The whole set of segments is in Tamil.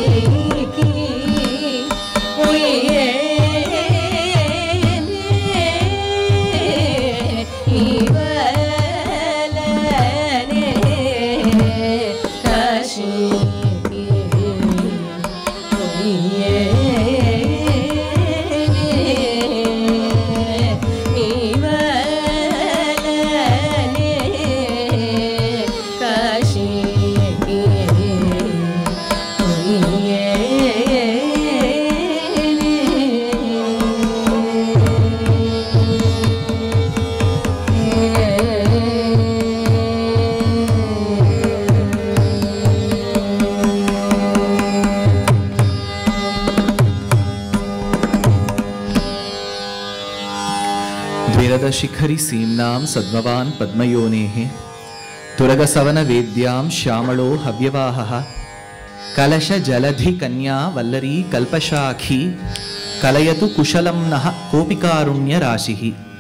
शिखरी सीम्नां सद्मवान् पद्मयोनेः तुरगसवन वेद्यां श्यामलो हव्यवाहः कलश जलधि कन्या वल्लरी कल्पशाखी कलयतु कुशलं नः कोपिकारुण्य राशिः.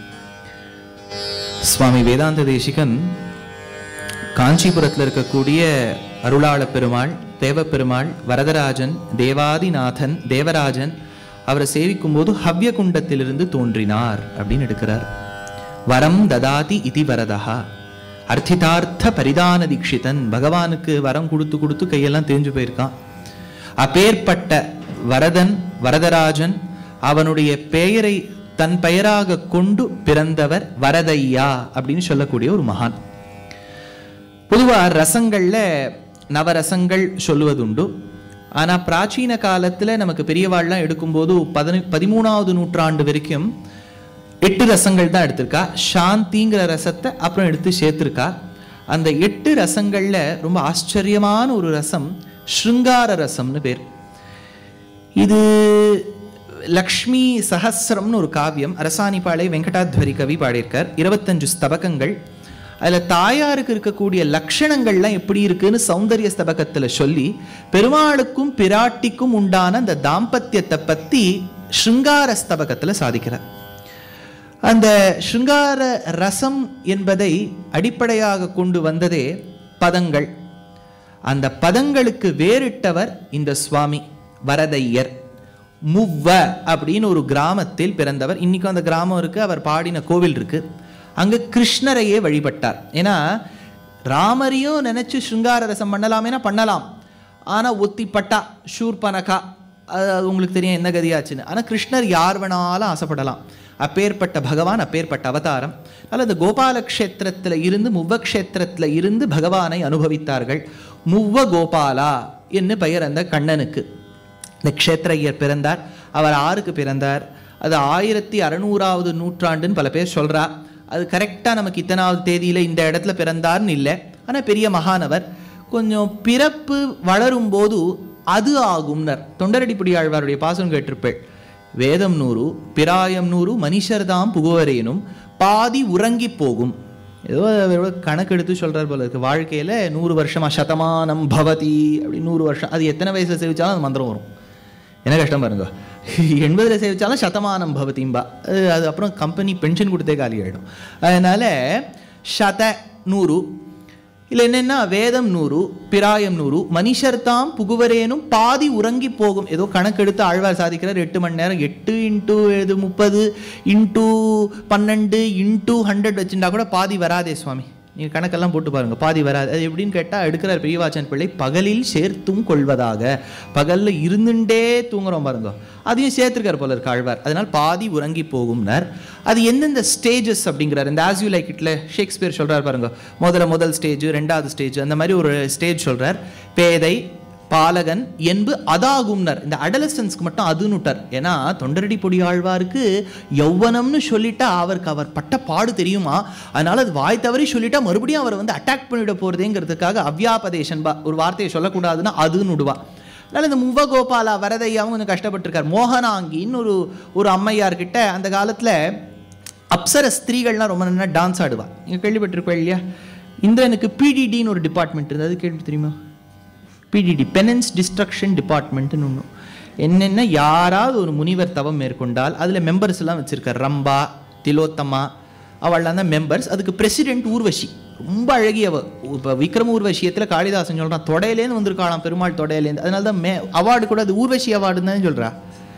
சுவாமி வேதாந்த தேசிகன் காஞ்சிபுரத்தில் இருக்கக்கூடிய அருளாள பெருமாள், தேவப்பெருமாள், வரதராஜன், தேவாதிநாதன், தேவராஜன் அவரை சேவிக்கும் போது ஹவ்ய குண்டத்திலிருந்து தோன்றினார் அப்படின்னு எடுக்கிறார். வரம் ததாதி இதி வரதஹா அர்த்திதார்த்த பரிதான தீட்சிதன். பகவானுக்கு வரம் கொடுத்து கொடுத்து கையெல்லாம் தேஞ்சு போயிருக்கான். அப்பேற்பட்ட வரதன், வரதராஜன், அவனுடைய பெயரை தன் பெயராக கொண்டு பிறந்தவர் வரதையா அப்படின்னு சொல்லக்கூடிய ஒரு மகான். பொதுவா ரசங்கள்ல நவரசங்கள் சொல்லுவதுண்டு. ஆனா பிராச்சீன காலத்துல நமக்கு பெரியவாள்லாம் எடுக்கும்போது 13வது நூற்றாண்டு வரைக்கும் 8 ரசங்கள் தான் எடுத்திருக்கா. சாந்திங்கிற ரசத்தை அப்புறம் எடுத்து சேர்த்திருக்கா. அந்த 8 ரசங்கள்ல ரொம்ப ஆச்சரியமான ஒரு ரசம் ஸ்ருங்கார ரசம்னு பேர். இது லக்ஷ்மி சஹஸ்ரம்னு ஒரு காவியம் அரசாணிபாளை வெங்கடாத்வரி கவி பாடியிருக்கார். 25 ஸ்தபகங்கள். அதுல தாயாருக்கு இருக்கக்கூடிய லட்சணங்கள்லாம் எப்படி இருக்குன்னு சௌந்தரிய ஸ்தபகத்துல சொல்லி பெருமாளுக்கும் பிராட்டிக்கும் உண்டான அந்த தாம்பத்தியத்தை பத்தி ஸ்ருங்கார ஸ்தபகத்துல சாதிக்கிறார். அந்த ஸ்ருங்கார ரசம் என்பதை அடிப்படையாக கொண்டு வந்ததே பதங்கள். அந்த பதங்களுக்கு வேறிட்டவர் இந்த சுவாமி வரதையர். முவ்வ அப்படின்னு ஒரு கிராமத்தில் பிறந்தவர். இன்னைக்கும் அந்த கிராமம் இருக்கு. அவர் பாடின கோவில் இருக்கு. அங்க கிருஷ்ணரையே வழிபட்டார். ஏன்னா ராமரையும் நினைச்சு ஸ்ருங்கார ரசம் பண்ணலாமேனா பண்ணலாம். ஆனா ஒத்திப்பட்டா ஷூர்பனகா அது உங்களுக்கு தெரியும் என்ன கதியாச்சுன்னு. ஆனா கிருஷ்ணர் யார் வேணாலும் ஆசைப்படலாம். அப்பேற்பட்ட பகவான், அப்பேற்பட்ட அவதாரம். அல்லது கோபால க்ஷேத்திரத்தில் இருந்து முவ்வ க்ஷேத்திரத்தில் இருந்து பகவானை அனுபவித்தார்கள். முவ்வ கோபாலா என்று பெயர் அந்த கண்ணனுக்கு. இந்த க்ஷேத்ரையர் பிறந்தார். அவர் ஆருக்கு பிறந்தார்? அது 1600வது நூற்றாண்டுன்னு பல பேர் சொல்றா. அது கரெக்டாக நமக்கு இத்தனாவது தேதியில் இந்த இடத்துல பிறந்தார்னு இல்லை. ஆனால் பெரிய மகானவர். கொஞ்சம் பிறப்பு வளரும் போது அது ஆகும்னர். தொண்டரடிப்புடி ஆழ்வாருடைய பாசனம் கேட்டிருப்பேள். வேதம் 100 பிராயம் 100 மனுஷர்தாம் புகுவரேனும் பாதி உறங்கி போகும். ஏதோ கணக்கெடுத்து சொல்றார் போல இருக்கு. வாழ்க்கையில 100 வருஷமா சதமானம் பவதி அப்படி 100 வருஷம். அது எத்தனை வயசுல சேவிச்சாலும் அது மந்திரம் வரும். என்ன கஷ்டம் பாருங்க. 80ல் சேவிச்சாலும் சதமானம் பவதிம்பா. அது அப்புறம் கம்பெனி பென்ஷன் கொடுத்தே காலி ஆகிடும். அதனால 100 இல்லை என்னென்னா வேதம் 100 பிராயம் 100 மனுஷர் தாம் புகுவரேனும் பாதி உறங்கி போகும். ஏதோ கணக்கெடுத்து ஆழ்வார் சாதிக்கிறார். 8 மணி நேரம் 8 × 30 × 12 × 100 வச்சுட்டா கூட பாதி வராதே சுவாமி. நீங்கள் கணக்கெல்லாம் போட்டு பாருங்கள், பாதி வராது. அது எப்படின்னு கேட்டால் எடுக்கிறார் பெரியவாச்சன் பிள்ளை. பகலில் சேர்த்தும் கொள்வதாக. பகலில் இருந்துட்டே தூங்குறோம் பாருங்க, அதையும் சேர்த்துருக்கார் போல இருக்கு ஆழ்வார். அதனால் பாதி உறங்கி போகும்னார். அது எந்தெந்த ஸ்டேஜஸ் அப்படிங்கிறார். இந்த ஆஸ் யூ லைக் இட்ல ஷேக்ஸ்பியர் சொல்கிறார் பாருங்க. முதல் ஸ்டேஜ், 2வது ஸ்டேஜ், அந்த மாதிரி ஒரு ஸ்டேஜ் சொல்கிறார். பேதை பாலகன் என்பு அதாகும்னர். இந்த அடலசன்ஸ்க்கு மட்டும் அதுன்னுட்டார். ஏன்னா தொண்டரடி பொடி ஆழ்வாருக்கு யௌவனம்னு சொல்லிட்டா அவருக்கு அவர் பட்ட பாடு தெரியுமா. அதனால அது வாய் தவறி சொல்லிட்டா மறுபடியும் அவரை வந்து அட்டாக் பண்ணிவிட போகிறதேங்கிறதுக்காக அவ்யாபதேசன்பா ஒரு வார்த்தையை சொல்லக்கூடாதுன்னா அதுன்னு விடுவா. அதனால் இந்த முவகோபாலா வரதையாவும் கொஞ்சம் கஷ்டப்பட்டிருக்கார். மோகனாங்கின்னு ஒரு அம்மையார்கிட்ட அந்த காலத்தில் அப்சர ஸ்திரீகள்லாம் ரொம்ப நல்லா டான்ஸ் ஆடுவா. நீங்கள் கேள்விப்பட்டிருக்கோம் இல்லையா. இந்திரனுக்கு பிடிடின்னு ஒரு டிபார்ட்மெண்ட் இருந்தது, அது கேள்வி தெரியுமா? பிடிடி பெனன்ஸ் டிஸ்ட்ரக்ஷன் டிபார்ட்மெண்ட்னு ஒன்று. என்னென்ன யாராவது ஒரு முனிவர் தவம் மேற்கொண்டால் அதில் மெம்பர்ஸ் எல்லாம் வச்சுருக்கார். ரம்பா, திலோத்தமா அவள்லாம் தான் மெம்பர்ஸ். அதுக்கு பிரசிடென்ட் ஊர்வசி. ரொம்ப அழகியவ. இப்போ விக்ரம ஊர்வசியத்தில் காளிதாசன் சொல்கிறான், தொடையிலேருந்து வந்திருக்காளாம் பெருமாள், தொடையிலேருந்து. அதனால தான் அவார்டு கூட அது ஊர்வசி அவார்டுன்னு தான் சொல்கிறா.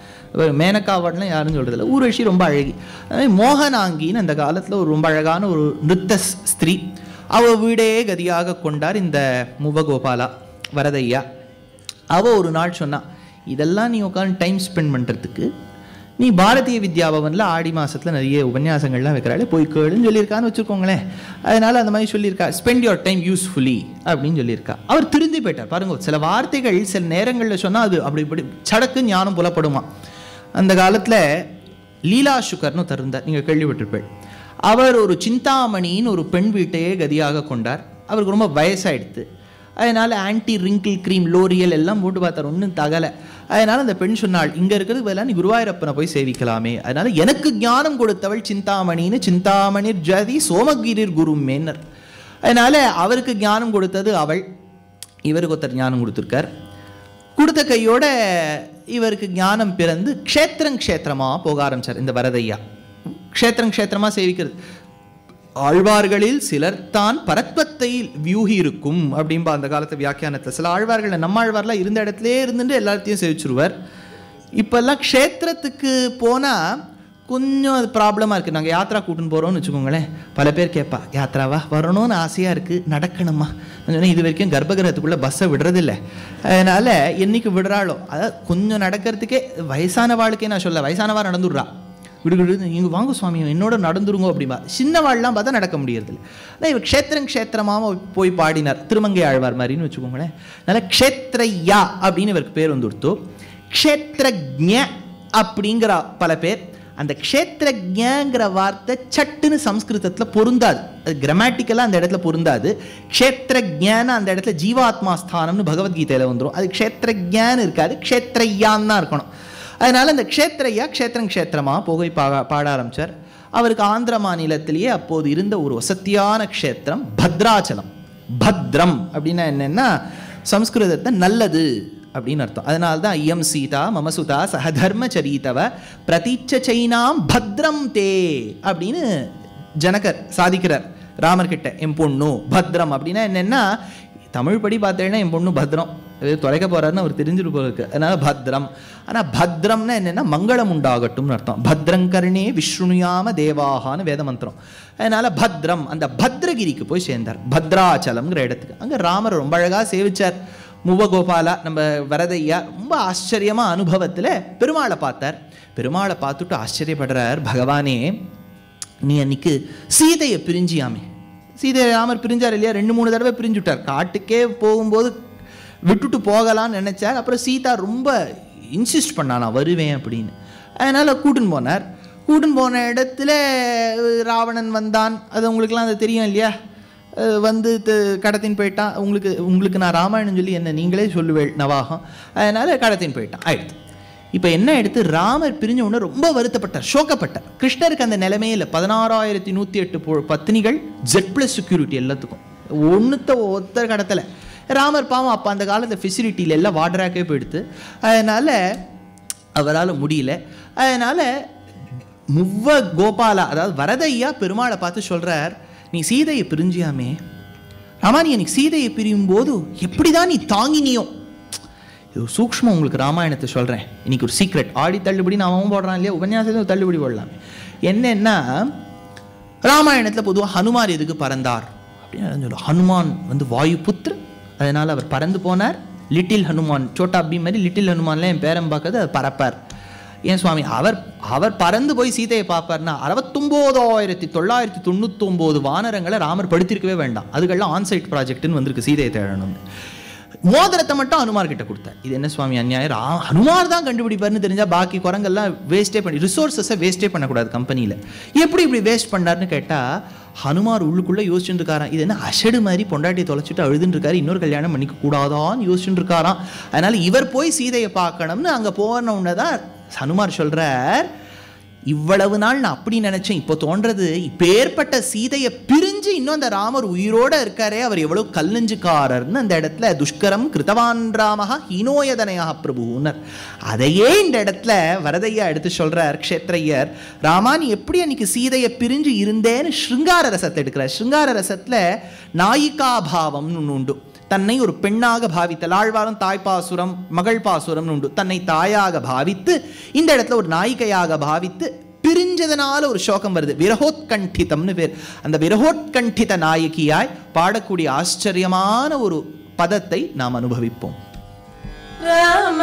மேனக்கா அவார்டுலாம் யாரும் சொல்கிறதில்ல. ஊர்வசி ரொம்ப அழகி. அதே மோகனாங்கின்னு அந்த காலத்தில் ஒரு ரொம்ப அழகான ஒரு நிருத்த ஸ்திரீ. அவள் வீடே கதியாக கொண்டார் இந்த முவகோபாலா வரதையா. அவள் ஒரு நாள் சொன்னான், இதெல்லாம் நீ உட்காந்து டைம் ஸ்பெண்ட் பண்ணுறதுக்கு நீ பாரதிய வித்யாபவனில் ஆடி மாதத்தில் நிறைய உபன்யாசங்கள்லாம் வைக்கிறாளே, போய் கேளுன்னு சொல்லியிருக்கான்னு வச்சுக்கோங்களேன். அதனால் அந்த மாதிரி சொல்லியிருக்கா, ஸ்பெண்ட் யுவர் டைம் யூஸ்ஃபுல்லி அப்படின்னு சொல்லியிருக்கா. அவர் திருந்தி போயிட்டார். பாருங்க, சில வார்த்தைகள் சில நேரங்களில் சொன்னால் அது அப்படி இப்படி சடக்கு ஞானம் புலப்படுமா. அந்த காலத்தில் லீலா சுகர்னு தருந்தார், நீங்கள் கேள்விப்பட்டிருப்பேன். அவர் ஒரு சிந்தாமணின்னு ஒரு பெண் வீட்டையே கதியாக கொண்டார். அவருக்கு ரொம்ப வயசாகிடுது. அதனால் ஆன்டி ரிங்கிள் க்ரீம், லோரியல் எல்லாம் போட்டு பார்த்தார், ஒன்றும் தகலை. அதனால் அந்த பெண் சொன்னாள், இங்கே இருக்கிறதுக்கு பதிலாக நீ குருவாயூரப்பனை போய் சேவிக்கலாமே. அதனால் எனக்கு ஞானம் கொடுத்தவள் சிந்தாமணின்னு, சிந்தாமணிர் ஜதி சோமகிரிர் குரு மேன்னர். அதனால் அவருக்கு ஞானம் கொடுத்தது அவள். இவருக்கு ஒருத்தர் ஞானம் கொடுத்துருக்கார். கொடுத்த கையோட இவருக்கு ஞானம் பிறந்து க்ஷேத்திரமாக போக ஆரம்பித்தார் இந்த வரதையா. க்ஷேத்திரமாக சேவிக்கிறது. ஆழ்வார்களில் சிலர் தான் பரத்வத்தை வியூகி இருக்கும் அப்படின்பா அந்த காலத்து வியாக்கியானத்தில். சில ஆழ்வார்கள், நம்ம ஆழ்வார்லாம் இருந்த இடத்துலே இருந்துட்டு எல்லாத்தையும் சேவிச்சிருவார். இப்போல்லாம் க்ஷேத்திரத்துக்கு போனால் கொஞ்சம் அது ப்ராப்ளமாக இருக்குது. நாங்கள் யாத்ரா கூட்டுன்னு போகிறோம்னு வச்சுக்கோங்களேன், பல பேர் கேட்பா, யாத்ராவா வரணும்னு ஆசையாக இருக்குது, நடக்கணுமா? சொன்னால் இது வரைக்கும் கர்ப்பகிரகத்துக்குள்ளே பஸ்ஸை விடுறதில்லை. அதனால் என்றைக்கு விடுறாளோ, அதாவது கொஞ்சம் நடக்கிறதுக்கே வயசான வாழ்க்கையே நான் சொல்ல, வயசானவா நடந்துடுறா, விடுவிடு இங்கே வாங்க சுவாமி என்னோட நடந்துருங்க அப்படிம்பா. சின்னவாள்லாம் பார்த்தா நடக்க முடியறதில்லை. ஆனால் இவர் க்ஷேத்திரமாக போய் பாடினார், திருமங்கை ஆழ்வார் மாதிரின்னு வச்சுக்கோங்களேன். அதனால் க்ஷேத்ரையா அப்படின்னு இவருக்கு பேர் வந்துடுத்தோ. க்ஷேத்ரஜ்ஞ அப்படிங்கிற பல பேர். அந்த க்ஷேத்ரஜ்ஞங்கிற வார்த்தை சட்டுன்னு சம்ஸ்கிருதத்தில் பொருந்தாது, அது கிராமட்டிக்கலாக அந்த இடத்துல பொருந்தாது. க்ஷேத்ரஜ்ஞான அந்த இடத்துல ஜீவாத்மா ஸ்தானம்னு பகவத்கீதையில் வந்துடும். அது க்ஷேத்ரஜ்ஞான்னு இருக்காது, க்ஷேத்ரையான்னு தான் இருக்கணும். அதனால் அந்த க்ஷேத்ரையா க்ஷேத்திரமாக போய் பாட ஆரம்பித்தார். அவருக்கு ஆந்திர மாநிலத்திலேயே அப்போது இருந்த ஒரு வசத்தியான க்ஷேத்திரம் பத்ராச்சலம். பத்ரம் அப்படின்னா என்னென்னா சம்ஸ்கிருதத்தை நல்லது அப்படின்னு அர்த்தம். அதனால தான் ஐயம் சீதா மமசுதா சகதர்மச்சரீதவ பிரதீட்ச சைனாம் பத்ரம் தே அப்படின்னு ஜனகர் சாதிக்கிறார் ராமர்கிட்ட. என் பொண்ணு பத்ரம் அப்படின்னா என்னென்னா, தமிழ் படி பார்த்தேன்னா என் பொண்ணு பத்ரம், தொலைக்க போறாருன்னு அவர் தெரிஞ்சுட்டு போயிருக்கு. அதனால பத்ரம். ஆனால் பத்ரம்னா என்னென்னா மங்களம் உண்டாகட்டும்னு அர்த்தம். பத்ரங்கர்ணே விஷ்ணுயாம தேவாகான்னு வேத மந்திரம். அதனால பத்ரம், அந்த பத்ரகிரிக்கு போய் சேர்ந்தார், பத்ராச்சலம்ங்கிற இடத்துக்கு. அங்கே ராமர் ரொம்ப அழகாக சேவிச்சார். முவகோபாலா நம்ம வரதையா ரொம்ப ஆச்சரியமாக அனுபவத்தில் பெருமாளை பார்த்தார். பெருமாளை பார்த்துட்டு ஆச்சரியப்படுறார், பகவானே நீ அன்னைக்கு சீதையை பிரிஞ்சியாமே. சீதையை ராமர் பிரிஞ்சார் இல்லையா, 2-3 தடவை பிரிஞ்சுட்டார். காட்டுக்கே போகும்போது விட்டுட்டு போகலான்னு நினச்சார். அப்புறம் சீதா ரொம்ப இன்சிஸ்ட் பண்ணா, நான் வருவேன் அப்படின்னு. அதனால் கூட்டுன்னு போனார். கூட்டுன்னு போன இடத்துல ராவணன் வந்தான். அது உங்களுக்குலாம் அது தெரியும் இல்லையா, வந்து கடத்தின்னு போயிட்டான். உங்களுக்கு நான் ராமாயணம் சொல்லி என்ன நீங்களே சொல்லுவேள் நவாகம். அதனால் கடத்தின்னு போயிட்டான் ஆயிடுத்து. இப்போ என்ன எடுத்து ராமர் பிரிஞ்ச உடனே ரொம்ப வருத்தப்பட்டார், சோகப்பட்டார். கிருஷ்ணருக்கு அந்த நிலைமையில் 16,108 பத்னிகள், Z+ செக்யூரிட்டி எல்லாத்துக்கும், ஒருத்தர் கடத்தலை. ராமர் பாவம் அப்போ அந்த காலத்தில் ஃபெசிலிட்டியில் எல்லாம் வாட்டராக்கே போயிடுத்து. அதனால் அவரால் முடியல. அதனால் முவகோபாலா அதாவது வரதையா பெருமாளை பார்த்து சொல்கிறார், நீ சீதையை பிரிஞ்சியாமே ராமா, நீ எனக்கு சீதையை பிரியும் போது எப்படி தான் நீ தாங்கினியோ. இது சூக்ஷ்மம் உங்களுக்கு ராமாயணத்தை சொல்கிறேன். இன்றைக்கி ஒரு சீக்ரெட், ஆடி தள்ளுபடி நான் அவன் போடுறான் இல்லையா, உபன்யாசத்தில் தள்ளுபடி போடலாமே. என்னென்னா ராமாயணத்தில் பொதுவாக ஹனுமார் எதுக்கு பறந்தார் அப்படின்னு சொல்லுவோம். ஹனுமான் வந்து வாயு புத்திர, அதனால் அவர் பறந்து போனார். லிட்டில் ஹனுமான், சோட்டா பீம் மாதிரி லிட்டில் ஹனுமான்லாம் என் பேரம் பார்க்கறது, அது பறப்பார். ஏன் சுவாமி அவர் பறந்து போய் சீதையை பார்ப்பார்னா 69,999 வானரங்களை ராமர் படுத்திருக்கவே வேண்டாம். அதுக்கெல்லாம் ஆன்சைட் ப்ராஜெக்ட்னு வந்திருக்கு சீதையை தேடணும்னு. மோதிரத்தை மட்டும் ஹனுமார் கிட்ட கொடுத்தார். இது என்ன சுவாமி அநியாயம், ஹனுமார் தான் கண்டுபிடிப்பார்னு தெரிஞ்சால் பாக்கி குரங்கெல்லாம் வேஸ்ட்டே பண்ணி ரிசோர்ஸஸை வேஸ்ட்டே பண்ணக்கூடாது கம்பெனியில். எப்படி இப்படி வேஸ்ட் பண்ணார்னு கேட்டால் ஹனுமார் உள்ளுக்குள்ளே யோசிச்சுட்டு இருக்காராம், இது என்ன அஷடு மாதிரி பொண்டாட்டியை தொலைச்சிட்டு அழுதுன்னு இருக்காரு, இன்னொரு கல்யாணம் பண்ணிக்க கூடாதான்னு யோசிச்சுட்டு இருக்காராம். அதனால் இவர் போய் சீதையை பார்க்கணும்னு அங்கே போன உடனே தான் ஹனுமார் சொல்கிறார், இவ்வளவு நாள் நான் அப்படி நினைச்சேன், இப்போ தோன்றது இப்பேற்பட்ட சீதையை பிரிஞ்சு இன்னும் அந்த ராமர் உயிரோட இருக்காரே, அவர் எவ்வளவு கல்லஞ்சுக்காரர்னு அந்த இடத்துல துஷ்கரம் கிருத்தவான் ராமஹா ஹீனோயதனையா பிரபுனர். அதையே இந்த இடத்துல வரதையா எடுத்து சொல்றார் க்ஷேத்ரையர். ராமா நீ எப்படி அன்னைக்கு சீதையை பிரிஞ்சு இருந்தேன்னு ஸ்ருங்கார ரசத்தை எடுக்கிறார். ஸ்ருங்கார ரசத்துல நாயிகாபாவம்னு ஒன்று உண்டு. தன்னை ஒரு பெண்ணாக பாவித்தல், ஆழ்வாரும் தாய்ப்பாசுரம் மகள் பாசுரம் உண்டு. தன்னை தாயாக பாவித்து இந்த இடத்துல ஒரு நாயிகையாக பாவித்து பிரிஞ்சதனால ஒரு சோகம் வருது, விரகோத்கண்டிதம்னு பேர். அந்த விரகோத்கண்டித நாயகியாய் பாடக்கூடிய ஆச்சரியமான ஒரு பதத்தை நாம் அனுபவிப்போம். ராம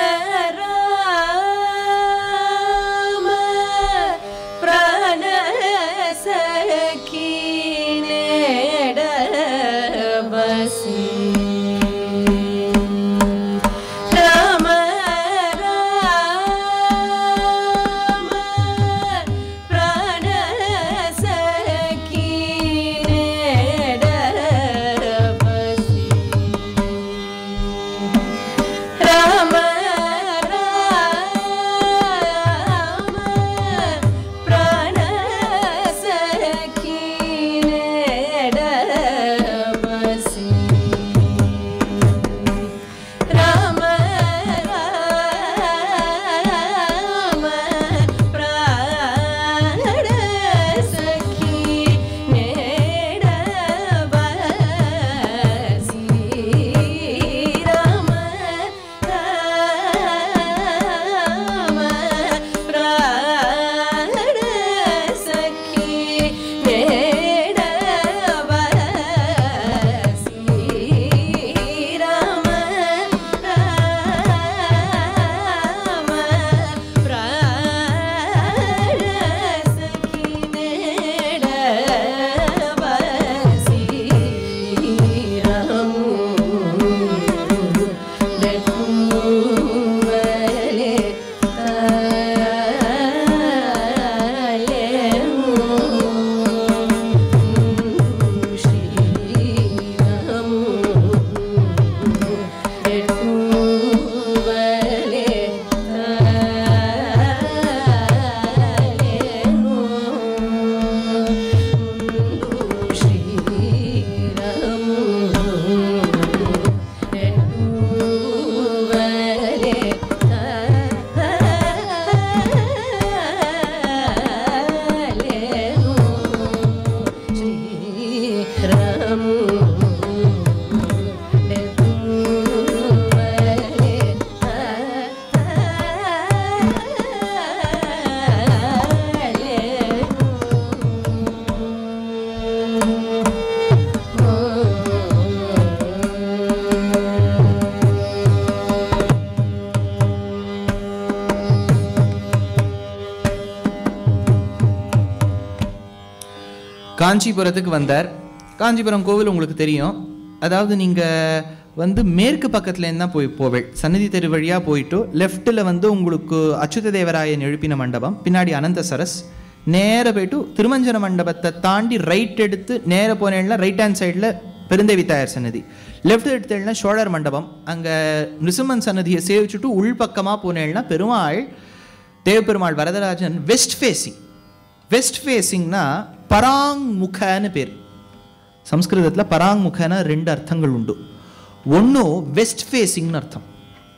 காஞ்சிபுரத்துக்கு வந்தார். காஞ்சிபுரம் கோவில் உங்களுக்கு தெரியும். அதாவது நீங்கள் மேற்கு பக்கத்துலேருந்து தான் போவேள். சன்னதி தெரு வழியாக போயிட்டு லெஃப்ட்டில் உங்களுக்கு அச்சுத தேவராயன் எழுப்பின மண்டபம், பின்னாடி அனந்த சரஸ், நேராக போயிட்டு திருமஞ்சன மண்டபத்தை தாண்டி ரைட் எடுத்து நேராக போனேன்னா ரைட் ஹேண்ட் சைடில் பெருந்தேவி தாயார் சன்னதி, லெஃப்ட் எடுத்தேன்னா சோழர் மண்டபம். அங்கே நிருசிம்மன் சன்னதியை சேவிச்சுட்டு உள் பக்கமாக போனேன்னா Perumal Devaperumal Varadarajan west facing. West ஃபேஸிங்னா பராங்முகன்னு பேர். சம்ஸ்கிருதத்தில் பராங்முகன 2 அர்த்தங்கள் உண்டு. ஒன்று வெஸ்ட் ஃபேஸிங்னு அர்த்தம்.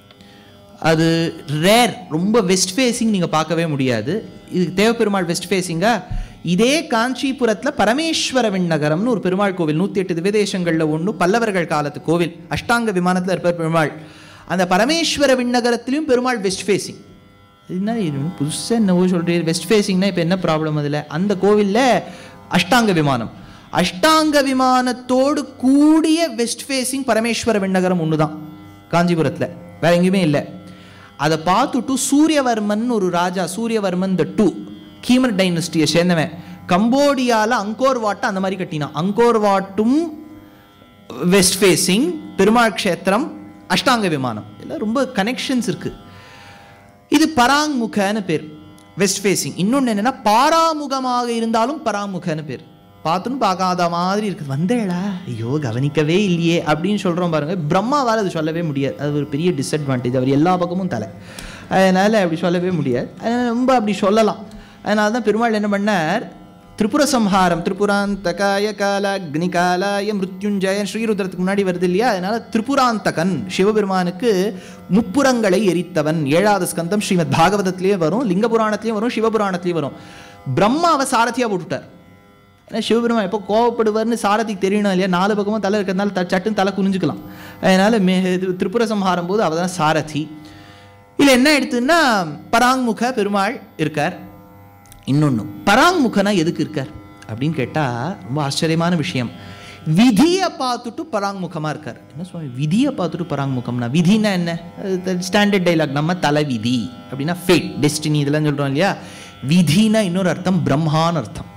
அது ரேர், ரொம்ப வெஸ்ட் ஃபேஸிங் நீங்கள் பார்க்கவே முடியாது. இது தேவப்பெருமாள் வெஸ்ட் ஃபேஸிங்கா. இதே காஞ்சிபுரத்தில் பரமேஸ்வர விண்ணகரம்னு ஒரு பெருமாள் கோவில், 108 திவ்யதேசங்களில் ஒன்று, பல்லவர்கள் காலத்து கோவில், அஷ்டாங்க விமானத்தில் இருப்பார் பெருமாள். அந்த பரமேஸ்வர விண்ணகரத்திலையும் பெருமாள் வெஸ்ட் ஃபேஸிங். என்ன புதுசாக என்னவோ சொல்கிறீர், வெஸ்ட் ஃபேஸிங்னா இப்போ என்ன ப்ராப்ளம் அதில்? அந்த கோவிலில் அஷ்டாங்க விமானம், அஷ்டாங்க விமானத்தோடு கூடிய வெஸ்ட் ஃபேஸிங் பரமேஸ்வர விண்ணகரம் ஒன்று தான் காஞ்சிபுரத்தில், வேற எங்கேயுமே இல்லை. அதை பார்த்துட்டு சூரியவர்மன் ஒரு ராஜா, சூரியவர்மன் த 2 கீமர் டைனஸ்டியை சேர்ந்தவன், கம்போடியாவில் அங்கோர் வாட்டை அந்த மாதிரி கட்டினான். அங்கோர் வாட்டும் வெஸ்ட் ஃபேஸிங், பெருமாள் க்ஷேத்திரம், அஷ்டாங்க விமானம், எல்லாம் ரொம்ப கனெக்ஷன்ஸ் இருக்குது. இது பராங்முகன்னு பேர், வெஸ்ட் ஃபேஸிங். இன்னொன்று என்னென்னா பாராமுகமாக இருந்தாலும் பராமுகன்னு பேர். பார்த்துன்னு பார்க்காத மாதிரி இருக்குது. வந்தேடா, ஐயோ கவனிக்கவே இல்லையே அப்படின்னு சொல்கிறோம் பாருங்கள். பிரம்மாவால் அது சொல்லவே முடியாது, அது ஒரு பெரிய டிஸ்அட்வான்டேஜ். அவர் எல்லா பக்கமும் தலை, அதனால் அப்படி சொல்லவே முடியாது. அதனால் ரொம்ப அப்படி சொல்லலாம். அதனால தான் பெருமாள் என்ன பண்ணார், திரிபுர சம்ஹாரம், திரிபுராந்தகாய காலாக்னிகாலாய மிருத்யுஞ்சய ஸ்ரீருத்ரத்துக்கு முன்னாடி வருது இல்லையா, அதனால திரிபுராந்தகன் சிவபெருமானுக்கு முப்புறங்களை எரித்தவன். 7வது ஸ்கந்தம் ஸ்ரீமத் பாகவதத்திலேயே வரும், லிங்க புராணத்திலையும் வரும், சிவபுராணத்திலையும் வரும். பிரம்மாவை சாரதியாக போட்டுட்டார். ஏன்னா சிவபெருமான் எப்போ கோவப்படுவார்னு சாரதிக்கு தெரியணும் இல்லையா, 4 பக்கமும் தலை இருக்கிறதுனால சட்டுன்னு தலை குனிஞ்சுக்கலாம். அதனால திரிபுர சம்ஹாரம் போது அவள் தான் சாரதி. இல்லை என்ன எடுத்துன்னா பராங்முக பெருமாள் இருக்கார். இன்னொன்று, பராங்முகனா எதுக்கு இருக்கார் அப்படின்னு கேட்டால் ரொம்ப ஆச்சரியமான விஷயம். விதியை பார்த்துட்டு பராங்முகமாக இருக்கார். என்ன சுவாமி விதியை பார்த்துட்டு பராங்முகம்னா, விதினா என்ன, ஸ்டாண்டர்ட் டைலாக் நம்ம தலை விதி அப்படின்னா ஃபேட், டெஸ்டினி இதெல்லாம் சொல்கிறோம் இல்லையா. விதினா இன்னொரு அர்த்தம் பிரம்மான்னு அர்த்தம்.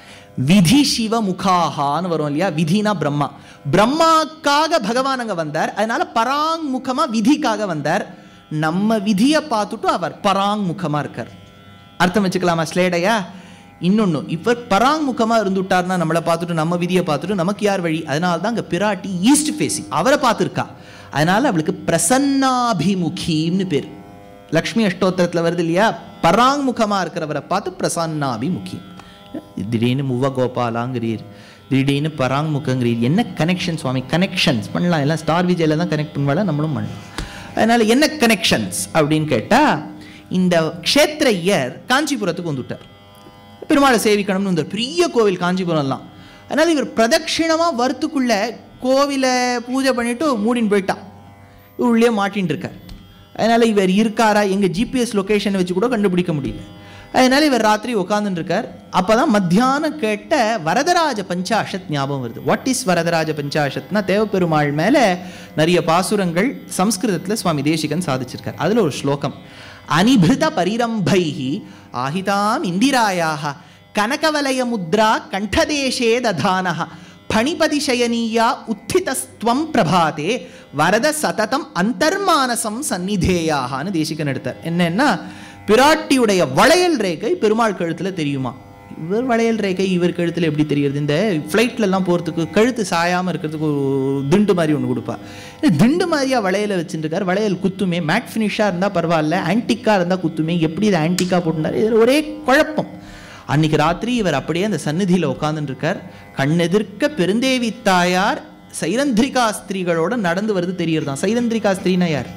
விதி சிவ முகாகான்னு வரும் இல்லையா, விதினா பிரம்மா. பிரம்மாக்காக பகவான் அங்கே வந்தார், அதனால பராங்முகமாக விதிக்காக வந்தார். நம்ம விதியை பார்த்துட்டு அவர் பராங்முகமாக இருக்கார். அர்த்தம் வச்சுக்கலாமா ஸ்லேடையா? இன்னொன்று, இப்போ பராங்முகமாக இருந்துட்டார்னா நம்மளை பார்த்துட்டு நம்ம விதியை பார்த்துட்டு நமக்கு யார் வழி? அதனால தான் அங்கே பிராட்டி ஈஸ்ட் ஃபேஸிங் அவரை பார்த்துருக்கா. அதனால அவளுக்கு பிரசன்னாபிமுகின்னு பேர். லக்ஷ்மி அஷ்டோத்திரத்தில் வருது இல்லையா, பராங்முகமாக இருக்கிறவரை பார்த்து பிரசன்னாபிமுகி. திடீர்னு முவ கோபாலாங்கிறீர், திடீர்னு பராங்முகங்கிறீர், என்ன கனெக்ஷன் சுவாமி? கனெக்ஷன்ஸ் பண்ணலாம், எல்லாம் ஸ்டார் விஜயில் தான் கனெக்ட் பண்ணுவாங்க, நம்மளும் பண்ணலாம். அதனால என்ன கனெக்ஷன்ஸ் அப்படின்னு கேட்டால், இந்த க்ஷேத்ரையர் காஞ்சிபுரத்துக்கு வந்துட்டார். பெருமாளை சேவிக்கணும்னு இந்த பெரிய கோவில் காஞ்சிபுரம்லாம். அதனால் இவர் பிரதட்சிணமாக வரத்துக்குள்ளே கோவிலை பூஜை பண்ணிவிட்டு மூடின்னு போயிட்டான். உள்ளே மாட்டின்னு இருக்கார். அதனால் இவர் இருக்காரா, எங்கள் ஜிபிஎஸ் லொக்கேஷனை வச்சு கூட கண்டுபிடிக்க முடியல. அதனால் இவர் ராத்திரி உட்காந்துட்டு இருக்கார். அப்போ தான் மத்தியானம் கேட்ட வரதராஜ பஞ்சாஷத் ஞாபகம் வருது. வாட் இஸ் வரதராஜ பஞ்சாஷத்னா, தேவப்பெருமாள் மேலே நிறைய பாசுரங்கள் சம்ஸ்கிருதத்தில் சுவாமி தேசிகன் சாதிச்சிருக்கார். அதில் ஒரு ஸ்லோகம், அனிபிருத பரிரம்பைஹி ஆஹிதாம் இந்திராயாக கனகவலய முத்ரா கண்டதேசே ததானஹ பணிபதிசயனீயா உத்திதஸ்துவம் பிரபாதே வரத சததம் அந்தர்மானசம் சந்நிதேயான்னு தேசிகன் எடுத்தார். என்னன்னா, பிராட்டியுடைய வளையல் ரேகை பெருமாள் கழுத்தில் தெரியுமா? இவர் வளையல் ரேகை இவர் கழுத்தில் எப்படி தெரியுது? இந்த ஃப்ளைட்லலாம் போகிறதுக்கு கழுத்து சாயாமல் இருக்கிறதுக்கு ஒரு திண்டு மாதிரி ஒன்று கொடுப்பா. திண்டு மாதிரியாக வளையலை வச்சுருக்கார். வளையல் குத்துமே, மேட் ஃபினிஷாக இருந்தால் பரவாயில்ல, ஆன்டிக்காக இருந்தால் குத்துமே. எப்படி இதை ஆன்டிக்காக போட்டுனார்? இதில் ஒரே குழப்பம். அன்றைக்கி ராத்திரி இவர் அப்படியே அந்த சந்நிதியில் உட்காந்துட்டு இருக்கார். கண்ணெதிர்க்க பெருந்தேவி தாயார் சைரந்திரிகா ஸ்திரீகளோட நடந்து வருது தெரியறதான். சைரந்திரிகா ஸ்திரீனா யார்?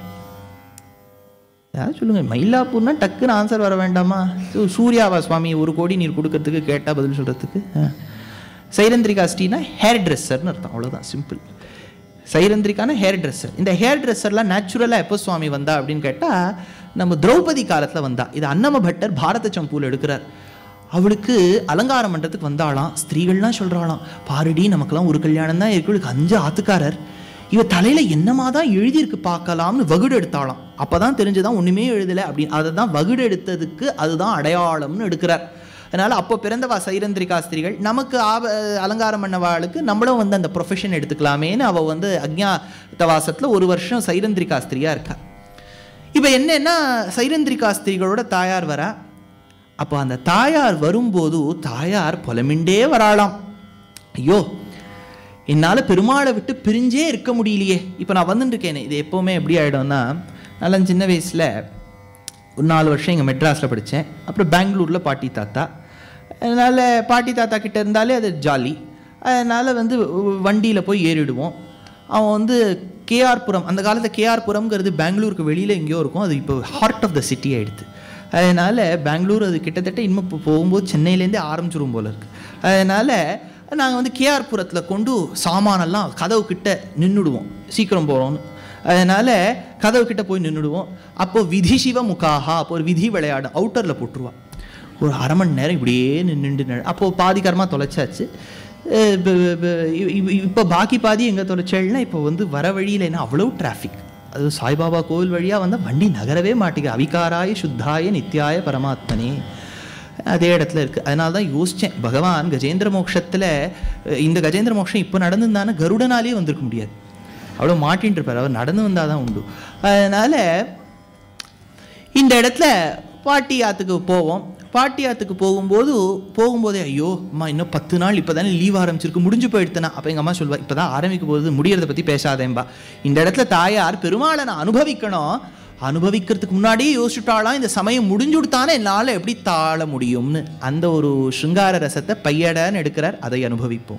யாரும் சொல்லுங்கள். மயிலாப்பூர்னா டக்குன்னு ஆன்சர் வர வேண்டாமா? சூர்யாவா சுவாமி 1 கோடி நீர் கொடுக்கறதுக்கு கேட்டால் பதில் சொல்கிறதுக்கு? சைரந்திரிகா ஸ்ரீனா ஹேர் ட்ரெஸ்ஸர்னு அர்த்தம், அவ்வளோதான், சிம்பிள். சைரந்திரிக்கான ஹேர் ட்ரெஸ்ஸர். இந்த ஹேர் ட்ரெஸ்ஸர்லாம் நேச்சுரலாக எப்போ சுவாமி வந்தா அப்படின்னு கேட்டால், நம்ம திரௌபதி காலத்தில் வந்தா. இது அன்னம பட்டர் பாரத சம்பூவில் எடுக்கிறார். அவளுக்கு அலங்காரம் பண்ணுறதுக்கு வந்தாலாம். ஸ்திரீகள்லாம் சொல்கிறாளாம், பாருடி நமக்கெல்லாம் ஒரு கல்யாணம் தான் இருக்கு, இவளுக்கு 5 ஆத்துக்காரர், இவ தலையில் என்னமா தான் எழுதியிருக்கு பார்க்கலாம்னு வகுடு எடுத்தாலாம். அப்போ தான் தெரிஞ்சுதான் ஒன்றுமே எழுதலை அப்படின்னு. அதை தான் வகுடு எடுத்ததுக்கு அதுதான் அடையாளம்னு எடுக்கிறார். அதனால் அப்போ பிறந்தவா சைரந்திரிகா ஸ்திரீகள். நமக்கு அலங்காரம் பண்ணவாளுக்கு நம்மளும் வந்து அந்த ப்ரொஃபஷன் எடுத்துக்கலாமேன்னு அவள் வந்து அக்ஞாதவாசத்தில் 1 வருஷம் சைரந்திரிகா ஸ்திரீயாக இருக்கா. இப்போ என்னன்னா, சைரந்திரிகா ஸ்திரீகளோட தாயார் வரா. அப்போ அந்த தாயார் வரும்போது தாயார் புலமிண்டே வராளாம். ஐயோ, என்னால் பெருமாளை விட்டு பிரிஞ்சே இருக்க முடியலையே. இப்போ நான் வந்துட்டு இருக்கேனே, இது எப்போவுமே எப்படி ஆகிடும்னா, நல்லா சின்ன வயசில் ஒரு 4 வருஷம் இங்கே மெட்ராஸில் படித்தேன். அப்புறம் பெங்களூரில் பாட்டி தாத்தா. அதனால் பாட்டி தாத்தா கிட்டே இருந்தாலே அது ஜாலி. அதனால் வந்து வண்டியில் போய் ஏறிடுவோம். அவன் வந்து கேஆர்புரம், அந்த காலத்தில் கேஆர்புரம்ங்கிறது பெங்களூருக்கு வெளியில் எங்கேயோ இருக்கும், அது இப்போ ஹார்ட் ஆஃப் த சிட்டி ஆகிடுது. அதனால் பெங்களூர் அது கிட்டத்தட்ட இன்னும் இப்போ போகும்போது சென்னையிலேருந்தே ஆரம்பிச்சிரும் போல இருக்குது. அதனால் நாங்கள் வந்து கேஆர்புரத்தில் கொண்டு சாமானெல்லாம் கதவு கிட்ட நின்றுடுவோம், சீக்கிரம் போகிறோன்னு. அதனால் கதவு கிட்ட போய் நின்றுடுவோம். அப்போது விதி சிவ முகாஹா, அப்போ ஒரு விதி விளையாடு அவுட்டரில் போட்டுருவான். ஒரு 1/2 மணி நேரம் இப்படியே நின்று, அப்போது பாதிக்காரமாக தொலைச்சாச்சு. இப்போ பாக்கி பாதி எங்கே தொலைச்சேன்னா, இப்போ வந்து வர வழியில் என்ன அவ்வளோ டிராஃபிக். அது சாய்பாபா கோவில் வழியாக வந்தால் வண்டி நகரவே மாட்டேங்க. அவிகாராய சுத்தாய நித்யாய பரமாத்மனே அதே இடத்துல இருக்குது. அதனால தான் யோசித்தேன், பகவான் கஜேந்திர மோட்சத்தில், இந்த கஜேந்திர மோட்சம் இப்போ நடந்துருந்தானே கருடனாலே வந்திருக்க முடியாது, அவ்வளோ மாட்டின்னு இருப்பார். அவர் நடந்து வந்தால் தான் உண்டு. அதனால் இந்த இடத்துல பாட்டி ஆற்றுக்கு போவோம். பாட்டி ஆற்றுக்கு போகும்போதே ஐயோ அம்மா இன்னும் 10 நாள் இப்போ தானே லீவ் ஆரம்பிச்சிருக்கு, முடிஞ்சு போயிடுத்துனா. அப்போ எங்கள் அம்மா சொல்வா, இப்போ தான் ஆரம்பிக்க போகுது, முடியறதை பற்றி பேசாதேம்பா. இந்த இடத்துல தாயார் பெருமாளை நான் அனுபவிக்கணும், அனுபவிக்கிறதுக்கு முன்னாடியே யோசிச்சுட்டாலாம் இந்த சமயம் முடிஞ்சுடுத்தானே என்னால் எப்படி தாழ முடியும்னு. அந்த ஒரு சிருங்கார ரசத்தை பையடன்னு எடுக்கிறார். அதை அனுபவிப்போம்.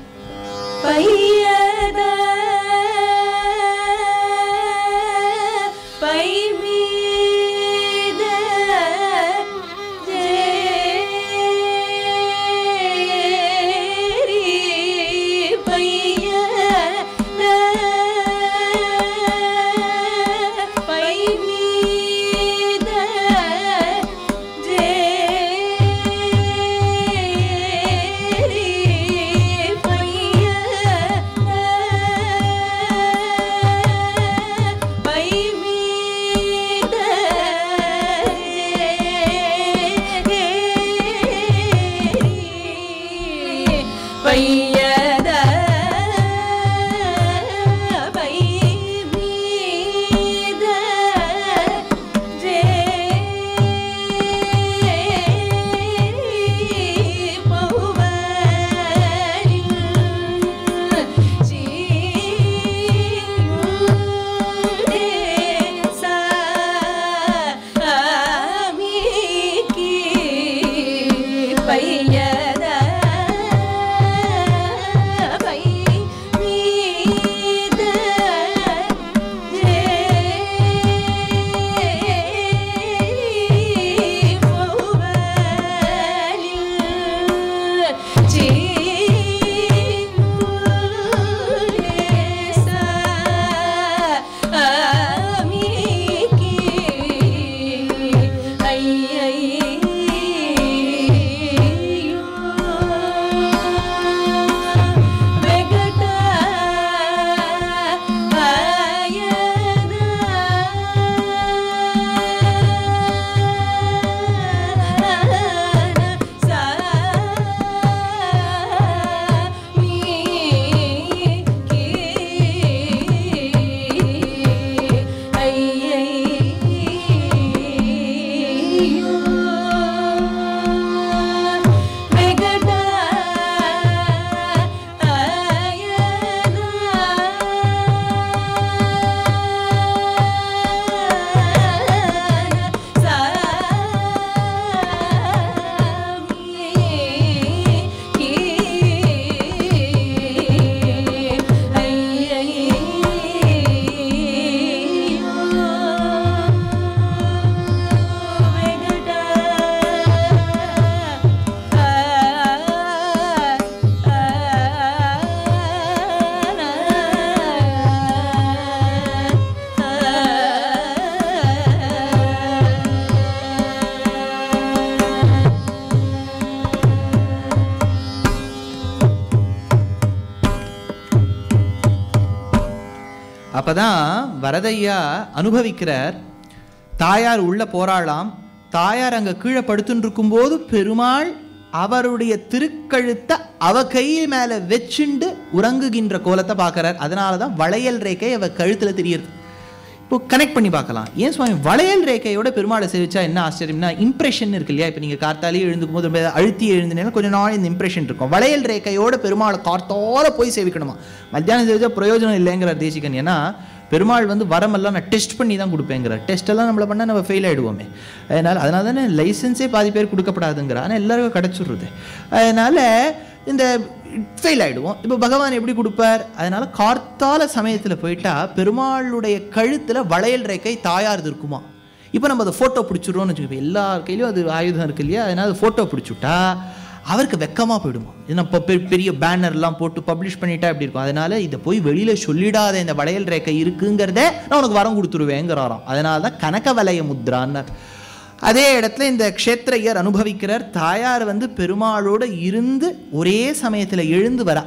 அப்பதான் வரதையா அனுபவிக்கிறார். தாயார் உள்ள போராளாம். தாயார் அங்க கீழே படுத்துன்னு இருக்கும்போது பெருமாள் அவருடைய திருக்கழுத்தை அவ கையில் மேல வச்சுண்டு உறங்குகின்ற கோலத்தை பார்க்கிறார். அதனாலதான் வளையல் ரேகை அவ கழுத்துல தெரியுது. இப்போ கனெக்ட் பண்ணி பார்க்கலாம். ஏன் சுவாமி வளையல் ரேகையோட பெருமாளை சேவிச்சா என்ன ஆச்சரியம்னா இம்ப்ரெஷன் இருக்கு இல்லையா? இப்போ நீங்கள் கார்த்தாலே எழுந்துக்கும் போது அழுத்தி எழுந்தினா கொஞ்சம் நாள் இந்த இம்ப்ரெஷன் இருக்கும். வளையல் ரேகையோட பெருமாளை கார்த்தால போய் சேவிக்கணுமா? மத்தியானம் சேவிச்சா பிரயோஜனம் இல்லைங்கிறார் தேசிகன். ஏன்னா பெருமாள் வரமெல்லாம் நான் டெஸ்ட் பண்ணி தான் கொடுப்பேங்கிறார். டெஸ்ட்டெல்லாம் நம்மளை பண்ணால் நம்ம ஃபெயில் ஆகிடுவோமே. அதனால தானே லைசன்ஸே பாதி பேர் கொடுக்கப்படாதுங்கிறார். ஆனால் எல்லாருக்கும் கிடச்சிடுறது. அதனால் இந்த ஃபெயில் ஆகிடுவோம். இப்போ பகவான் எப்படி கொடுப்பார்? அதனால கார்த்தால சமயத்தில் போயிட்டா பெருமாளுடைய கழுத்தில் வளையல் ரேகை தாயார் இருக்குமா. இப்போ நம்ம அதை ஃபோட்டோ பிடிச்சிடுறோம்னு வச்சுக்கோங்க. எல்லார் கையிலையும் அது ஆயுதம் இருக்கு இல்லையா? அதனால் அது ஃபோட்டோ பிடிச்சுட்டா அவருக்கு வெக்கமாக போயிடுமா. ஏன்னா இப்போ பெரிய பேனர்லாம் போட்டு பப்ளிஷ் பண்ணிட்டா எப்படி இருக்கும். அதனால் இதை போய் வெளியில் சொல்லிடாத இந்த வளையல் ரேகை இருக்குங்கிறத நான் உனக்கு வரம் கொடுத்துருவேங்கிறாராம். அதனால தான் கனக வலய முத்ரான்னார். அதே இடத்துல இந்த க்ஷேத்ரையர் அனுபவிக்கிறார். தாயார் பெருமாளோடு இருந்து ஒரே சமயத்தில் எழுந்து வரா.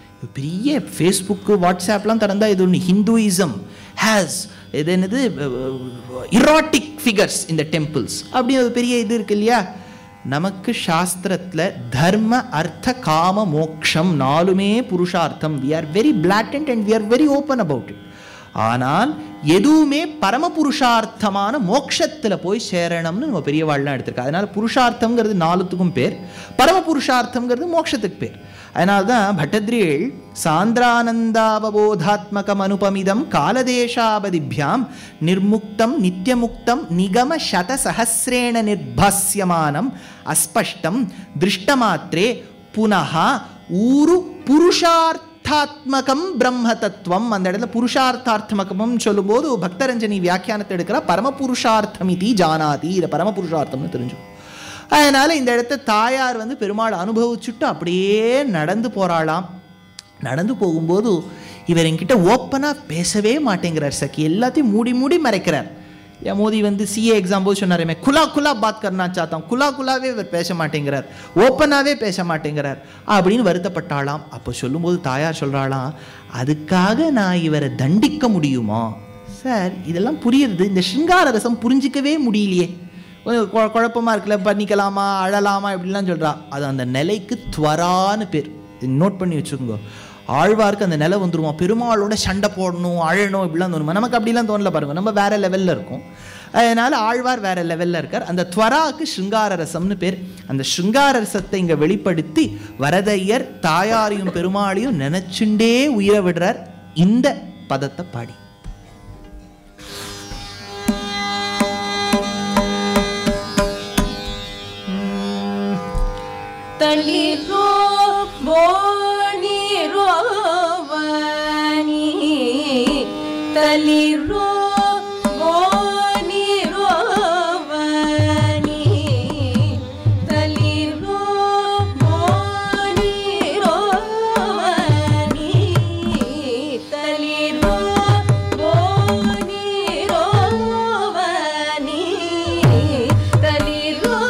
பெரிய ஃபேஸ்புக்கு வாட்ஸ்அப்லாம் திறந்தால் இது ஒன்று ஹிந்துயிசம் ஹேஸ் இது என்னது இராட்டிக் ஃபிகர்ஸ் இந்த டெம்பிள்ஸ் அப்படின்னு ஒரு பெரிய இது இருக்கு இல்லையா? நமக்கு சாஸ்திரத்தில் தர்ம அர்த்த காம மோக்ஷம் நாலுமே புருஷார்த்தம். We are very blatant and we are very open about it. ஆனால் எதுவுமே பரமபுருஷார்த்தமான மோட்சத்தில் போய் சேரணும்னு நம்ம பெரியவாள்லாம் எடுத்திருக்கா. அதனால புருஷார்த்தம்ங்கிறது 4த்துக்கும் பேர், பரமபுருஷார்த்தம்ங்கிறது மோட்சத்துக்கு பேர். அதனால தான் பட்டத்ரிகள் சாந்திரானந்தாவபோதாத்மகம் அனுபமிதம் காலதேசாபதிபியாம் நிர்முக்தம் நித்தியமுக்தம் நிகம சத சஹசிரேண நிர்பாஸ்யமானம் அஸ்பஷ்டம் திருஷ்டமாத்திரே புனः ஊரு புருஷார்த்தாத்மகம் பிரம்ம தத்துவம். அந்த இடத்துல புருஷார்த்தாத்மகம் சொல்லும்போது பக்தரஞ்சனி வியாக்கியானத்தை எடுக்கிற பரமபுருஷார்த்தம் இது ஜானாதி, இதை பரமபுருஷார்த்தம்னு தெரிஞ்சு. அதனால இந்த இடத்த தாயார் பெருமாள் அனுபவிச்சுட்டு அப்படியே நடந்து போறாளாம். நடந்து போகும்போது இவர் என்கிட்ட ஓப்பனாக பேசவே மாட்டேங்கிறார் சக்கி, எல்லாத்தையும் மூடி மூடி மறைக்கிறார். மோதி சிஏ எக்ஸாம் போது சொன்னாரே குலா குலா பாத் கர்னா சாத்தான், குலா குலாவே இவர் பேச மாட்டேங்கிறார், ஓப்பனாகவே பேச மாட்டேங்கிறார் அப்படின்னு வருத்தப்பட்டாளாம். அப்போ சொல்லும்போது தாயார் சொல்கிறாளாம், அதுக்காக நான் இவரை தண்டிக்க முடியுமா சார்? இதெல்லாம் புரியுது, இந்த சிங்கார ரசம் புரிஞ்சிக்கவே முடியலையே, குழப்பமாக இருக்குல்ல, பண்ணிக்கலாமா அழலாமா இப்படிலாம் சொல்கிறா. அது அந்த நிலைக்கு துவரான்னு பேர், நோட் பண்ணி வச்சுக்கோங்க. ஆழ்வாருக்கு அந்த நிலை வந்துருமா, பெருமாளோட சண்டை போடணும் அழணும் இப்படிலாம் தோணுமா? நமக்கு அப்படிலாம் தோணல பாருங்க, நம்ம வேற லெவலில் இருக்கும். அதனால ஆழ்வார் வேற லெவலில் இருக்கார். அந்த துவராக்கு சிங்கார ரசம்னு பேர். அந்த சிங்கார ரசத்தை இங்கே வெளிப்படுத்தி வரதையர் தாயாரையும் பெருமாளையும் நினைச்சுண்டே உயிரை விடுறார் இந்த பதத்தை பாடி. தளிரோ போனிரோ வாணி தளிரோ போனிரோ வாணி தளிரோ போனிரோ வாணி தளிரோ போனிரோ வாணி தளிரோ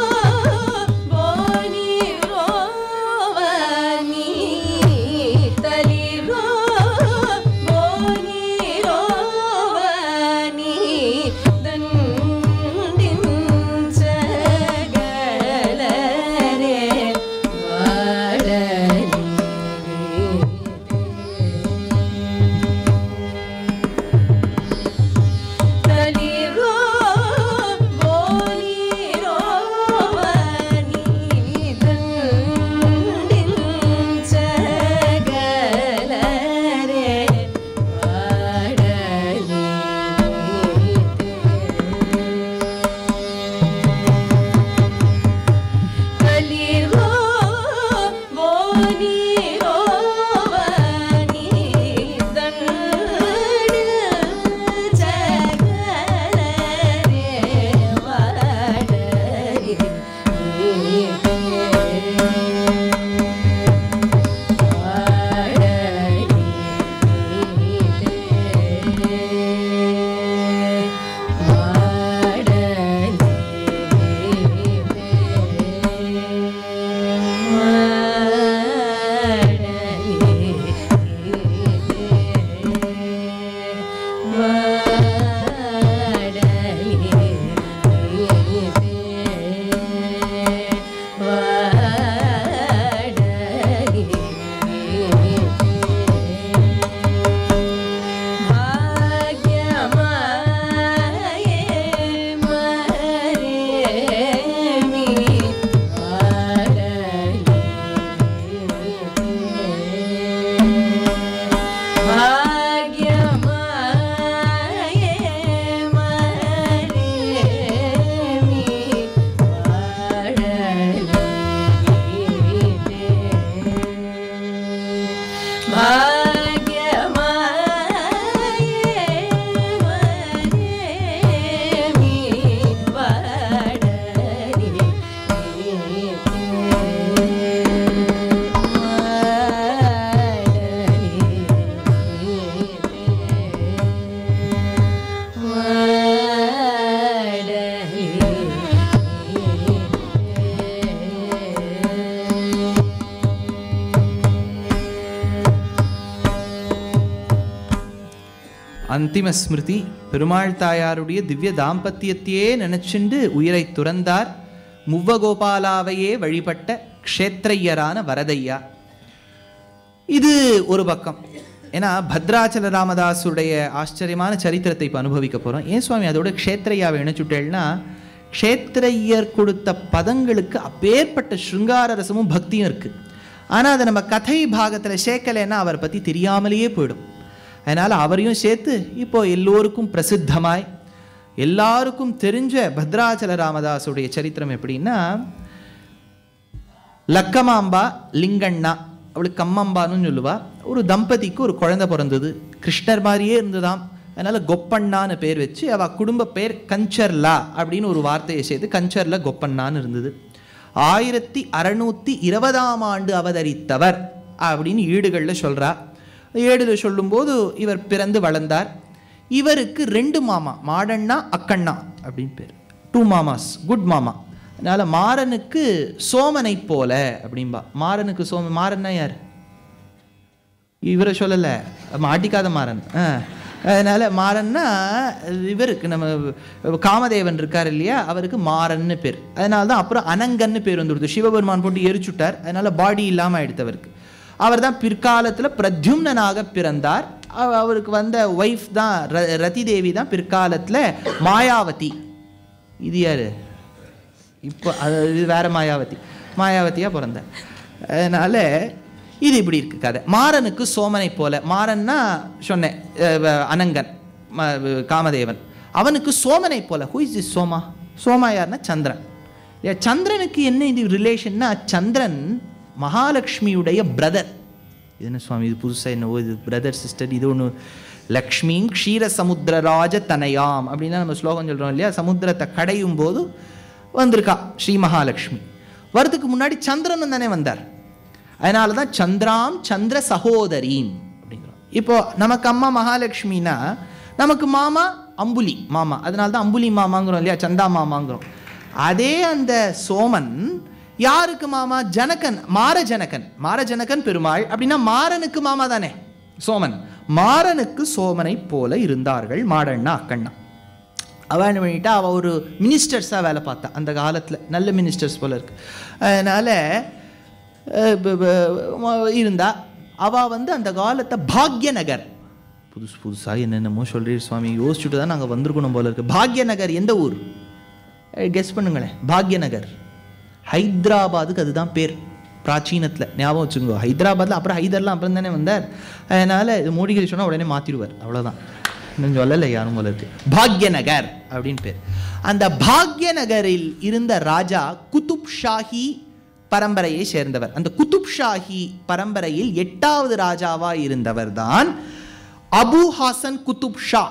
அந்திம ஸ்மிருதி. பெருமாள் தாயாருடைய திவ்ய தாம்பத்தியத்தையே நினைச்சுண்டு உயிரை துறந்தார் முவ்வகோபாலாவையே வழிபட்ட க்ஷேத்ரையரான வரதையா. இது ஒரு பக்கம். ஏன்னா பத்ராச்சல ராமதாஸுடைய ஆச்சரியமான சரித்திரத்தை இப்போ அனுபவிக்க போகிறோம். ஏன் சுவாமி அதோட க்ஷேத்ரையாவை இணைச்சுட்டேன்னா, க்ஷேத்ரையர் கொடுத்த பதங்களுக்கு அப்பேற்பட்ட ஸ்ருங்கார ரசமும் பக்தியும் இருக்குது. ஆனால் அதை நம்ம கதை பாகத்தில் சேர்க்கலைன்னா அவரை பற்றி தெரியாமலேயே போயிடும். அதனால் அவரையும் சேர்த்து இப்போ எல்லோருக்கும் பிரசித்தமாய் எல்லாருக்கும் தெரிஞ்ச பத்ராச்சல ராமதாஸுடைய சரித்திரம் எப்படின்னா, லக்கமாம்பா லிங்கண்ணா, அவளுக்கு கம்மம்பான்னு சொல்லுவா. ஒரு தம்பதிக்கு ஒரு குழந்தை பிறந்தது, கிருஷ்ணர் மாதிரியே இருந்ததாம். அதனால் கொப்பண்ணான்னு பேர் வச்சு அவள் குடும்ப பேர் கஞ்சர்லா அப்படின்னு ஒரு வார்த்தையை சேர்த்து கஞ்சர்ல கொப்பண்ணான்னு இருந்தது. 1620ஆம் ஆண்டு அவதரித்தவர் அப்படின்னு ஈடுகளில் சொல்கிறா. ஏடுல சொல்லும்போது இவர் பிறந்து வளர்ந்தார். இவருக்கு 2 மாமா, மாடண்ணா அக்கண்ணா அப்படின்னு பேர். 2 மாமாஸ், குட் மாமா. அதனால் மாறனுக்கு சோமனை போல அப்படின்பா. மாறனுக்கு மாறன்னா யார்? இவரை சொல்லலை, மாட்டிக்காத மாறன். அதனால் மாறன்னா இவருக்கு நம்ம காமதேவன் இருக்கார் இல்லையா, அவருக்கு மாறன்னு பேர். அதனால தான் அப்புறம் அனங்கன்னு பேர் வந்துடுது. சிவபெருமான் போட்டு எரிச்சுட்டார், அதனால் பாடி இல்லாமல் ஆயிடுத்தவருக்கு. அவர் தான் பிற்காலத்தில் பிரத்யும்னனாக பிறந்தார். அவருக்கு வந்த ஒய்ஃப் தான் ரதி தேவி தான் பிற்காலத்தில் மாயாவதி. இது யார்? இப்போ இது வேற மாயாவதியாக பிறந்தார். அதனால் இது இப்படி இருக்கு கதை. மாறனுக்கு சோமனை போல. மாறன்னா சொன்னேன் அனங்கன், காமதேவன். அவனுக்கு சோமனை போல. Who is this Soma? Soma யாருன்னா சந்திரன். சந்திரனுக்கு என்ன இது ரிலேஷன்னா, சந்திரன் மகாலட்சுமியுடைய பிரதர். இது என்ன சுவாமி இது புதுசாக என்னவோ இது பிரதர் சிஸ்டர், இது ஒன்று. லக்ஷ்மியும் க்ஷீர சமுத்திரராஜ தனயாம் அப்படின்னா நம்ம ஸ்லோகம் சொல்கிறோம் இல்லையா, சமுத்திரத்தை கடையும் போது வந்திருக்கா ஸ்ரீ மகாலட்சுமி. வரதுக்கு முன்னாடி சந்திரனும் தானே வந்தார். அதனால தான் சந்திராம் சந்திர சகோதரீம் அப்படிங்கிறோம். இப்போ நமக்கு அம்மா மகாலட்சுமினா நமக்கு மாமா அம்புலி மாமா, அதனால தான் அம்புலி மாமாங்கிறோம் இல்லையா, சந்தா மாமாங்கிறோம். அதே அந்த சோமன் யாருக்கு மாமா? ஜனகன், மாரஜனகன் பெருமாள். அப்படின்னா மாறனுக்கு மாமா தானே சோமன். மாறனுக்கு சோமனை போல இருந்தார்கள் மாடண்ணா அக்கண்ணா. அவள் என்ன பண்ணிட்டா, அவள் ஒரு மினிஸ்டர்ஸாக வேலை பார்த்தா அந்த காலத்தில், நல்ல மினிஸ்டர்ஸ் போல இருக்கு. அதனால் இருந்தா. அவள் அந்த காலத்தை பாக்யநகர், புதுசாக என்னென்னமோ சொல்கிறீர் சுவாமி, யோசிச்சுட்டு தான் நாங்கள் வந்திருக்கணும் போல இருக்கு. பாக்யநகர் எந்த ஊர்? கெஸ் பண்ணுங்களேன். பாக்யநகர் ஹைதராபாத்துக்கு அதுதான் பேர் பிராச்சீனத்தில், ஞாபகம் வச்சுக்கோ. ஹைதராபாத்தில் அப்புறம் ஹைதர்லாம் அப்புறம் தானே வந்தார். அதனால் இது மோடிகள் சொன்னால் உடனே மாற்றிடுவார், அவ்வளோதான். இன்னும் சொல்லலை யாரும் போல இருக்கு. பாக்யநகர் அப்படின்னு பேர். அந்த பாக்யநகரில் இருந்த ராஜா குதுப் ஷாஹி பரம்பரையை சேர்ந்தவர். அந்த குதுப் ஷாஹி பரம்பரையில் 8வது ராஜாவா இருந்தவர் தான் அபு ஹாசன் குதுப் ஷா.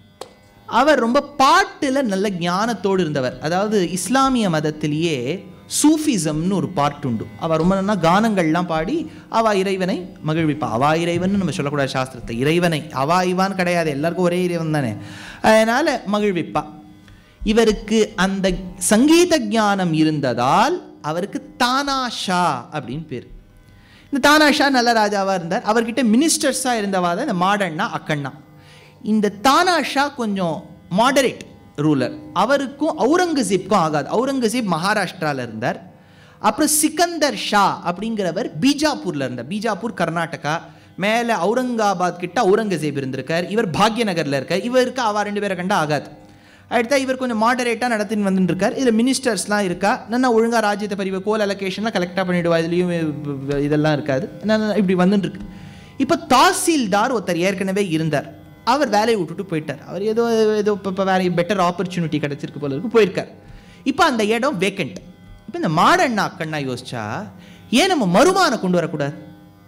அவர் ரொம்ப பாட்டில் நல்ல ஞானத்தோடு இருந்தவர். அதாவது இஸ்லாமிய மதத்திலேயே சூஃபிசம்னு ஒரு பார்ட் உண்டு. அவள் ரொம்ப நல்லா கானங்கள்லாம் பாடி அவள் இறைவனை மகிழ்விப்பா. அவா இறைவன் நம்ம சொல்லக்கூடாது சாஸ்திரத்தை, இறைவனை அவா இவான்னு கிடையாது, எல்லாருக்கும் ஒரே இறைவன் தானே. அதனால் மகிழ்விப்பா. இவருக்கு அந்த சங்கீத ஞானம் இருந்ததால் அவருக்கு தானாஷா அப்படின்னு பேர். இந்த தானாஷா நல்ல ராஜாவாக இருந்தார். அவர்கிட்ட மினிஸ்டர்ஸாக இருந்தவா தான் இந்த மாடண்ணா அக்கண்ணா. இந்த தானாஷா கொஞ்சம் மாடரேட் ரூலர். அவருக்கும் அவுரங்கசீப்க்கும் ஆகாது. அவுரங்கசீப் மகாராஷ்டிராவில் இருந்தார். அப்புறம் சிக்கந்தர் ஷா அப்படிங்கிறவர் பீஜாப்பூரில் இருந்தார். பீஜாப்பூர் கர்நாடகா. மேலே அவுரங்காபாத் கிட்ட அவுரங்கசீப் இருந்திருக்கார். இவர் பாக்யநகரில் இருக்கார். இவருக்கு அவ 2 பேரை கண்டா ஆகாது. அடுத்தா இவர் கொஞ்சம் மாடரேட்டாக நடத்தின்னு வந்துட்டுருக்கார். இதில் மினிஸ்டர்ஸ்லாம் இருக்கா, நல்லா ஒழுங்காக ராஜ்யத்தை பரிவு கோல் அலோகேஷன்லாம் கலெக்டாக பண்ணிவிடுவா, இதுலேயும் இதெல்லாம் இருக்காது, இப்படி வந்துட்டுருக்கு. இப்போ தாசில்தார் ஒருத்தர் ஏற்கனவே இருந்தார். அவர் வேலையை விட்டுட்டு போயிட்டார். அவர் ஏதோ இப்போ வேற பெட்டர் ஆப்பர்ச்சுனிட்டி கிடச்சிருக்கு போல இருக்கு, போயிருக்கார். இப்போ அந்த இடம் வேக்கண்ட். இப்போ இந்த மாடண்ணா அக்கண்ணா யோசிச்சா, ஏன் நம்ம மருமானை கொண்டு வரக்கூடாது?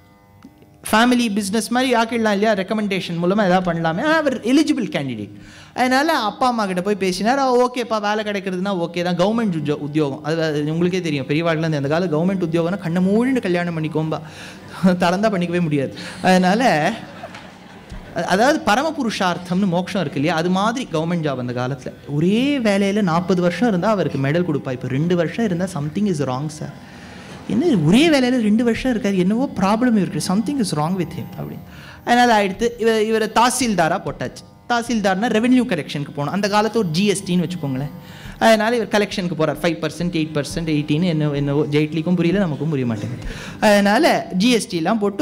ஃபேமிலி பிஸ்னஸ் மாதிரி ஆக்கிடலாம் இல்லையா, ரெக்கமெண்டேஷன் மூலமாக எதாவது பண்ணலாமே. அவர் எலிஜிபிள் கேண்டிடேட். அதனால் அப்பா அம்மா கிட்ட போய் பேசினார். ஓகேப்பா, வேலை கிடைக்கிறதுனா ஓகே தான், கவர்மெண்ட் உத்தியோகம். அது உங்களுக்கே தெரியும், பெரியவாழ்லேருந்து அந்த காலம் கவர்மெண்ட் உத்தியோகம்னா கண்ணை மூடின்னு கல்யாணம் பண்ணிக்கோம்பா, தளர்ந்தால் பண்ணிக்கவே முடியாது. அதனால் அதாவது பரமபுருஷார்த்தம்னு மோட்சம் இருக்கு இல்லையா, அது மாதிரி கவர்மெண்ட் ஜாப் அந்த காலத்தில். ஒரே வேலையில் 40 வருஷம் இருந்தால் அவருக்கு மெடல் கொடுப்பா. இப்போ 2 வருஷம் இருந்தால் சம்திங் இஸ் ராங் சார். என்ன ஒரே வேலையில் 2 வருஷம் இருக்காது, என்னவோ ப்ராப்ளம் இருக்குது, something is wrong with him அப்படின்னு. அதனால் ஆகிடுத்து. இவரை தாசில்தாராக போட்டாச்சு. தாசில்தார்னா ரெவென்யூ கலெக்ஷனுக்கு போகணும். அந்த காலத்து ஒரு ஜிஎஸ்டின்னு வச்சுக்கோங்களேன். அதனால் இவர் கலெக்ஷனுக்கு போகிறார். 5%, 8%, 18 என்னவோ ஜெயிட்லிக்கும் புரியல, நமக்கும் புரிய மாட்டேங்குது. அதனால் ஜிஎஸ்டிலாம் போட்டு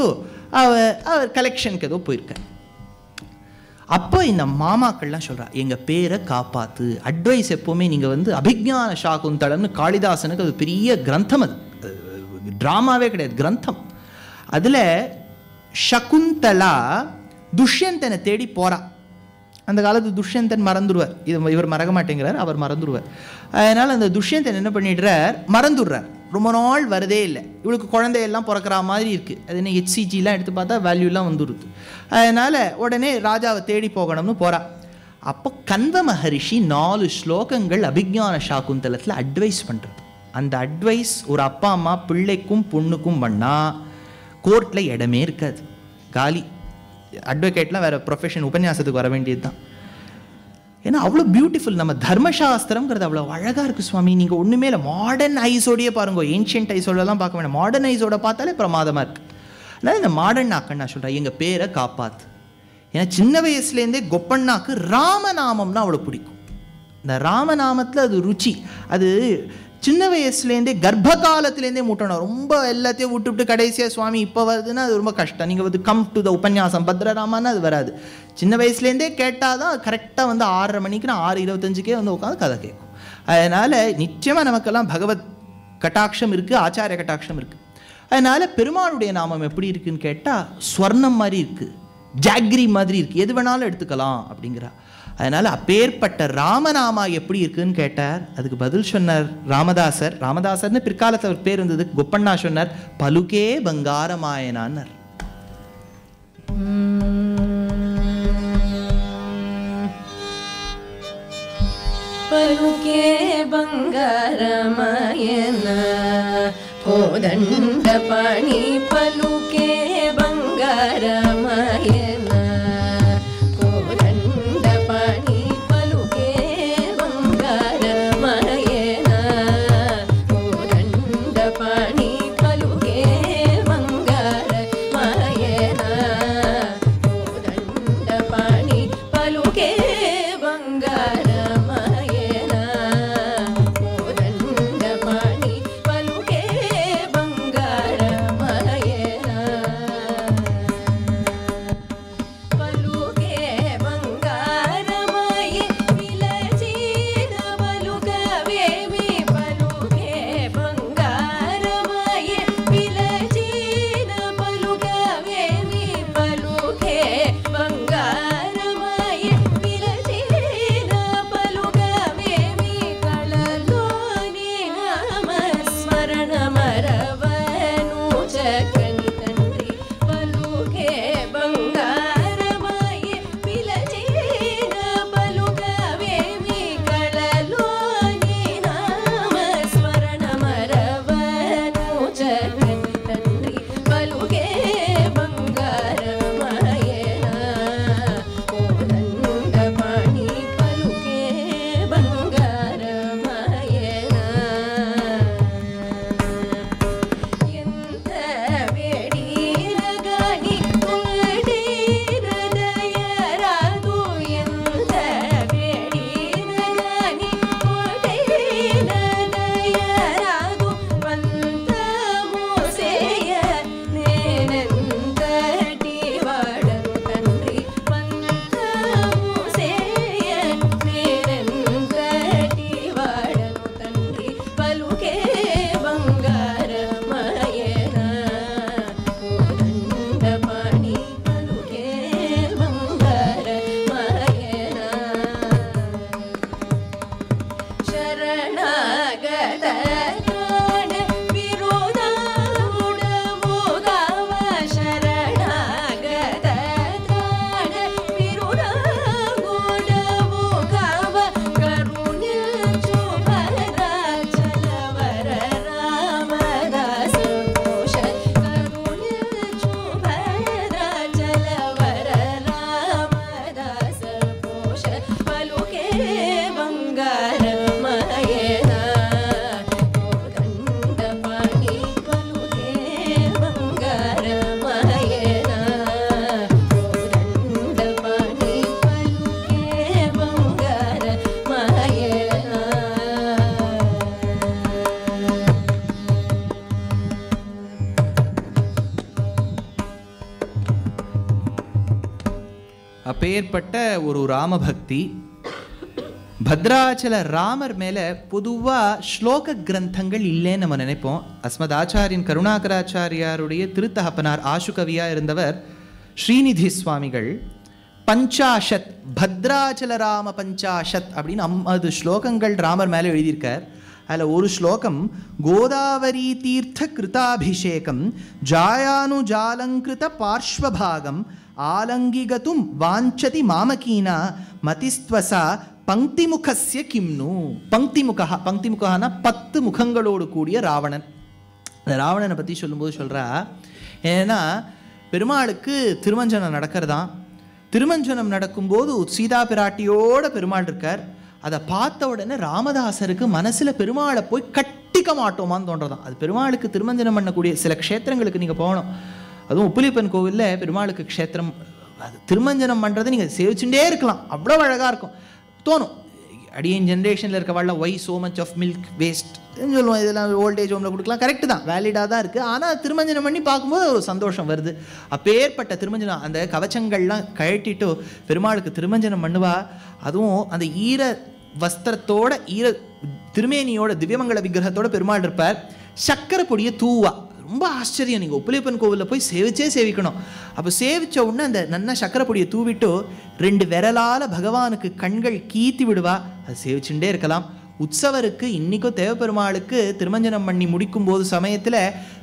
அவர் கலெக்ஷனுக்கு ஏதோ போயிருக்கார். அப்போ இந்த மாமாக்கள்லாம் சொல்கிறா, எங்கள் பேரை காப்பாற்று, அட்வைஸ் எப்போவுமே நீங்கள் அபிஜ்ஞான சாகுந்தலம்னு காளிதாசனுக்கு அது பெரிய கிரந்தம், அது ட்ராமாவே கிடையாது, கிரந்தம். அதில் சகுந்தலா துஷ்யந்தனை தேடி போகிறா. அந்த காலத்து துஷ்யந்தன் மறந்துடுவார், இவர் மறக்க மாட்டேங்கிறார், அவர் மறந்துடுவார். அதனால் அந்த துஷ்யந்தன் என்ன பண்ணிடுறார், மறந்துடுறார். ரொம்ப நாள் வரதே இல்லை. இவளுக்கு குழந்தையெல்லாம் பிறக்கிற மாதிரி இருக்குது. அது என்ன HCGலாம் எடுத்து பார்த்தா வேல்யூலாம் வந்துடுது. அதனால் உடனே ராஜாவை தேடி போகணும்னு போகிறா. அப்போ கன்வ மகரிஷி 4 ஸ்லோகங்கள் அபிஜ்ஞான சாகுந்தலத்தில் அட்வைஸ் பண்ணுறது. அந்த அட்வைஸ் ஒரு அப்பா அம்மா பிள்ளைக்கும் பொண்ணுக்கும் பண்ணால் கோர்ட்டில் இடமே இருக்காது, காலி. அட்வொகேட்லாம் வேறு ப்ரொஃபஷன், உபன்யாசத்துக்கு வர வேண்டியது தான். ஏன்னா அவ்வளோ பியூட்டிஃபுல். நம்ம தர்மசாஸ்திரம்ங்கிறது அவ்வளோ அழகாக இருக்குது சுவாமி. நீங்கள் ஒன்றுமே இல்லை, மாடர்ன் ஐஸோடையே பாருங்க, ஏன்ஷியன்ட் ஐஸோடலாம் பார்க்க வேண்டாம், மாடர்ன் ஐஸோட பார்த்தாலே பிரமாதமாக இருக்குது. அதனால் இந்த மாடர்ன் நாக்கன் நான் சொல்கிறேன், எங்கள் பேரை காப்பாற்று. ஏன்னா சின்ன வயசுலேருந்தே கொப்பண்ணாக்கு ராமநாமம்னா அவ்வளோ பிடிக்கும். இந்த ராமநாமத்தில் அது ருச்சி. அது சின்ன வயசுலேருந்தே கர்ப்ப காலத்துலேருந்தே மூட்டணும். ரொம்ப எல்லாத்தையும் விட்டுவிட்டு கடைசியாக சுவாமி இப்போ வருதுன்னா அது ரொம்ப கஷ்டம். நீங்கள் கம் டு த உபன்யாசம் பத்ரராமான்னு அது வராது. சின்ன வயசுலேருந்தே கேட்டால் தான் கரெக்டாக 6:30 மணிக்கு 6:25க்கே உட்காந்து கதை கேட்கும். அதனால் நிச்சயமாக நமக்கெல்லாம் பகவத் கட்டாட்சம் இருக்குது, ஆச்சாரிய கட்டாட்சம் இருக்குது. அதனால் பெருமாளுடைய நாமம் எப்படி இருக்குதுன்னு கேட்டால் ஸ்வர்ணம் மாதிரி இருக்குது, ஜாக்ரி மாதிரி இருக்குது, எது வேணாலும் எடுத்துக்கலாம் அப்படிங்கிறா. அதனால் அப்பேற்பட்ட ராமநாமா எப்படி இருக்குதுன்னு கேட்டார். அதுக்கு பதில் சொன்னார் ராமதாசர். ராமதாசர்னு பிற்காலத்தில் அவர் பேர் இருந்தது. கொப்பண்ணா சொன்னார், பலுக்கே பங்காரமாயனான்னார். பலுக்கே பங்காரமாயன கோதண்ட பணி பலுக்கே பங்காரமாயன பலுகே பங்காரமயனா அப்பேற்பட்ட ஒரு ராமபக்தி. பத்ராச்சல ராமர் மேலே பொதுவாக ஸ்லோக கிரந்தங்கள் இல்லைன்னு நம்ம நினைப்போம். அஸ்மத் ஆச்சாரியன் கருணாகராச்சாரியாருடைய திருத்தகப்பனார் ஆசுகவியாக இருந்தவர் ஸ்ரீநிதி சுவாமிகள் பஞ்சாஷத் பத்ராச்சல ராம பஞ்சாஷத் அப்படின்னு 50 ஸ்லோகங்கள் ராமர் மேலே எழுதியிருக்கார். அதில் ஒரு ஸ்லோகம் கோதாவரி தீர்த்த கிருதாபிஷேகம் ஜாயானுஜாலங்கிருத பார்ஷ்வபாகம் ஆலங்கிகதும் வாஞ்சதி மாமகீனா மதிஸ்வசா பங்கிமுகஸ்ய கிம்னு. பங்கிமுகனா 10 முகங்களோடு கூடிய ராவணன். அந்த ராவணனை பற்றி சொல்லும்போது சொல்கிறா, ஏன்னா பெருமாளுக்கு திருமஞ்சனம் நடக்கிறதான். திருமஞ்சனம் நடக்கும்போது சீதா பிராட்டியோட பெருமாள் இருக்கார். அதை பார்த்த உடனே ராமதாசருக்கு மனசில் பெருமாளை போய் கட்டிக்க மாட்டோமான்னு தோன்றதான். அது பெருமாளுக்கு திருமஞ்சனம் பண்ணக்கூடிய சில க்ஷேத்திரங்களுக்கு நீங்கள் போகணும். அதுவும் உப்பிலிப்பன் கோவிலில் பெருமாளுக்கு க்ஷேத்திரம் அது திருமஞ்சனம் பண்ணுறதை நீங்கள் சேவிச்சுட்டே இருக்கலாம், அவ்வளோ அழகாக இருக்கும் தோணும். அடியன் ஜென்ரேஷனில் இருக்கவாழ்ல why so much of milk waste சொல்லுவோம், இதெல்லாம் ஓல்டேஜ் ஹோமில் கொடுக்கலாம், கரெக்டு தான், வேலிடாக தான் இருக்குது. ஆனால் திருமஞ்சனம் பண்ணி பார்க்கும்போது ஒரு சந்தோஷம் வருது. அப்பேற்பட்ட திருமஞ்சனம், அந்த கவச்சங்கள்லாம் கழட்டிட்டு பெருமாளுக்கு திருமஞ்சனம் பண்ணுவா. அதுவும் அந்த ஈர வஸ்திரத்தோட ஈர திருமேனியோட திவ்யமங்கல விக்கிரகத்தோட பெருமாள் இருப்பார். சக்கரை பொடியை தூவா. ரொம்ப ஆச்சரியம். நீங்கள் உப்பிலிப்பன் கோவிலில் போய் சேவிக்கணும். அப்போ சேவித்த உடனே அந்த நன்னா சக்கரை பொடியை தூவிட்டு 2 விரலால் பகவானுக்கு கண்கள் கீத்தி விடுவா. அது சேவிச்சுட்டே இருக்கலாம். உற்சவருக்கு இன்றைக்கும் தேவப்பெருமாளுக்கு திருமஞ்சனம் பண்ணி முடிக்கும் போது சமயத்தில்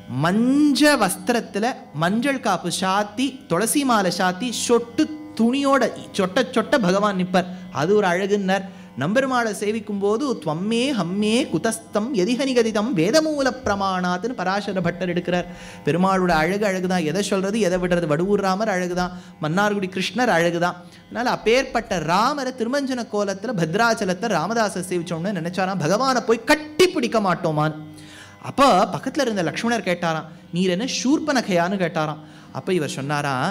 மஞ்ச வஸ்திரத்தில் மஞ்சள் காப்பு சாத்தி துளசி மாலை சாத்தி சொட்டு துணியோட சொட்ட பகவான் நிற்பார். அது ஒரு அழகுன்னர். நம்பெருமாளை சேவிக்கும் போது துவம்மே ஹம்மே குதஸ்தம் எதிகனிகதிதம் வேதமூல பிரமாணாத்துன்னு பராசர பட்டர் எடுக்கிறார். பெருமாளோட அழகுதான். எதை சொல்றது எதை விடுறது. வடுவூர் ராமர் அழகுதான், மன்னார்குடி கிருஷ்ணர் அழகுதான். அதனால் அப்பேற்பட்ட ராமரை திருமஞ்சன கோலத்தில் பத்ராச்சலத்தை ராமதாச சேவிச்சோம்னு நினைச்சாராம், பகவானை போய் கட்டி பிடிக்க மாட்டோமான்னு. அப்போ பக்கத்தில் இருந்த லக்ஷ்மணர் கேட்டாராம், நீர் என்ன சூர்பனகையான்னு கேட்டாராம். அப்போ இவர் சொன்னாராம்,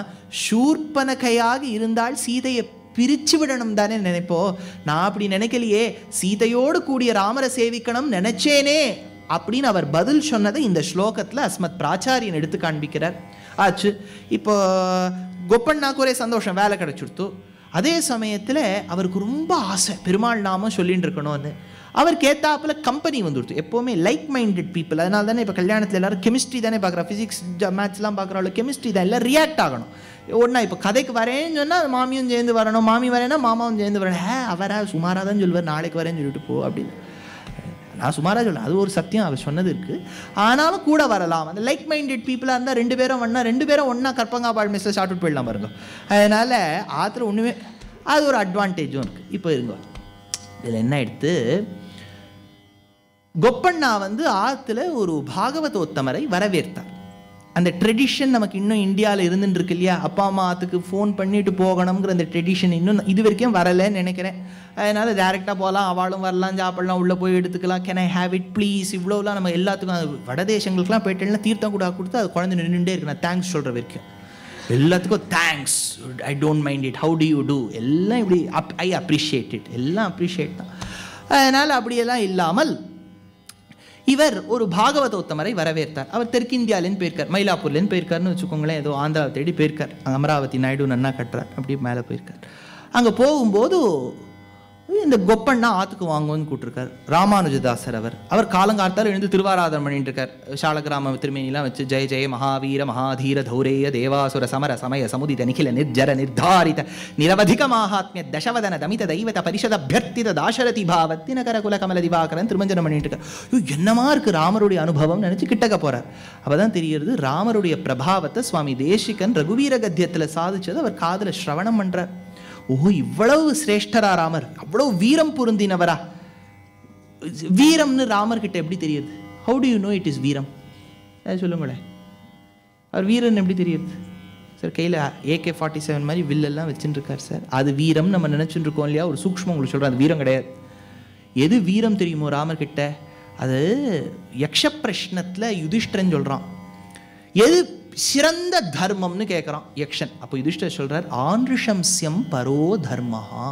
சூர்பனகையாக இருந்தால் சீதையை பிரித்து விடணும் தானே நினைப்போ, நான் அப்படி நினைக்கலையே, சீதையோடு கூடிய ராமரை சேவிக்கணும் நினைச்சேனே அப்படின்னு அவர் பதில் சொன்னதை இந்த ஸ்லோகத்தில் அஸ்மத் பிராச்சாரியன் எடுத்து காண்பிக்கிறார். ஆச்சு. இப்போ கொப்பண்ணாக்கு ஒரே சந்தோஷம், வேலை கிடச்சிடுத்து. அதே சமயத்தில் அவருக்கு ரொம்ப ஆசை பெருமாள் நாமம் சொல்லிட்டு இருக்கணும்னு. அவருக்கு ஏத்தாப்புல கம்பெனி வந்துடுது. எப்போவுமே லைக் மைண்டட் பீப்புள். அதனால தானே இப்போ கல்யாணத்தில் எல்லாரும் கெமிஸ்ட்ரி தானே பார்க்குறா, ஃபிசிக்ஸ் மேத்ஸ்லாம் பார்க்குறாள், கெமிஸ்ட்ரி தான், எல்லாம் ரியாக்ட் ஆகணும். ஒன்றா இப்போ கதைக்கு வரேன்னு சொன்னால் மாமியும் சேர்ந்து வரணும், மாமி வரேன்னா மாமாவும் சேர்ந்து வரணும். அவரா சுமாராக தான் சொல்லுவார், நாளைக்கு வரேன்னு சொல்லிட்டு போ அப்படின்னு. நான் சுமாராக சொல்லேன், அது ஒரு சத்தியம் அவர் சொன்னது இருக்குது. ஆனாலும் கூட வரலாம். அந்த லைக் மைண்டட் பீப்புளாக இருந்தால் 2 பேரும் ஒன்றா கற்பங்காபாள் மெஸ்ஸில் ஷார்ட் போயிடலாம் பாருங்க. அதனால் ஆற்றுல ஒன்றுமே அது ஒரு அட்வான்டேஜும் இருக்குது. இப்போ இருங்க, இதில் என்ன எடுத்து கொப்பண்ணா ஆற்றுல ஒரு பாகவதோத்தமரை வரவேற்றார். அந்த ட்ரெடிஷன் நமக்கு இன்னும் இந்தியாவில் இருந்துட்டு இருக்கு இல்லையா, அப்பா அம்மா ஆற்றுக்கு ஃபோன் பண்ணிட்டு போகணுங்கிற அந்த ட்ரெடிஷன் இன்னும் இது வரைக்கும் வரலைன்னு நினைக்கிறேன். அதனால் டேரெக்டாக போகலாம், அவளும் வரலாம், சாப்பிடலாம், உள்ளே போய் எடுத்துக்கலாம், can I have it please, இவ்வளோலாம் நம்ம எல்லாத்துக்கும் வடதேசங்களுக்குலாம் போயிட்டேன்னா தீர்த்தம் கூட கொடுத்து அது குழந்தை நின்றுட்டே இருக்கு. நான் தேங்க்ஸ் சொல்கிற வரைக்கும் எல்லாத்துக்கும் thanks, I don't mind it, how do you do, எல்லாம் இப்படி ஐ அப்ரிஷியேட் இட், எல்லாம் அப்ரிஷியேட் தான். அதனால் அப்படியெல்லாம் இல்லாமல் இவர் ஒரு பாகவதோத்தமரை வரவேற்றார். அவர் தெற்கிந்தியாலேன்னு போயிருக்கார், மயிலாப்பூர்லேன்னு போயிருக்காருன்னு வச்சுக்கோங்களேன், ஏதோ ஆந்திராவை தேடி போயிருக்கார். அமராவதி நாயுடு நன்னா கட்டுறார், அப்படி மேலே போயிருக்கார். அங்கே போகும்போது இந்த கொப்பண்ணா ஆற்றுக்கு வாங்குவோன்னு கூப்பிட்டுருக்கார். ராமானுஜதாசர் அவர் காலங்காலத்தால் எழுந்து திருவாராதனம் பண்ணிட்டு இருக்கார். சாலகிராம திருமேனிலாம் வச்சு ஜெய ஜெய மகாவீர மகாதீர தௌரேய தேவாசுர சமர சமய சமுதித நிகில நிர்ஜர நிர்தாரித நிரவதிக மகாத்மிய தசவதன தமித தெய்வத பரிஷத அபியர்த்தித தாசரதி பாவத்தின கரகுல கமல திவாகரன் திருமஞ்சனம் பண்ணிட்டு இருக்கார். என்னமா இருக்கு ராமருடைய அனுபவம் நினைச்சு கிட்டக்க போறார். அப்பதான் தெரிகிறது ராமருடைய பிரபாவத்தை சுவாமி தேசிகன் ரகுவீர கத்தியத்தில் சாதிச்சது அவர் காதல ஸ்ரவணம் பண்றார். ஓஹோ, இவ்வளவு சிரேஷ்டரா ராமர், அவ்வளவு வீரம் பொருந்தினவரா. வீரம்னு ராமர்கிட்ட எப்படி தெரியுது? How do you know it is வீரம்? சொல்லுங்களேன், அவர் வீரன் எப்படி தெரியுது சார்? கையில் AK-47 மாதிரி வில்லெல்லாம் வச்சுட்டு இருக்கார் சார், அது வீரம் நம்ம நினைச்சுட்டு இருக்கோம் இல்லையா? ஒரு சூக்ஷ்மம் உங்களுக்கு சொல்கிறேன், அது வீரம் கிடையாது. எது வீரம் தெரியுமோ ராமர்கிட்ட? அது யக்ஷ பிரஷ்னத்தில் யுதிஷ்டரன் சொல்கிறான், எது சிறந்த தர்மம்னு கேட்குறான் யக்ஷன். அப்போ யுதிஷ்டர் சொல்றார், ஆன்ரிஷம்ஸ்யம் பரோ தர்மஹா,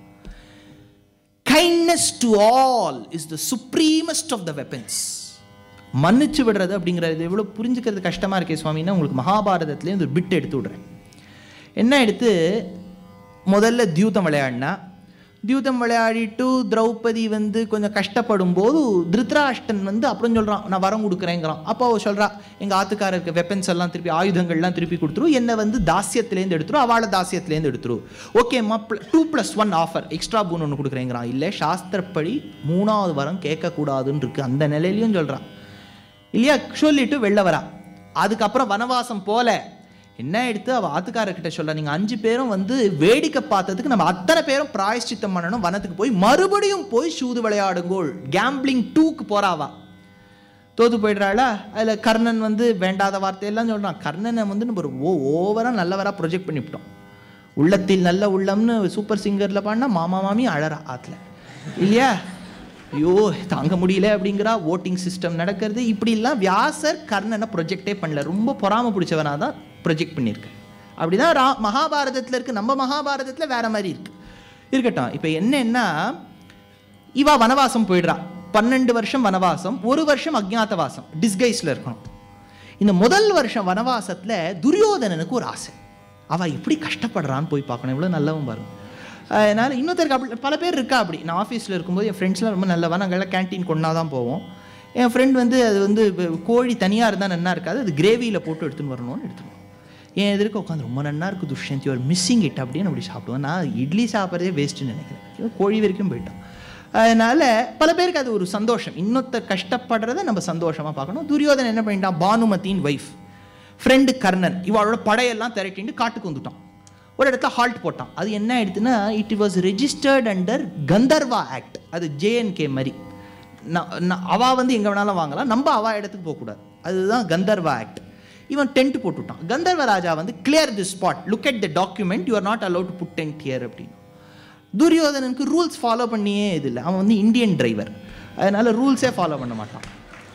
kindness to all is the supremest of the weapons. மன்னிச்சு விடுறது அப்படிங்கிறது எவ்வளோ புரிஞ்சுக்கிறது கஷ்டமா இருக்கே சுவாமின்னா, உங்களுக்கு மகாபாரதத்துலேயே ஒரு பிட் எடுத்து விடுறேன். என்ன எடுத்து, முதல்ல தியூதம் விளையாடினா. தியூதம் விளையாடிட்டு திரௌபதி வந்து கொஞ்சம் கஷ்டப்படும் போது திருதராஷ்டன் வந்து அப்புறம் சொல்கிறான், நான் வரம் கொடுக்குறேங்கிறான். அப்போ அவள் சொல்கிறா, எங்கள் ஆத்துக்காரருக்கு வெப்பன்ஸ் எல்லாம் திருப்பி, ஆயுதங்கள்லாம் திருப்பி கொடுத்துரும், என்னை வந்து தாசியத்துலேருந்து எடுத்துரும், அவளை தாசியத்துலேருந்து எடுத்துரும். ஓகேம்மா 2+1 ஆஃபர், எக்ஸ்ட்ரா பூன் ஒன்று கொடுக்குறேங்கிறான். இல்லை, சாஸ்திரப்படி 3வது வரம் கேட்கக்கூடாதுன்னு இருக்குது, அந்த நிலையிலையும் சொல்கிறான் இல்லையா. சொல்லிட்டு வெளில வரா. அதுக்கப்புறம் வனவாசம் போல என்ன எடுத்து அவள் ஆத்துக்காரர்கிட்ட சொல்ல, நீங்கள் 5 பேரும் வந்து வேடிக்கை பார்த்ததுக்கு நம்ம அத்தனை பேரும் பிராயஷ்சித்தம் பண்ணணும், வனத்துக்கு போய் மறுபடியும் போய் சூது விளையாடுங்கோள். கேம்பிளிங் 2க்கு போறாவா. தோத்து போயிடுறாளா. அதில் கர்ணன் வந்து வேண்டாத வார்த்தையெல்லாம் சொல்கிறான். கர்ணனை வந்து நம்ம ஒரு ஓவராக நல்லவராக ப்ரொஜெக்ட் பண்ணிவிட்டோம். உள்ளத்தில் நல்ல உள்ளம்னு சூப்பர் சிங்கரில் பாடினா மாமா மாமி அழறா ஆற்றுல இல்லையா. ஐயோ தாங்க முடியல அப்படிங்கிறா. ஓட்டிங் சிஸ்டம் நடக்கிறது. இப்படிலாம் வியாசர் கர்ணனை ப்ரொஜெக்டே பண்ணல, ரொம்ப பொறாம பிடிச்சவனாக தான் ப்ரொஜெக்ட் பண்ணியிருக்கேன். அப்படிதான் மகாபாரதத்தில் இருக்குது. நம்ம மகாபாரதத்தில் வேற மாதிரி இருக்கட்டும். இப்போ என்னன்னா, இவா வனவாசம் போயிடுறா. 12 வருஷம் வனவாசம், 1 வருஷம் அஜ்ஞாதவாசம், டிஸ்கைஸில் இருக்கணும். இந்த முதல் வருஷம் வனவாசத்தில் துரியோதனனுக்கு ஒரு ஆசை, அவள் எப்படி கஷ்டப்படுறான்னு போய் பார்க்கணும், இவ்வளோ நல்லவன் பாருங்க. அதனால் இன்னொருத்தருக்கு அப்படி பல பேர் இருக்கா. அப்படி நான் ஆஃபீஸில் இருக்கும்போது என் ஃப்ரெண்ட்ஸ்லாம் ரொம்ப நல்லவா, நாங்கள் கேன்டீன் கொண்டா தான் போவோம். என் ஃப்ரெண்ட் வந்து அது வந்து கோழி தனியாக இருந்தால் நன்னா இருக்காது, அது கிரேவியில் போட்டு எடுத்துன்னு வரணும்னு எடுத்துன்னு என் எதிர்க்க உட்காந்து ரொம்ப நன்னா இருக்குது துஷ்யந்த், யூஆர் மிஸ்ஸிங் இட் அப்படின்னு அப்படி சாப்பிடுவேன். நான் இட்லி சாப்பிட்றதே வேஸ்ட்டுன்னு நினைக்கிறேன், கோழி வரைக்கும் போயிட்டோம். அதனால் பல பேருக்கு அது ஒரு சந்தோஷம், இன்னொருத்தர் கஷ்டப்படுறத நம்ம சந்தோஷமாக பார்க்கணும். துரியோதனன் என்ன பண்ணிட்டான், பானுமதியின் ஒய்ஃப் ஃப்ரெண்டு கர்ணன் இவளோட படையெல்லாம் திரட்டிட்டு காட்டுக்கு வந்துட்டான். ஒரு இடத்துல ஹால்ட் போட்டான். அது என்ன ஆயிடுச்சுன்னா, it was registered under Gandharva act. அது ஜேஎன்கே மாதிரி. அவள் வந்து எங்கே வேணாலும் வாங்கலாம், நம்ம அவள் இடத்துக்கு போகக்கூடாது, அதுதான் கந்தர்வா ஆக்ட். இவன் டென்ட் போட்டுவிட்டான். கந்தர்வ ராஜா வந்து clear the spot, look at the document, you are not allowed to put tent here அப்படின்னு. துரியோதனனுக்கு ரூல்ஸ் ஃபாலோ பண்ணியே இது இல்லை, அவன் வந்து இந்தியன் டிரைவர், அதனால ரூல்ஸே ஃபாலோ பண்ண மாட்டான்.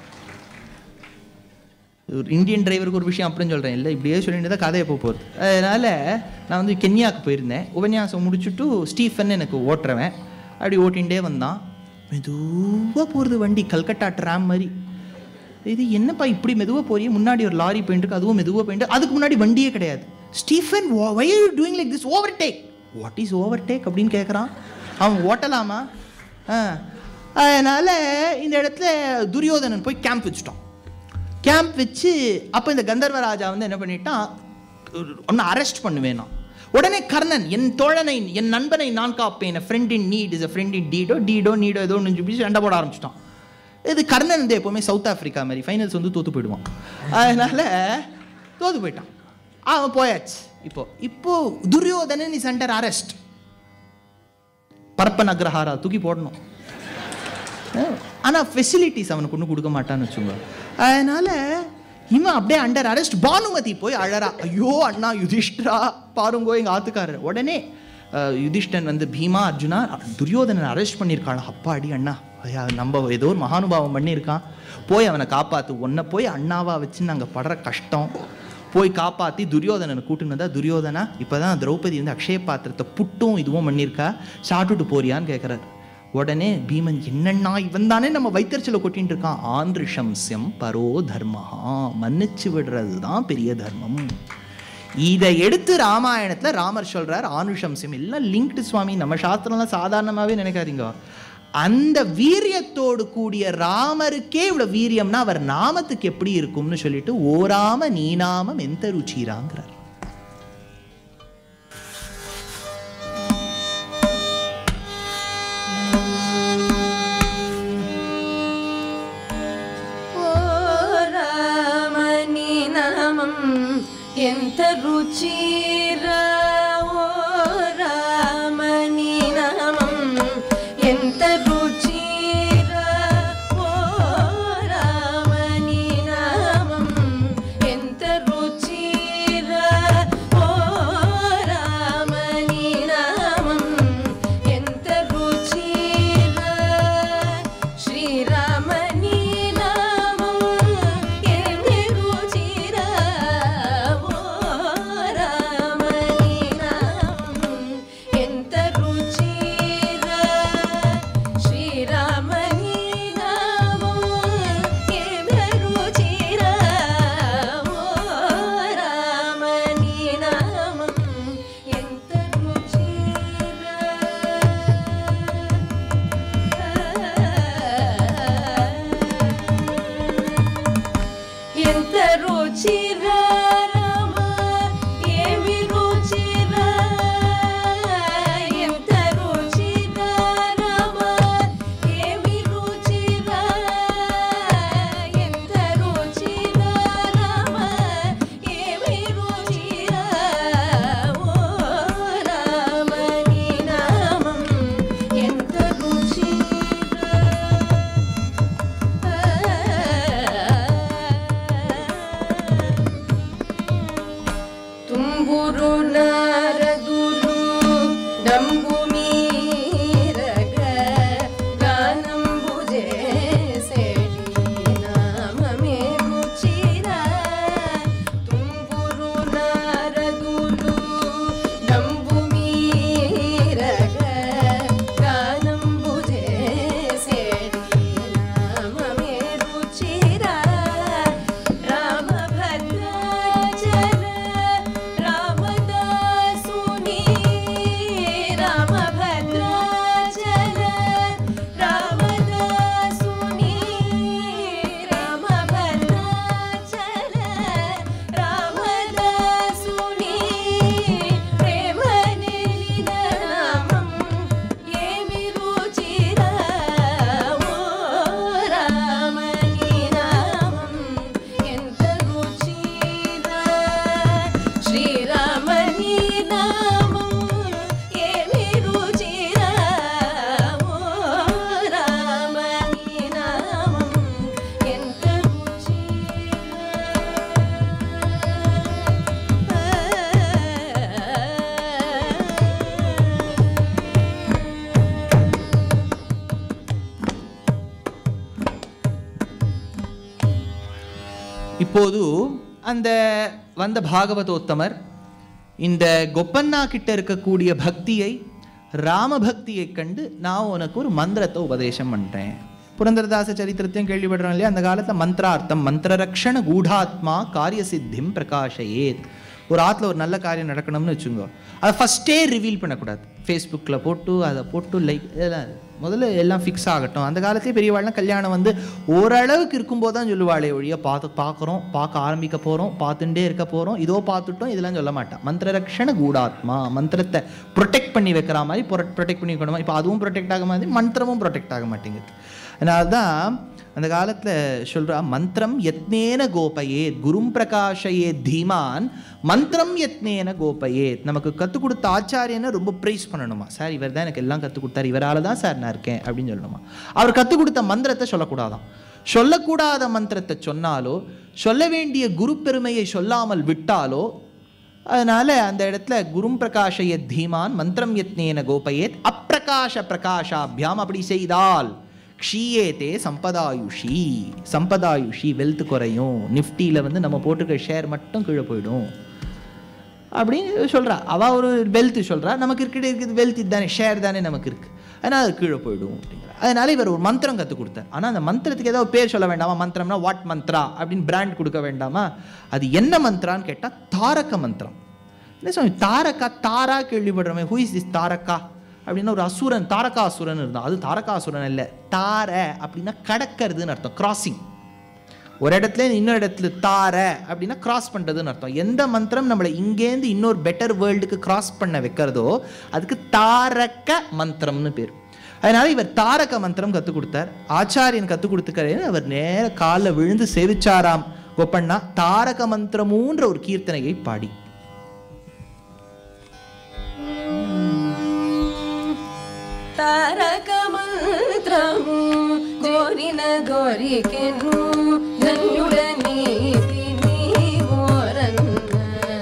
ஒரு இந்தியன் டிரைவருக்கு ஒரு விஷயம் அப்புறம் சொல்கிறேன், இல்லை இப்படியே சொல்லிட்டு தான் கதை எப்போ போகிறது. அதனால் நான் வந்து கென்யாவுக்கு போயிருந்தேன். உபன்யாசம் முடிச்சுட்டு ஸ்டீஃபன் எனக்கு ஓட்டுறவன் அப்படி ஓட்டிகிட்டே வந்தான். மெதுவாக போகிறது வண்டி, கல்கட்டா ட்ராம் மாதிரி. இது என்னப்பா இப்படி மெதுவாக போறியே, முன்னாடி ஒரு லாரி போயிட்டு இருக்கு, அதுவும் மெதுவாக போயிட்டு, அதுக்கு முன்னாடி வண்டியே கிடையாது. Stephen why are you doing like this, overtake. what is overtake அப்படின்னு கேட்குறான். அவன் ஓட்டலாமா? அதனால் இந்த இடத்துல துரியோதனன் போய் கேம்ப் வச்சுட்டான். கேம்ப் வச்சு அப்போ இந்த கந்தர்வ ராஜா வந்து என்ன பண்ணிட்டான், ஒன்று அரெஸ்ட் பண்ணுவேன். உடனே கர்ணன், என் தோழனை என் நண்பனை நான் காப்பேன், friend in need is a friend in டீடோ நீடோ ஏதோ ஒன்று சொல்லி சண்டை போட ஆரம்பிச்சிட்டான். இது கர்ணன் வந்து எப்போவுமே சவுத் ஆஃப்ரிக்கா மாதிரி ஃபைனல்ஸ் வந்து தோற்று போயிடுவான். அதனால் தோற்று போயிட்டான். அவன் போயாச்சு. இப்போ Duryodhanan is under arrest. Parappana Agrahara தூக்கி போடணும். ஆனால் ஃபெசிலிட்டிஸ் அவனுக்கு ஒன்றும் கொடுக்க மாட்டான்னு வச்சுங்க. அதனால் இவன் அப்படியே அண்டர் அரெஸ்ட். பானுமதி போய் அழறா, ஐயோ அண்ணா யுதிஷ்டரா பாருங்கோ எங்கள் ஆத்துக்காரர். உடனே யுதிஷ்டன் வந்து, பீமா அர்ஜுனா துரியோதனன் அரெஸ்ட் பண்ணியிருக்கான். அப்பாடி அண்ணா, நம்ம ஏதோ ஒரு மகானுபாவம் பண்ணியிருக்கான், போய் அவனை காப்பாற்று. ஒன்றை போய் அண்ணாவா வச்சு நாங்கள் படுற கஷ்டம், போய் காப்பாற்றி துரியோதனனை கூட்டுனதா. துரியோதனா இப்போ தான் திரௌபதி வந்து அக்ஷய பாத்திரத்தை புட்டும் இதுவும் பண்ணியிருக்கா, சாப்பிட்டுட்டு போறியான்னு கேட்குறாரு. உடனே பீமன், என்னன்னா இவன் தானே நம்ம வைத்தறிச்சலை கொட்டின்னு இருக்கான். ஆந்திருஷம்சியம் பரோ தர்மஹா, மன்னிச்சு விடுறது தான் பெரிய தர்மம். இதை எடுத்து ராமாயணத்தில் ராமர் சொல்றார் ஆனுஷம்சியம். எல்லாம் லிங்க்டு சுவாமி, நம்ம சாஸ்திரம்லாம் சாதாரணமாகவே நினைக்காதீங்க. அந்த வீரியத்தோடு கூடிய ராமருக்கே இவ்வளவு வீரியம்னா அவர் நாமத்துக்கு எப்படி இருக்கும்னு சொல்லிட்டு ஓராம நீநாமம் எந்த ருச்சிராங்கிறார். ఎంత రుచిరా ఓ రామని నామం, ఎంత రుచిరా ఓ రామని నామం, ఎంత రుచిరా ఓ రామని నామం, ఎంత రుచిరా శ్రీరామని నామం, ఎంత రుచిరా ఓ రామని இப்போது அந்த வந்த பாகவதோத்தமர் இந்த கொப்பண்ணா கிட்ட இருக்கக்கூடிய பக்தியை, ராமபக்தியை கண்டு நான் உனக்கு ஒரு மந்திரத்தை உபதேசம் பண்ணிட்டேன். புரந்தரதாச சரித்திரத்தையும் கேள்விப்படுறோம் இல்லையா? அந்த காலத்தில் மந்திரார்த்தம், மந்திரரக்ஷண கூடாத்மா காரிய சித்திம் பிரகாஷயேத். ஒரு ஆற்றுல ஒரு நல்ல காரியம் நடக்கணும்னு வச்சுக்கோ, அதை ஃபஸ்ட்டே ரிவீல் பண்ணக்கூடாது. ஃபேஸ்புக்கில் போட்டு அதை போட்டு லைக் இதெல்லாம் முதல்ல எல்லாம் ஃபிக்ஸ் ஆகட்டும். அந்த காலத்திலே பெரியவாள்லாம் கல்யாணம் வந்து ஓரளவுக்கு இருக்கும்போது தான் சொல்லுவாளே ஒழிய பார்க்க ஆரம்பிக்க போகிறோம், பார்த்துட்டே இருக்க போகிறோம், இதோ பார்த்துட்டோம் இதெல்லாம் சொல்ல மாட்டான். மந்திரரக்ஷண கூடாத்மா, மந்திரத்தை ப்ரொடெக்ட் பண்ணி வைக்கிற மாதிரி ப்ரொடெக்ட் பண்ணி வைக்கணுமா. இப்போ அதுவும் ப்ரொடெக்ட் ஆக மாதிரி மந்திரமும் ப்ரொடெக்ட் ஆக மாட்டேங்குது. அதனால தான் அந்த காலத்தில் சொல்கிறா, மந்திரம் யத்னேன கோபயேத் குரும் பிரகாஷயே தீமான், மந்திரம் யத்னேன கோபயேத். நமக்கு கற்றுக் கொடுத்த ஆச்சாரியனை ரொம்ப ப்ரைஸ் பண்ணணுமா. சார் இவர் தான் எனக்கு எல்லாம் கற்றுக் கொடுத்தார், இவரால் தான் சார் நான் இருக்கேன் அப்படின்னு சொல்லணுமா. அவர் கற்றுக் கொடுத்த மந்திரத்தை சொல்லக்கூடாதான். சொல்லக்கூடாத மந்திரத்தை சொன்னாலோ, சொல்ல வேண்டிய குரு பெருமையை சொல்லாமல் விட்டாலோ, அதனால் அந்த இடத்துல குரும் பிரகாஷயே தீமான் மந்திரம் யத்னேன கோபயேத் அப்பிரகாஷ பிரகாஷாபியாம். அப்படி செய்தால் க்ஷீயேதே சம்பதாயுஷி, சம்பதாயுஷி வெல்த் குறையும். நிஃப்டியில் வந்து நம்ம போட்டுக்க ஷேர் மட்டும் கீழே போயிடும் அப்படின்னு சொல்கிறா. அவள் ஒரு வெல்த் சொல்கிறா, நமக்கு இருக்குது வெல்த் தானே, ஷேர் தானே நமக்கு இருக்குது, அதனால் அது கீழே போயிடும் அப்படிங்கிற. அதனால இவர் ஒரு மந்திரம் கற்றுக் கொடுத்தார். ஆனால் அந்த மந்திரத்துக்கு ஏதாவது பேர் சொல்ல வேண்டாமா? மந்திரம்னா வாட் மந்த்ரா அப்படின்னு பிராண்ட் கொடுக்க வேண்டாமா? அது என்ன மந்திரான்னு கேட்டால் தாரக மந்திரம். என்ன சொன்ன தாரகா? தாரா கேள்விப்படுறோமே, ஹூ இஸ் திஸ் தாரகா அப்படின்னா ஒரு அசுரன், தாரகாசுரன் இருந்தான். அது தாரகாசுரன் இல்லை, தார அப்படின்னா கடக்கிறதுன்னு அர்த்தம், கிராசிங். ஒரு இடத்துல இன்னொரு இடத்துல தார அப்படின்னா கிராஸ் பண்ணுறதுன்னு அர்த்தம். எந்த மந்திரம் நம்மளை இங்கேருந்து இன்னொரு பெட்டர் வேர்ல்டுக்கு கிராஸ் பண்ண வைக்கிறதோ அதுக்கு தாரக மந்திரம்னு பேர். அதனால இவர் தாரக மந்திரம் கற்றுக் கொடுத்தார். ஆச்சாரியன் கற்றுக் கொடுத்துக்கிறேன்னு அவர் நேர காலில் விழுந்து சேவிச்சாராம் கொப்பண்ணா. தாரக மந்திரமூன்ற ஒரு கீர்த்தனையை பாடி ತಾರಕ ಮಂತ್ರಮು ಕೋರಿನ ಕೋರಿಕೆನು ಧನ್ಯುಡ ನೀತಿ ನೀವೋರನ್ನ.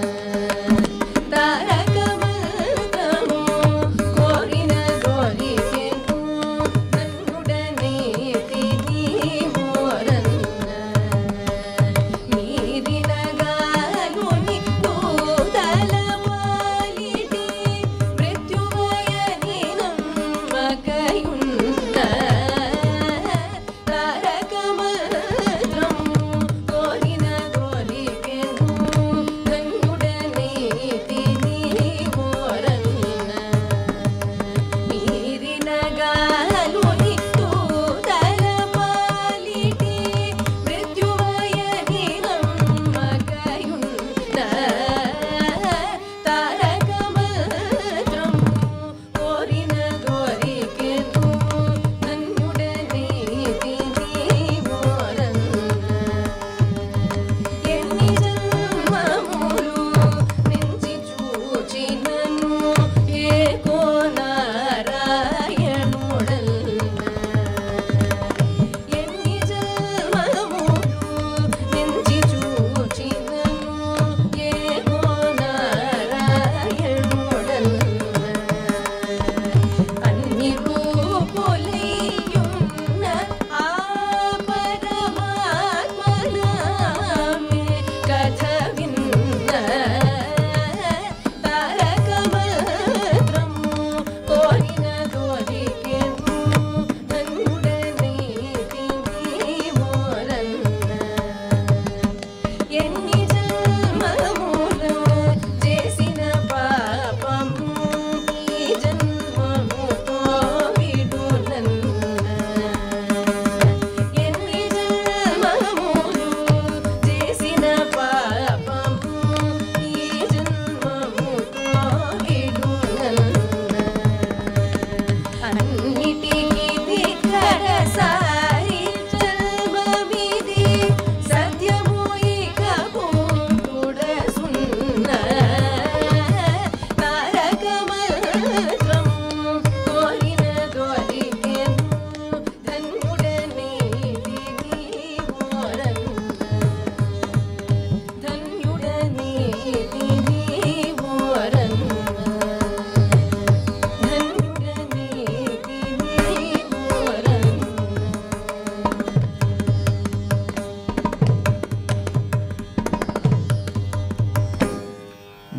ತಾರಕ ಮಂತ್ರಮು ಕೋರಿನ ಕೋರಿಕೆನು ಧನ್ಯುಡ ನೀತಿ ನೀವೋರನ್ನ. ನೀರಿನ ಗಾಲುನಿ ಕೂದಲ ಪಾಲಿಟಿ ಮೃತ್ಯುವಯ ಕಯುನ್ನ. ತಾರಕ ಮಂತ್ರಮು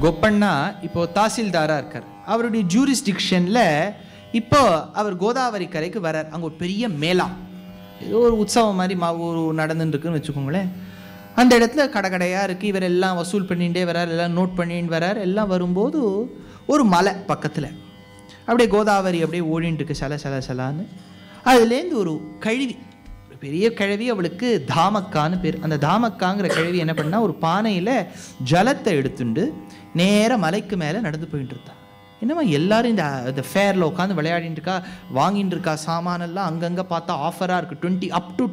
கொப்பண்ணா இப்போ தாசில்தாராக இருக்கார். அவருடைய ஜூரிஸ்டிக்ஷனில் இப்போ அவர் கோதாவரி கரைக்கு வரார். அங்கே ஒரு பெரிய மேளா, ஏதோ ஒரு உற்சவம் மாதிரி ஒரு நடந்துட்டுருக்குன்னு வச்சுக்கோங்களேன். அந்த இடத்துல கடையாக இருக்குது. இவர் எல்லாம் வசூல் பண்ணிகிட்டே வரார், எல்லாம் நோட் பண்ணிட்டு வரார். எல்லாம் வரும்போது ஒரு மலை பக்கத்தில் அப்படியே கோதாவரி அப்படியே ஓடின்னு இருக்கு, சலான்னு. அதுலேருந்து ஒரு கழுவி, ஒரு பெரிய கிழவி, அவளுக்கு தாமக்கான்னு பேர். அந்த தாமக்காங்கிற கிழவி என்ன பண்ணால் ஒரு பானையில் ஜலத்தை எடுத்துட்டு நேராக மலைக்கு மேலே நடந்து போயிட்டு இருந்தா. என்னம்மா எல்லாரும் இந்த ஃபேரில் உட்காந்து விளையாடிட்டு இருக்கா, வாங்கிட்டு இருக்கா சாமானெல்லாம். அங்கங்கே பார்த்தா ஆஃபராக இருக்குது. 20 அப் டு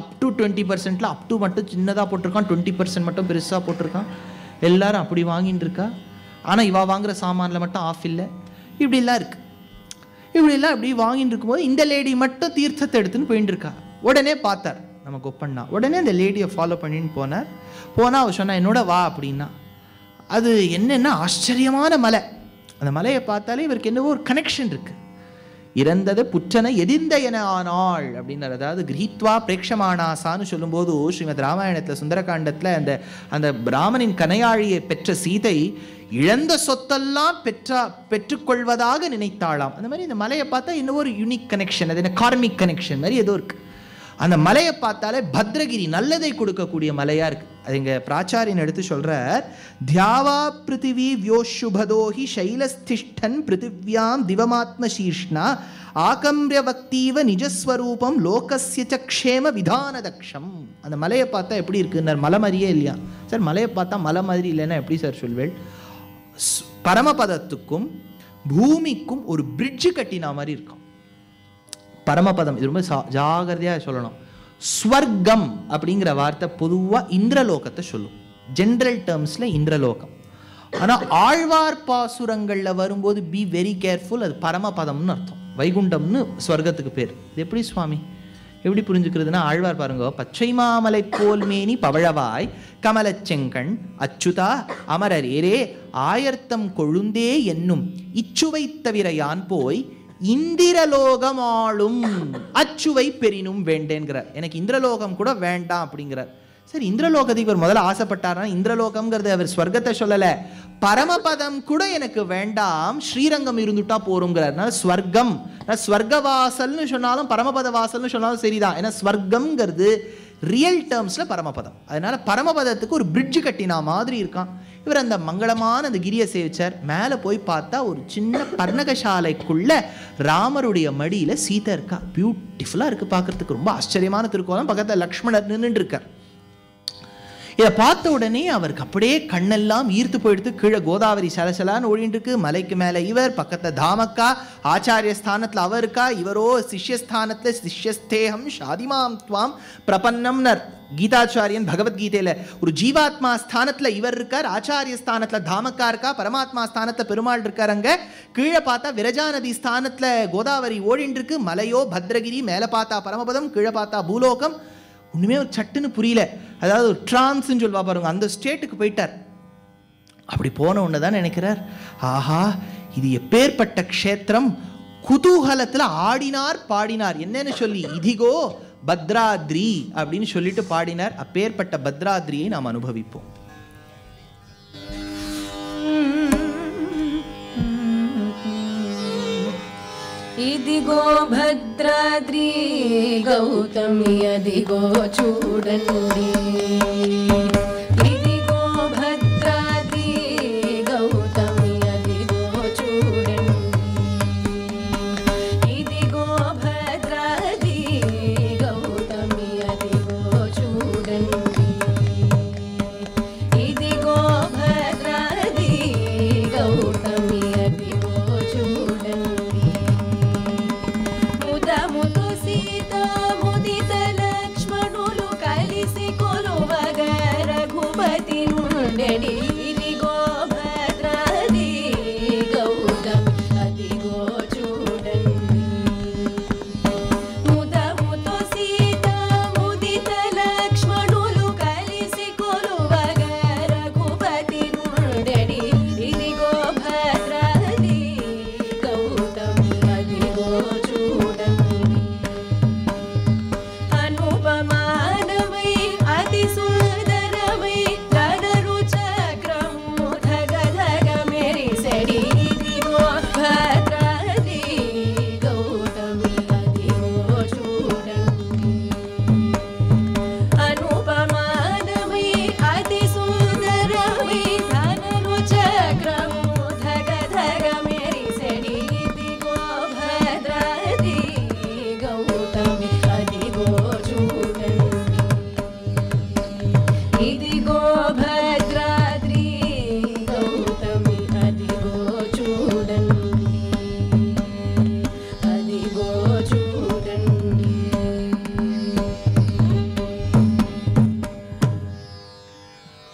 20% அப் டு மட்டும் சின்னதாக போட்டிருக்கான், 20% மட்டும் பெருசாக போட்டிருக்கான். எல்லாரும் அப்படி வாங்கிட்டு இருக்கா. ஆனால் இவா வாங்குகிற சாமானில் மட்டும் ஆஃப் இல்லை. இப்படிலாம் இருக்குது. இப்படிலாம் அப்படி வாங்கிட்டு இருக்கும்போது இந்த லேடி மட்டும் தீர்த்தத்தை எடுத்துன்னு போயிட்டு இருக்கா. உடனே பார்த்தார் நம்ம கொப்பண்ணா. உடனே அந்த லேடியை ஃபாலோ பண்ணின்னு போனால் அவர் சொன்னா என்னோட வா அப்படின்னா. அது என்னென்னா ஆச்சரியமான மலை. அந்த மலையை பார்த்தாலே இவருக்கு என்னவோ ஒரு கனெக்ஷன் இருக்குது. இறந்தது புற்றனை எதிர்ந்த என ஆனாள் அப்படின்னார். அதாவது கிரீத்வா பிரேக்ஷமானாசான்னு சொல்லும்போது ஸ்ரீமத் ராமாயணத்தில் சுந்தரகாண்டத்தில் அந்த பிராமணின் கனையாழியை பெற்ற சீதை இழந்த சொத்தெல்லாம் பெற்றுக்கொள்வதாக நினைத்தாளாம். அந்த மாதிரி இந்த மலையை பார்த்தா இன்னும் ஒரு யூனிக் கனெக்ஷன், அது என்ன கார்மிக் கனெக்ஷன் மாதிரி ஏதோ இருக்குது. அந்த மலையை பார்த்தாலே பத்ரகிரி நல்லதை கொடுக்கக்கூடிய மலையாக இருக்குது. அது எங்கள் பிராச்சாரியன் எடுத்து சொல்கிறார். தியாவா பிருத்திவி வியோஷுபதோஹி சைலஸ்திஷ்டன் பிருத்திவியாம் திவமாத்ம சீர்ஷ்ணா ஆகம்பிய பக்தீவ நிஜஸ்வரூபம் லோகஸ்ய சக்ஷேம விதானதக்ஷம். அந்த மலையை பார்த்தா எப்படி இருக்குன்னார். மலை மாதிரியே இல்லையா சார்? மலையை பார்த்தா மலை மாதிரி இல்லைன்னா எப்படி சார் சொல்வேள்? பரமபதத்துக்கும் பூமிக்கும் ஒரு பிரிட்ஜு கட்டினா மாதிரி இருக்கும் பரமபதம். இது ரொம்ப ஜாகிரதையாக சொல்லணும். ஸ்வர்க்கம் அப்படிங்கிற வார்த்தை பொதுவாக இந்திரலோகத்தை சொல்லும், ஜென்ரல் டேர்ம்ஸில் இந்திரலோகம். ஆனால் ஆழ்வார் பாசுரங்களில் வரும்போது பி வெரி கேர்ஃபுல், அது பரமபதம்னு அர்த்தம். வைகுண்டம்னு ஸ்வர்க்கத்துக்கு பேர். இது எப்படி சுவாமி எப்படி புரிஞ்சுக்கிறதுனா, ஆழ்வார் பாருங்க. பச்சை மாமலை போல் மேனி பவழவாய் கமலச்செங்கண் அச்சுதா அமரரேரே ஆயர்த்தம் கொழுந்தே என்னும் இச்சுவை தவிர யான் போய் இந்திரலோகம் ஆளும் அச்சுவை பெரினும் வேண்டேங்கிறார். எனக்கு இந்திரலோகம் கூட வேண்டாம் அப்படிங்கிறார். சரி, இந்திரலோகத்துக்கு இவர் முதல்ல ஆசைப்பட்டார்னா இந்திரலோகம்ங்கிறது அவர் ஸ்வர்க்கத்தை சொல்லலை, பரமபதம் கூட எனக்கு வேண்டாம், ஸ்ரீரங்கம் இருந்துட்டா போருங்கிறார். ஸ்வர்க்கம் ஸ்வர்க்கவாசல்னு சொன்னாலும் பரமபத வாசல்னு சொன்னாலும் சரிதான். ஏன்னா ஸ்வர்க்கம்ங்கிறது ரியல் டேர்ம்ஸில் பரமபதம். அதனால பரமபதத்துக்கு ஒரு பிரிட்ஜு கட்டினா மாதிரி இருக்கான். இவர் அந்த மங்களமான அந்த கிரியை சேவிச்சார். மேலே போய் பார்த்தா ஒரு சின்ன பர்ணகசாலைக்குள்ள ராமருடைய மடியில் சீதை இருக்கா. பியூட்டிஃபுல்லாக இருக்குது பார்க்குறதுக்கு, ரொம்ப ஆச்சரியமான திருக்கோலம். பக்கத்தில் லக்ஷ்மணர் நின்றுட்டு இருக்கார். இதை பார்த்த உடனே அவருக்கு அப்படியே கண்ணெல்லாம் ஈர்த்து போயிடுத்து. கீழே கோதாவரி சலசலான்னு ஓடிட்டு இருக்கு. மலைக்கு மேலே இவர், பக்கத்தில் தாமக்கா, ஆச்சாரிய ஸ்தானத்தில் அவர் இருக்கா. இவரோ சிஷ்யஸ்தானத்தில் சிஷ்யஸ்தேகம் ஷாதிமாம் துவாம் பிரபன்னம்னர் கீதாச்சாரியன் பகவத்கீதையில். ஒரு ஜீவாத்மா ஸ்தானத்தில் இவர் இருக்கார், ஆச்சாரிய ஸ்தானத்தில் தாமக்கா இருக்கா, பரமாத்மா ஸ்தானத்தில் பெருமாள் இருக்கார். அங்கே கீழே பார்த்தா விரஜா நதி ஸ்தானத்தில் கோதாவரி ஓடிட்டு இருக்கு. மலையோ பத்ரகிரி, மேலே பார்த்தா பரமபதம், கீழே பார்த்தா பூலோகம். ஒன்றுமே ஒரு சட்டுன்னு புரியல. அதாவது ஒரு ட்ரான்ஸ்ன்னு சொல்வா பாருங்க, அந்த ஸ்டேட்டுக்கு போயிட்டார். அப்படி போன ஒன்று தான் நினைக்கிறார், ஆஹா இது எப்பேற்பட்ட க்ஷேத்திரம். குதூகலத்தில் ஆடினார் பாடினார். என்னன்னு சொல்லி, இதிகோ பத்ராத்ரி அப்படின்னு சொல்லிட்டு பாடினார். அப்பேற்பட்ட பத்ராத்ரியை நாம் அனுபவிப்போம். ఇదిగో భద్రాద్రి గౌతమి అదిగో చూడండి, ఇదిగో భద్రాద్రి గౌతమి అదిగో చూడండి, ఇదిగో భద్రాద్రి గౌతమి అదిగో చూడండి, ఇదిగో భద్రాద్రి గౌతమి అదిగో చూడండి. ముదముతో సీత ముదిత లక్ష్మణులు కలిసి కొలువగ రఘుపతి నుండెడి, ఇదిగో భద్రాద్రి గౌతమి అదిగో చూడండి. ముదముతో సీత ముదిత లక్ష్మణులు కలిసి కొలువగ రఘుపతి నుండెడి, ఇదిగో భద్రాద్రి గౌతమి అదిగో చూడండి. అనుపమానమై అతి సుందరమై ధనరు చక్రము ధగ ధగ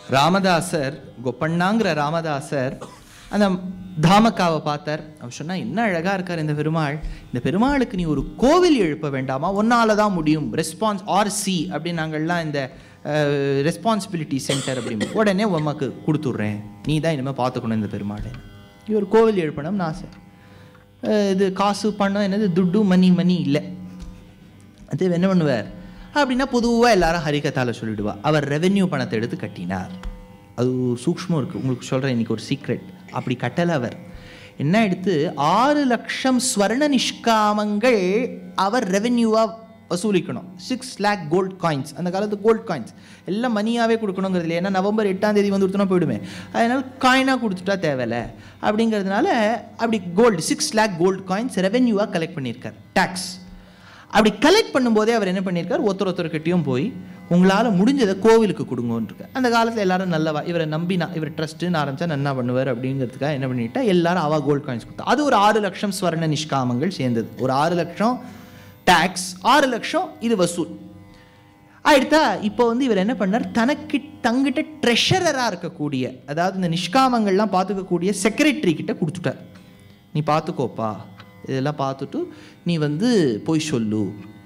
ராமதாசர், கொப்பண்ணாங்கிற ராமதாசர் அந்த தாமக்காவை பார்த்தார். அவர் சொன்னால், என்ன அழகாக இருக்கார் இந்த பெருமாள், இந்த பெருமாளுக்கு நீ ஒரு கோவில் எழுப்ப வேண்டாமா, ஒன்னால தான் முடியும், ரெஸ்பான்ஸ் ஆர்சி அப்படின்னு நாங்கள்லாம் இந்த ரெஸ்பான்சிபிலிட்டி சென்டர் அப்படின்னு உடனே உமக்கு கொடுத்துட்றேன், நீ தான் இனிமேல் பார்த்துக்கணும் இந்த பெருமாளை. ஒரு கோவில் எழுப்பணும்னு ஆசை. இது காசு பணம் என்னது துட்டு மணி இல்லை. அது என்ன பண்ணுவார் அப்படின்னா பொதுவாக எல்லாரும் ஹரிகதால சொல்லிடுவா, அவர் ரெவென்யூ பணத்தை எடுத்து கட்டினார். அது சூக்ஷ்மம் இருக்குது, உங்களுக்கு சொல்கிறேன் இன்றைக்கி ஒரு சீக்ரெட். அப்படி கட்டலை அவர். என்ன எடுத்து 6 லட்சம் ஸ்வர்ண நிஷ்காமங்கள் அவர் ரெவென்யூவாக வசூலிக்கணும். 6 lakh கோல்ட் காயின்ஸ். அந்த காலத்து கோல்ட் காயின்ஸ் எல்லாம் மணியாகவே கொடுக்கணுங்கிறது இல்லை. ஏன்னா நவம்பர் 8ஆம் தேதி வந்து கொடுத்தோன்னா போயிடுமே, அதனால் காயினாக கொடுத்துட்டா தேவையில்லை அப்படிங்கிறதுனால அப்படி கோல்டு 6 lakh கோல்ட் காயின்ஸ் ரெவென்யூவாக கலெக்ட் பண்ணியிருக்கார், டேக்ஸ். அப்படி கலெக்ட் பண்ணும்போதே அவர் என்ன பண்ணியிருக்கார், ஒருத்தர்கிட்டையும் போய் உங்களால் முடிஞ்சதை கோவிலுக்கு கொடுங்கன்னு. அந்த காலத்தில் எல்லாரும் நல்லவா, இவரை நம்பினா, இவர் ட்ரஸ்ட்டுன்னு ஆரம்பித்தா நன்னா பண்ணுவார் அப்படிங்கிறதுக்காக என்ன பண்ணிட்டா எல்லாரும் அவா கோல்ட் காயின்ஸ் கொடுத்தா. அது ஒரு 6 லட்சம் ஸ்வர்ண நிஷ்காமங்கள் சேர்ந்தது. ஒரு 6 லட்சம் டேக்ஸ், 6 லட்சம் இது வசூல் ஆயிடுத்தா. இப்போ வந்து இவர் என்ன பண்ணார், தங்கிட்ட ட்ரெஷரராக இருக்கக்கூடிய, அதாவது இந்த நிஷ்காமங்கள்லாம் பார்த்துக்கக்கூடிய செக்ரட்டரி கிட்ட கொடுத்துட்டார். நீ பார்த்துக்கோப்பா, இதெல்லாம் பார்த்துட்டு நீ வந்து போய் சொல்லு.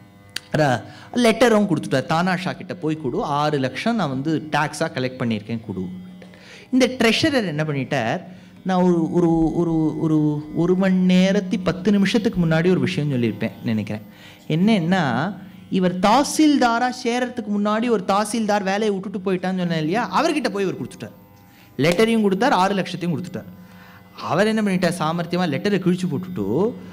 லெட்டரும் கொடுத்துட்டார், தானாஷா கிட்ட போய் கொடு, 6 லட்சம் நான் வந்து டேக்ஸாக கலெக்ட் பண்ணியிருக்கேன் கொடு. இந்த ட்ரெஷரர் என்ன பண்ணிட்டார், நான் ஒரு ஒரு ஒரு ஒரு மணி நேரத்தி 10 நிமிஷத்துக்கு முன்னாடி ஒரு விஷயம் சொல்லியிருப்பேன் நினைக்கிறேன். என்னன்னா, இவர் தாசில்தாராக சேரத்துக்கு முன்னாடி ஒரு தாசில்தார் வேலையை விட்டுட்டு போயிட்டான்னு சொன்னேன் இல்லையா, அவர்கிட்ட போய் இவர் கொடுத்துட்டார். லெட்டரையும் கொடுத்தார், 6 லட்சத்தையும் கொடுத்துட்டார். அவர் என்ன பண்ணிட்டார், சாமர்த்தியமாக லெட்டரை கிழிச்சு போட்டுட்டு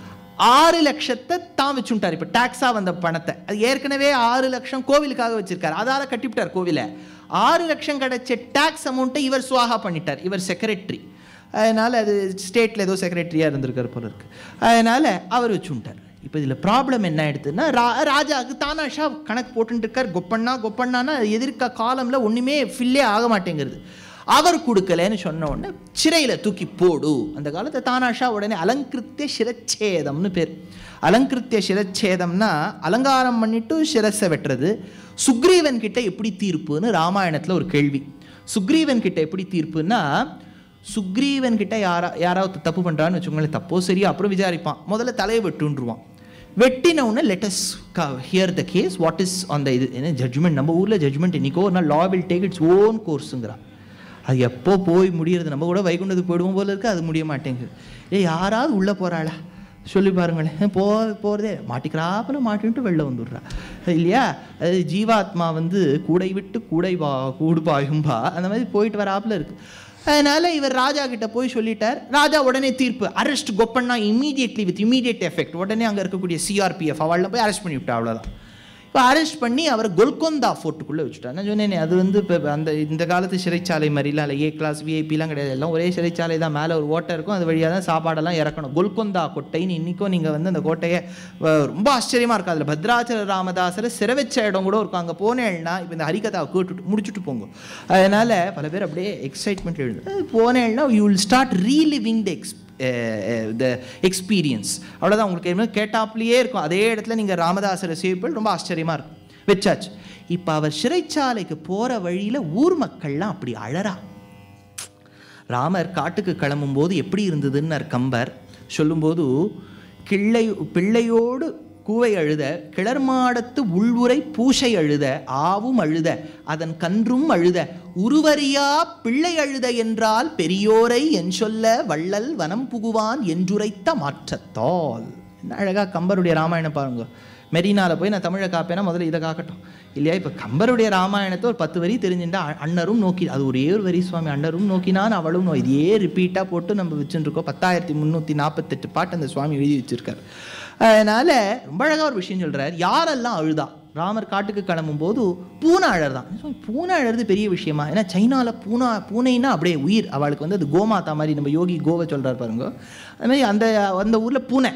6 லட்சத்தை தான் வச்சுட்டார். இப்போ டேக்ஸாக வந்த பணத்தை, அது ஏற்கனவே 6 லட்சம் கோவிலுக்காக வச்சிருக்காரு, அதால கட்டிவிட்டார் கோவிலை. 6 லட்சம் கிடைச்ச டேக்ஸ் அமௌண்ட்டை இவர் சுவாகா பண்ணிட்டார், இவர் செக்ரட்டரி. அதனால் அது ஸ்டேட்டில் ஏதோ செக்ரட்டரியாக இருந்திருக்கார் போல இருக்கு. அதனால் அவர் வச்சுட்டார். இப்போ இதில் ப்ராப்ளம் என்ன ஆயிடுதுன்னா, ராஜாவுக்கு தானாஷா கணக்கு போட்டுட்டு இருக்கார். கொப்பண்ணானா எதிர்க்க காலமில் ஒன்றுமே ஃபில்லே ஆக மாட்டேங்கிறது. அவர் கொடுக்கலன்னு சொன்ன உடனே சிறையில் தூக்கி போடு. அந்த காலத்தை தானாஷா உடனே அலங்கிருத்திய சிரச்சேதம்னு பேர். அலங்கிருத்திய சிரச்சேதம்னா அலங்காரம் பண்ணிட்டு சிரஸை வெட்டுறது. சுக்ரீவன் கிட்ட எப்படி தீர்ப்புன்னு ராமாயணத்தில் ஒரு கேள்வி. சுக்ரீவன் கிட்ட எப்படி தீர்ப்புன்னா, சுக்ரீவன் கிட்ட யாராவது தப்பு பண்ணுறான்னு வச்சுக்கோங்களேன், தப்போ சரியா அப்புறம் விசாரிப்பான், முதல்ல தலையை வெட்டுன்றுவான். வெட்டின உடனே let's hear the case, what is on the இது என்ன ஜட்ஜ்மெண்ட். நம்ம ஊரில் ஜட்ஜ்மெண்ட் இன்னைக்கோ ஒரு நாள் law will take its own கோர்ஸுங்கிறான். அது எப்போ போய் முடியறது, நம்ம கூட வைகுண்டத்துக்கு போயிடுவோம் போல இருக்குது, அது முடிய மாட்டேங்குது. யாராவது உள்ளே போகிறாளா சொல்லி பாருங்களேன், போகிறதே மாட்டிக்கிறாப்பில் மாட்டின்ட்டு வெளில வந்துடுறா இல்லையா. அது ஜீவாத்மா வந்து கூடை விட்டு கூடு பாயும்பா, அந்த மாதிரி போயிட்டு வராப்பில் இருக்குது. அதனால் இவர் ராஜா கிட்ட போய் சொல்லிட்டார். ராஜா உடனே தீர்ப்பு, அரெஸ்ட் கொப்பண்ணா இமீடியட்லி வித் இமீடியட் எஃபெக்ட். உடனே அங்கே இருக்கக்கூடிய சிஆர்பிஎஃப் அவளில் போய் அரெஸ்ட் பண்ணி விட்டா, அவ்வளோதான். இப்போ அரெஸ்ட் பண்ணி அவர் கோல்கொந்தா ஃபோர்ட்டுக்குள்ளே வச்சுட்டார். நான் சொன்னேன், அது வந்து இப்போ இந்த காலத்து சிறைச்சாலை மாதிரிலாம் இல்லை, ஏ கிளாஸ் விஐபிலாம் கிடையாது, எல்லாம் ஒரே சிறைச்சாலை தான். மேலே ஒரு ஓட்டை இருக்கும், அது வழியாக தான் சாப்பாடெல்லாம் இறக்கணும். கோல்கொந்தா கோட்டைன்னு இன்றைக்கும் நீங்கள் வந்து அந்த கோட்டையை ரொம்ப ஆச்சரியமாக இருக்கும். அதில் பத்ராச்சல ராமதாசரை சிறை வச்ச இடம் கூட இருக்கும். அங்கே போனேன்னா இப்போ இந்த ஹரிகதாவை கேட்டுட்டு முடிச்சுட்டு போங்க. அதனால் பல பேர் அப்படியே எக்ஸைட்மெண்ட் எழுது. போனேன்னா you will start reliving the experience. அவ்வளோதான், உங்களுக்கு என்ன கேட்டாப்லேயே இருக்கும். அதே இடத்துல நீங்கள் ராமதாசரை சேவிப்பல் ரொம்ப ஆச்சரியமாக இருக்கும். வச்சாச்சு. இப்போ அவர் சிறைச்சாலைக்கு போகிற வழியில் ஊர் மக்கள்லாம் அப்படி அழறா. ராமர் காட்டுக்கு கிளம்பும்போது எப்படி இருந்ததுன்னு கம்பர் சொல்லும்போது, பிள்ளையோடு கூவை அழுத, கிளர்மாடத்து உள்வுரை பூசை அழுத, ஆவும் அழுத, அதன் கன்றும் அழுத, உருவறியா பிள்ளை அழுத என்றால் பெரியோரை என் சொல்ல வள்ளல் வனம் புகுவான் என்றுரைத்த மாற்றத்தால். என்ன அழகா கம்பருடைய ராமாயணம் பாருங்க. மெரினால போய் நான் தமிழை காப்பேன்னா முதல்ல இதை காக்கட்டும் இல்லையா. இப்போ கம்பருடைய ராமாயணத்தை ஒரு 10 வரி தெரிஞ்சுட்டா, அண்ணரும் நோக்கி, அது ஒரே ஒரு வரி சுவாமி, அண்ணரும் நோக்கினான் அவளும் இதையே ரிப்பீட்டாக போட்டு நம்ம வச்சுருக்கோம். 10,348 பாட்டு அந்த சுவாமி எழுதி வச்சிருக்காரு. அதனால் ரொம்ப அழகாக ஒரு விஷயம் சொல்கிறார். யாரெல்லாம் அழுதா, ராமர் காட்டுக்கு கிளம்பும் போது பூனை அழறதான். பூனை அழறது பெரிய விஷயமா? ஏன்னா சைனாவில் பூனைன்னா அப்படியே உயிர், அவளுக்கு வந்து அது கோமாதா மாதிரி. நம்ம யோகி கோவை சொல்கிறார் பாருங்க, அது மாதிரி அந்த ஊரில் பூனை.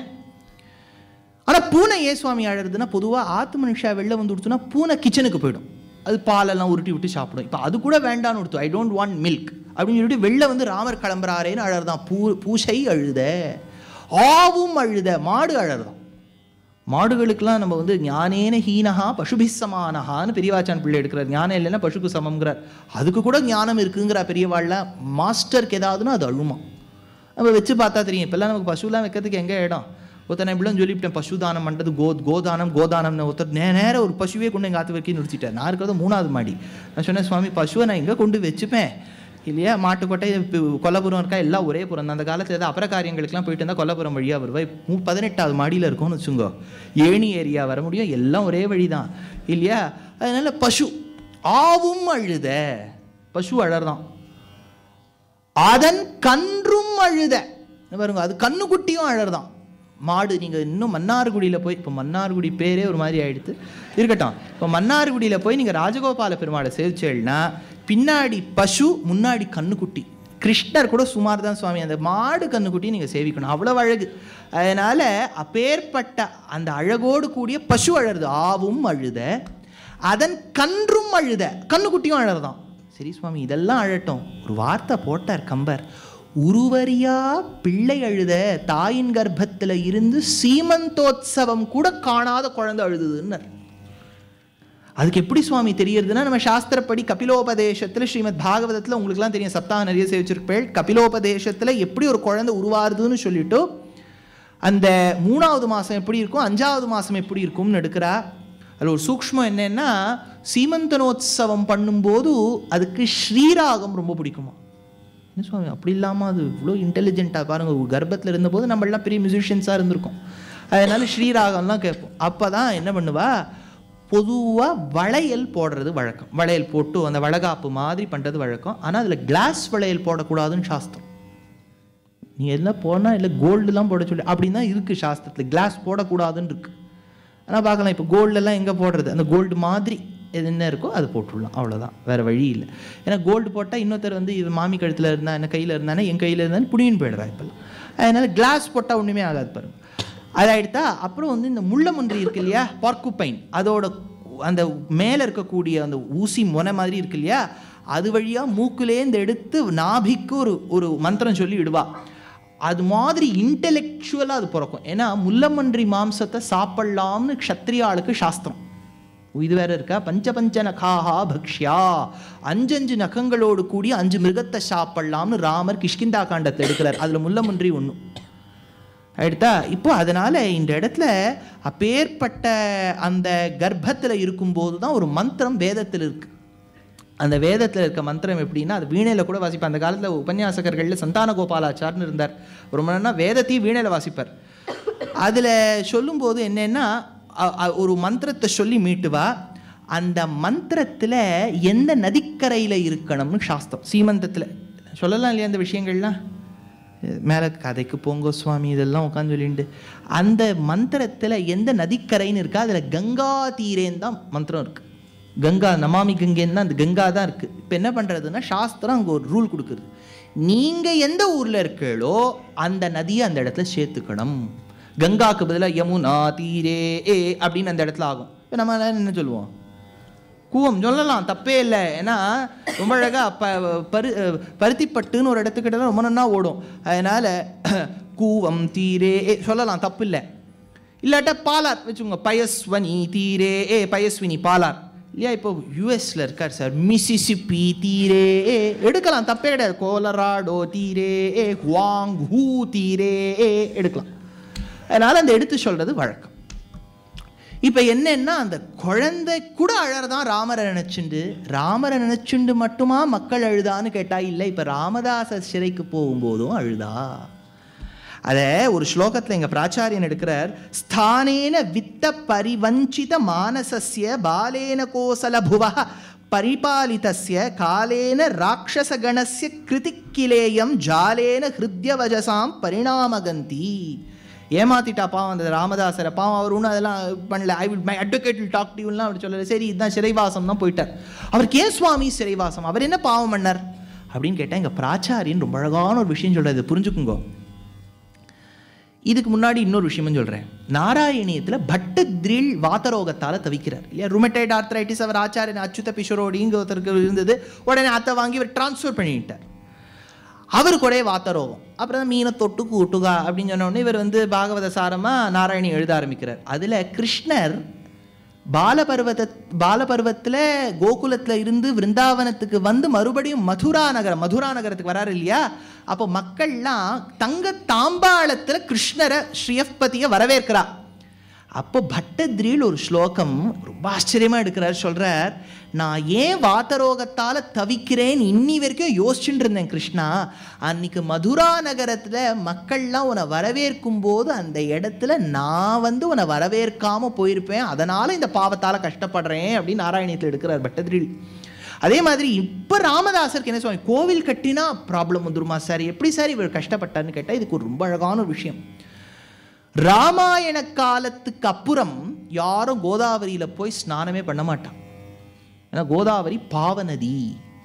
ஆனால் பூனை ஏன் சுவாமி அழறதுன்னா, பொதுவாக ஆத்து மனுஷா வெளில வந்து கொடுத்தோன்னா பூனை கிச்சனுக்கு போயிடும், அது பாலெல்லாம் உருட்டி விட்டு சாப்பிடும். இப்போ அது கூட வேண்டான்னு கொடுத்தோம், ஐ டோன்ட் வாண்ட் மில்க் அப்படின்னு சொல்லிட்டு வெளில வந்து ராமர் கிளம்புறாரேன்னு அழறதான். பூசை அழுத, ஆவும் அழுத, மாடு அழறதான். மாடுகளுக்கெல்லாம் நம்ம வந்து ஞானேன ஹீனஹா பசுபிசமானஹான்னு பெரியவாச்சான் பிள்ளை எடுக்கிறார். ஞானம் இல்லைன்னா பசுக்கு சமங்கிறார். அதுக்கு கூட ஞானம் இருக்குங்கிற பெரியவாள்ல மாஸ்டருக்கு ஏதாவதுன்னா அது அழுமா. நம்ம வச்சு பார்த்தா தெரியும். இப்போல்லாம் நமக்கு பசுலாம் வைக்கிறதுக்கு எங்கே இடம்? ஒருத்தனை இப்படிலாம் சொல்லிவிட்டேன், பசுதானம் பண்ணுறது கோதானம்னு ஒருத்தர் நேரம் ஒரு பசுவே கொண்டு எங்கள் ஆற்று வரைக்கும் நிறுத்திட்டேன். நான் இருக்கிறது 3வது மாடி. நான் சொன்னேன், சுவாமி பசுவை நான் எங்கே கொண்டு வச்சுப்பேன் இல்லையா? மாட்டுக்கோட்டை கொல்லப்புறம் இருக்கா, எல்லாம் ஒரே புறம் தான். அந்த காலத்தில் ஏதாவது அப்புற காரியங்களுக்குலாம் போயிட்டு இருந்தால் கொல்லப்புறம் வழியாக வருவாய். 18வது மாடியில் இருக்கும்னு வச்சுங்கோ, ஏணி ஏரியா வர முடியும், எல்லாம் ஒரே வழி தான் இல்லையா? அதனால பசு ஆவும் அழுத, பசு அழறதான். அதன் கன்றும் அழுத பாருங்க, அது கண்ணுக்குட்டியும் அழறதான். மாடு நீங்கள் இன்னும் மன்னார்குடியில் போய், இப்போ மன்னார்குடி பேரே ஒரு மாதிரி ஆகிடுது இருக்கட்டும், இப்போ மன்னார்குடியில் போய் நீங்கள் ராஜகோபால பெருமாளை சேவிச்சேன்னா பின்னாடி பசு, முன்னாடி கண்ணுக்குட்டி. கிருஷ்ணர் கூட சுமார் தான் சுவாமி, அந்த மாடு கண்ணுக்குட்டி நீங்கள் சேவிக்கணும், அவ்வளோ அழகு. அதனால் அப்பேற்பட்ட அந்த அழகோடு கூடிய பசு அழறது, ஆவும் அழுத, அதன் கன்றும் அழுத, கண்ணுக்குட்டியும் அழறதான். சரி சுவாமி இதெல்லாம் அழட்டும், ஒரு வார்த்தை போட்டார் கம்பர், உருவரியா பிள்ளை அழுத, தாயின் கர்ப்பத்தில் இருந்து சீமந்தோத்சவம் கூட காணாத குழந்தை அழுதுன்னு. அதுக்கு எப்படி சுவாமி தெரியறதுன்னா, நம்ம சாஸ்திரப்படி கபிலோபதேசத்தில் ஸ்ரீமத் பாகவதத்தில் உங்களுக்குலாம் தெரியும், சப்தாக நிறைய சேவிச்சிருப்பேள். கபிலோபதேசத்தில் எப்படி ஒரு குழந்தை உருவாருதுன்னு சொல்லிட்டு அந்த 3வது மாதம் எப்படி இருக்கும், 5வது மாதம் எப்படி இருக்கும்னு எடுக்கிறா. அதில் ஒரு சூக்ஷ்மம் என்னன்னா, சீமந்தனோத்சவம் பண்ணும்போது அதுக்கு ஸ்ரீராகம் ரொம்ப பிடிக்குமா. என்ன சுவாமி அப்படி இல்லாமல் அது இவ்வளோ இன்டெலிஜென்ட்டாக பாருங்கள், கர்ப்பத்தில் இருந்தபோது நம்மளாம் பெரிய மியூசிஷியன்ஸாக இருந்திருக்கோம். அதனால ஸ்ரீராகம்லாம் கேட்போம். அப்போ தான் என்ன பண்ணுவா, பொதுவாக வளையல் போடுறது வழக்கம். வளையல் போட்டு அந்த வளகாப்பு மாதிரி பண்ணுறது வழக்கம். ஆனால் அதில் கிளாஸ் வளையல் போடக்கூடாதுன்னு சாஸ்திரம். நீ எல்லாம் போனால் இல்லை கோல்டுலாம் போட சொல்லி அப்படின்னு தான் இருக்குது சாஸ்திரத்தில், கிளாஸ் போடக்கூடாதுன்னு இருக்குது. ஆனால் பார்க்கலாம் இப்போ கோல்டெல்லாம் எங்கே போடுறது, அந்த கோல்டு மாதிரி எது என்ன இருக்கோ அது போட்டுடலாம், அவ்வளோதான், வேறு வழி இல்லை. ஏன்னா கோல்டு போட்டால் இன்னொருத்தர் வந்து இது மாமி கழுத்தில் இருந்தால் என்ன கையில் இருந்தானே என் கையில் இருந்தாலும் புடின்னு போயிடுறா இப்போல்லாம். அதனால் கிளாஸ் போட்டால் ஒன்றுமே ஆகாது பாருங்கள். அதாயிடுத்தா. அப்புறம் வந்து இந்த முள்ளமுன்றி இருக்கு இல்லையா, பார்க்குப்பைன், அதோட அந்த மேலே இருக்கக்கூடிய அந்த ஊசி முனை மாதிரி இருக்கு இல்லையா, அது வழியாக மூக்குலேருந்து எடுத்து நாபிக்கு ஒரு மந்திரம் சொல்லி விடுவா. அது மாதிரி இன்டெலெக்சுவலாக அது பிறக்கும். ஏன்னா முள்ளமன்றி மாம்சத்தை சாப்பிட்லாம்னு க்ஷத்ரியாளுக்கு சாஸ்திரம். இது வேற இருக்கா, பஞ்ச நகாஹா பக்ஷ்யா, 5 நகங்களோடு கூடிய 5 மிருகத்தை சாப்பிடலாம்னு ராமர் கிஷ்கிந்தா காண்டத்தை எடுக்கிறார். அதில் முள்ளமுன்றி ஒன்று எடுத்தா. இப்போ அதனால இந்த இடத்துல அப்பேற்பட்ட அந்த கர்ப்பத்தில் இருக்கும்போது தான் ஒரு மந்திரம் வேதத்தில் இருக்கு. அந்த வேதத்தில் இருக்க மந்திரம் எப்படின்னா, அது வீணையில் கூட வாசிப்பார். அந்த காலத்தில் உபன்யாசகர்களில் சந்தான கோபாலாச்சார்னு இருந்தார். ரொம்ப நாள்னா வேதத்தையும் வீணையில் வாசிப்பார். அதில் சொல்லும்போது என்னென்னா, ஒரு மந்திரத்தை சொல்லி மீட்டுவா. அந்த மந்திரத்தில் எந்த நதிக்கரையில் இருக்கணும்னு சாஸ்திரம். சீமந்தத்தில் சொல்லலாம் இல்லையா அந்த விஷயங்கள்லாம், மேலே கதைக்கு போங்கோ சுவாமி இதெல்லாம் உட்காந்து சொல்லிட்டு, அந்த மந்திரத்தில் எந்த நதிக்கரைன்னு இருக்கா, அதில் கங்கா தீரேன்னு தான் மந்திரம் இருக்குது. கங்கா நமாமி கங்கேன்னு தான் அந்த கங்கா தான் இருக்குது. இப்போ என்ன பண்ணுறதுன்னா, சாஸ்திரம் அங்கே ஒரு ரூல் கொடுக்குறது, நீங்கள் எந்த ஊரில் இருக்கீங்களோ அந்த நதியை அந்த இடத்துல சேர்த்துக்கணும். கங்காவுக்கு பதிலாக யமுனா தீரே ஏ அப்படின்னு அந்த இடத்துல ஆகும். இப்போ நம்ம என்ன சொல்லுவோம், கூவம் சொல்லலாம், தப்பே இல்லை. ஏன்னா ரொம்ப அழகாக பருத்திப்பட்டுன்னு ஒரு இடத்துக்கிட்ட ரொம்ப நன்னா ஓடும். அதனால் கூவம் தீரே ஏ சொல்லலாம், தப்பு இல்லை. இல்லாட்டா பாலார் வச்சுக்கோங்க, பயஸ்வனி தீரே ஏ, பயஸ்வினி பாலார் இல்லையா. இப்போ யூஎஸில் இருக்கார் சார், மிசிசிப்பி தீரே ஏ எடுக்கலாம், தப்பே கிடையாது. கோலராடோ தீரே ஏ, குவாங் ஹூ தீரே ஏ எடுக்கலாம். அதனால் அந்த எடுத்து சொல்கிறது வழக்கம். இப்போ என்னன்னா, அந்த குழந்தை கூட அழறதான் ராமரை நினைச்சுண்டு மட்டுமா மக்கள் அழுதான்னு கேட்டா இல்லை. இப்போ ராமதாச சிறைக்கு போகும்போதும் அழுதா. அதை ஒரு ஸ்லோகத்தில் எங்கள் பிராச்சாரியன் எடுக்கிறார். ஸ்தானேன வித்த பரிவஞ்சித மானசஸ்ய பாலேன கோசல புவ பரிபாலிதஸ்ய காலேன ராட்சசகணஸ்ய கிருதிக்கிலேயம் ஜாலேன ஹிருத்யவஜசாம் பரிணாமகந்தி. ஏமாத்திட்டா பாவம் அந்த ராமதாசரை, பாவம் அவர் ஒன்றும் அதெல்லாம் பண்ணல. I will my advocate will talk to யூலாம் அப்படி சொல்லலை. சரி இதுதான் சிறைவாசம் தான் போயிட்டார். அவருக்கு ஏன் சுவாமி சிறைவாசம், அவர் என்ன பாவம் பண்ணார் அப்படின்னு கேட்டால், எங்கள் பிராச்சாரியன் ரொம்ப அழகான ஒரு விஷயம் சொல்கிறார், புரிஞ்சுக்குங்க. இதுக்கு முன்னாடி இன்னொரு விஷயமும் சொல்கிறேன். நாராயணியத்தில் பட்டத்ரில் வாத்தரோகத்தால் தவிக்கிறார் இல்லையா. ருமட்டைட் ஆர்த்ரைட்டிஸ் அவர் ஆச்சாரியன் அச்சுத பிஷரோடிங்க ஒருத்தருக்கு இருந்தது. உடனே அத்தை வாங்கி அவர் டிரான்ஸ்ஃபர் பண்ணிட்டார். அவர் கூட வாத்தரோகம். அப்புறம் மீனை தொட்டு கூட்டுகா அப்படின்னு சொன்ன உடனே இவர் வந்து பாகவத சாரமாக நாராயணி எழுத ஆரம்பிக்கிறார். அதில் கிருஷ்ணர் பாலபருவத்தில் கோகுலத்தில் இருந்து விருந்தாவனத்துக்கு வந்து மறுபடியும் மதுரா நகரத்துக்கு வராரு இல்லையா? அப்போ மக்கள்லாம் தங்க தாம்பாளத்தில் கிருஷ்ணரை ஸ்ரீயப்பதியை வரவேற்கிறா. அப்போ பட்டத்ரியில் ஒரு ஸ்லோகம் ரொம்ப ஆச்சரியமாக எடுக்கிறார். சொல்கிறார், நான் ஏன் வாத்தரோகத்தால் தவிக்கிறேன் இன்னி வரைக்கும் யோசிச்சுட்டு இருந்தேன் கிருஷ்ணா. அன்னைக்கு மதுரா நகரத்தில் மக்கள்லாம் உன்னை வரவேற்கும் போது அந்த இடத்துல நான் வந்து உன்னை வரவேற்காமல் போயிருப்பேன், அதனால் இந்த பாவத்தால் கஷ்டப்படுறேன் அப்படின்னு நாராயணியத்தில் எடுக்கிறார் பட்டத்ரியில். அதே மாதிரி இப்போ ராமதாசருக்கு என்ன சொல்லுவாங்க, கோவில் கட்டினா ப்ராப்ளம் வந்துருமா சார், எப்படி சார் இவர் கஷ்டப்பட்டார்னு கேட்டால் இதுக்கு ஒரு ரொம்ப அழகான ஒரு விஷயம். ராமாயண காலத்துக்கு அப்புறம் யாரும் கோதாவரியில் போய் ஸ்நானமே பண்ண மாட்டான். ஏன்னா கோதாவரி பாவ நதி,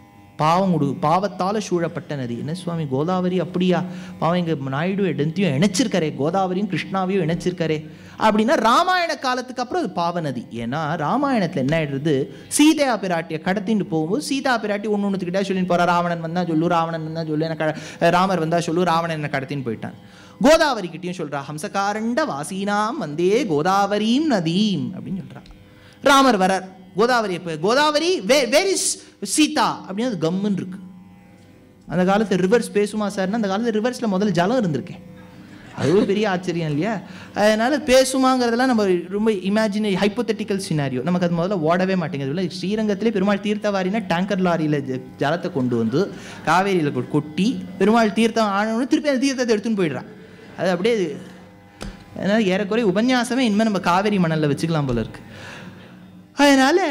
பாவத்தால் சூழப்பட்ட நதி. என்ன சுவாமி கோதாவரி அப்படியா? பாவம் எங்கள் நாயுடு எடுத்தையும் இணைச்சிருக்காரே, கோதாவரியும் கிருஷ்ணாவையும் இணைச்சிருக்காரே அப்படின்னா ராமாயண காலத்துக்கு அப்புறம் அது பாவ நதி. ஏன்னா ராமாயணத்தில் என்ன ஆயிடுறது, சீதா பிராட்டியை கடத்திட்டு போகும்போது சீதா பிராட்டி ஒன்றுக்கிட்டே சொல்லிட்டு போகிறா, ராவணன் வந்தால் சொல்லு, ராவணன் வந்தால் சொல்லு, எனக்கு ராமர் வந்தால் சொல்லு, ராவணன் என்னை கடத்தின்னு போயிட்டான். கோதாவரி கிட்டையும் சொல்கிறா, ஹம்சகாரண்ட வாசீனாம் வந்தே கோதாவரீம் நதீம் அப்படின்னு சொல்கிறா. ராமர் வரார் கோதாவரி, கோதாவரி வேர் இஸ் சீதா அப்படின்னு அது கம்முன்னு இருக்கு. அந்த காலத்தில் ரிவர்ஸ் பேசுமா சார்னா, அந்த காலத்தில் ரிவர்ஸில் முதல்ல ஜலம் இருந்திருக்கேன், அது ஒரு பெரிய ஆச்சரியம் இல்லையா? அதனால் பேசுமாங்கிறதெல்லாம் நம்ம ரொம்ப ஹைப்போதெட்டிக்கல் சினாரியோ, நமக்கு அது முதல்ல ஓடவே மாட்டேங்குது. இல்லை ஸ்ரீரங்கத்திலே பெருமாள் தீர்த்தவாரினா டேங்கர் லாரியில் ஜலத்தை கொண்டு வந்து காவேரியில் கொட்டி பெருமாள் தீர்த்தம் ஆனோன்னு திருப்பி அந்த தீர்த்தத்தை எடுத்துன்னு போயிடுறான். அது அப்படியே அதனால் ஏறக்குறைய உபன்யாசமே இனிமேல் நம்ம காவேரி மணலில் வச்சுக்கலாம் போல இருக்கு. அதனால்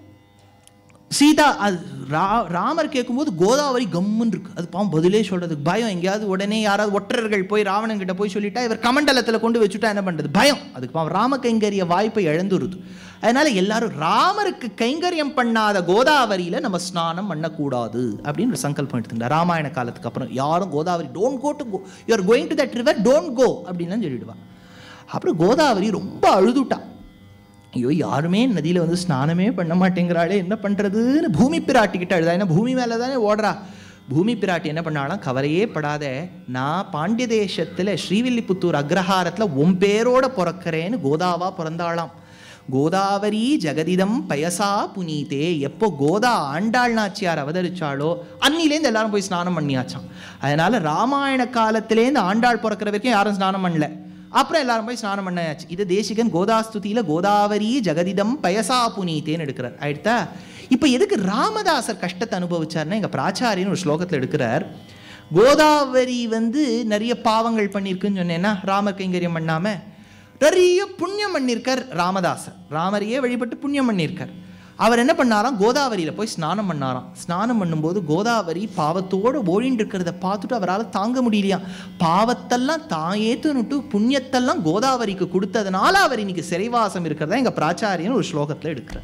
சீதா ராமர் கேட்கும்போது கோதாவரி கம்முன்னு இருக்கு. அது பாவம் பதிலே சொல்கிறதுக்கு பயம். எங்கேயாவது உடனே யாராவது ஒற்றர்கள் போய் ராவணன் கிட்ட போய் சொல்லிட்டா இவர் கமண்டலத்தில் கொண்டு வச்சுட்டா என்ன பண்ணுறது, பயம். அதுக்கு பாவம் ராம கைங்கரிய வாய்ப்பை இழந்துருது. அதனால் எல்லாரும் ராமருக்கு கைங்கரியம் பண்ணாத கோதாவரியில் நம்ம ஸ்நானம் பண்ணக்கூடாது அப்படின்னு ஒரு சங்கல்பம் எடுத்துக்கிட்டா. ராமாயண காலத்துக்கு அப்புறம் யாரும் Godavari don't go to go, you are going to that river, don't go அப்படின்லாம் சொல்லிடுவான். அப்புறம் கோதாவரி ரொம்ப அழுதுட்டா, ஐயோ யாருமே நதியில் வந்து ஸ்நானமே பண்ண மாட்டேங்கிறாளே, என்ன பண்ணுறதுன்னு பூமி பிராட்டிக்கிட்ட அழுதா. ஏன்னா பூமி மேலே தானே ஓடுறா. பூமி பிராட்டி என்ன பண்ணாலும், கவலையே படாத, நான் பாண்டிய தேசத்தில் ஸ்ரீவில்லிபுத்தூர் அக்ரஹாரத்தில் உன் பேரோட பிறக்கிறேன்னு கோதாவா பிறந்தாளாம். கோதாவரி ஜெகதிதம் பயசா புனீதே. எப்போ கோதா ஆண்டாள் நாச்சியார் அவதரிச்சாலோ அன்னிலேருந்து எல்லாரும் போய் ஸ்நானம் பண்ணியாச்சான். அதனால ராமாயண காலத்திலேருந்து ஆண்டாள் பிறக்கிற வரைக்கும் யாரும் ஸ்நானம் பண்ணல, அப்புறம் எல்லாரும் போய் ஸ்நானம் பண்ணாச்சு. இது தேசிகன் கோதாஸ்துதியில் கோதாவரி ஜெகதிதம் பயசா புனீதேன்னு எடுக்கிறார். ஆயிடுத்தா? இப்போ எதுக்கு ராமதாசர் கஷ்டத்தை அனுபவிச்சார்னா, எங்கள் பிராச்சாரியன்னு ஒரு ஸ்லோகத்தில் எடுக்கிறார். கோதாவரி வந்து நிறைய பாவங்கள் பண்ணியிருக்குன்னு சொன்னேன்னா, ராமர் கைங்கரியம் பண்ணாமல் நிறைய புண்ணியம் பண்ணியிருக்கார் ராமதாசர். ராமரையே வழிபட்டு புண்ணியம் பண்ணியிருக்கார். அவர் என்ன பண்ணாராம், கோதாவரியில் போய் ஸ்நானம் பண்ணாராம். ஸ்நானம் பண்ணும்போது கோதாவரி பாவத்தோடு ஓடின்னு இருக்கிறத பார்த்துட்டு அவரால் தாங்க முடியலையாம். பாவத்தெல்லாம் தான் ஏற்றுனுட்டு புண்ணியத்தெல்லாம் கோதாவரிக்கு கொடுத்ததுனால அவர் இன்னைக்கு சிறைவாசம் இருக்கிறதா எங்கள் பிராச்சாரியன் ஒரு ஸ்லோகத்தில் எடுக்கிறார்.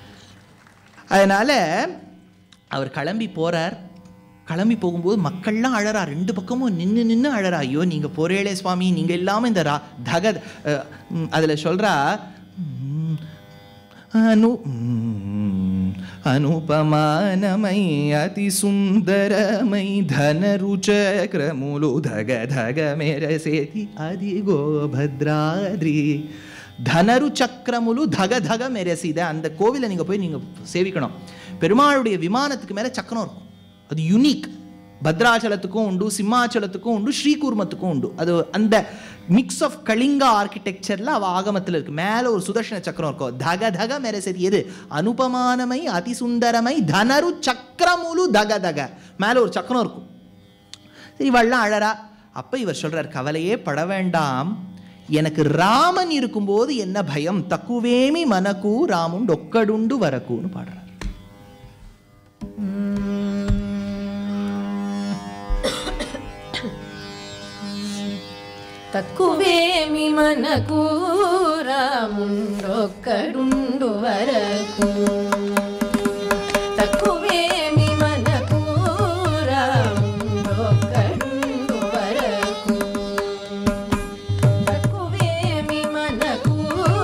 அதனால் அவர் கிளம்பி போகிறார். கிளம்பி போகும்போது மக்கள்லாம் அழறா, ரெண்டு பக்கமும் நின்று அழறா. ஐயோ நீங்கள் போறேளே சுவாமி, நீங்கள் இல்லாமல் இந்த அதில் சொல்கிறா, अनुपमानमै अतिसुन्दरमै धनरुचक्रमुलु धग धग मेरसेति अधिगो भद्राद्रि. தனரு சக்கரமுலு தக தக மெரசித. அந்த கோவிலை நீங்கள் போய் நீங்கள் சேவிக்கணும். பெருமாளுடைய விமானத்துக்கு மேலே சக்கரம் இருக்கும், அது யூனிக். பத்ராச்சலத்துக்கும் உண்டு, சிம்மாச்சலத்துக்கும் உண்டு, ஸ்ரீகூர்மத்துக்கும் உண்டு. அது அந்த மிக்ஸ் ஆஃப் கலிங்கா ஆர்கிடெக்சரில் அவள் ஆகமத்தில் இருக்குது. மேலே ஒரு சுதர்ஷன சக்கரம் இருக்கும். தக தக மெரசதி. எது அனுபமானமை அதிசுந்தரமை தனரு சக்கரமுலு தக தக. மேலே ஒரு சக்கரம் இருக்கும். சரி, இவெல்லாம் அழறா. அப்போ இவர் சொல்கிறார், கவலையே பட வேண்டாம், எனக்கு ராமன் இருக்கும்போது என்ன பயம், தக்குவேமி மனக்கு ராமுண்டு ஒக்கடுண்டு வரக்குன்னு பாடுறார். తక్కువేమి మనకు రాముండొక్కడుండు వరకు, తక్కువేమి మనకు రాముండొక్కడుండు వరకు, తక్కువేమి మనకు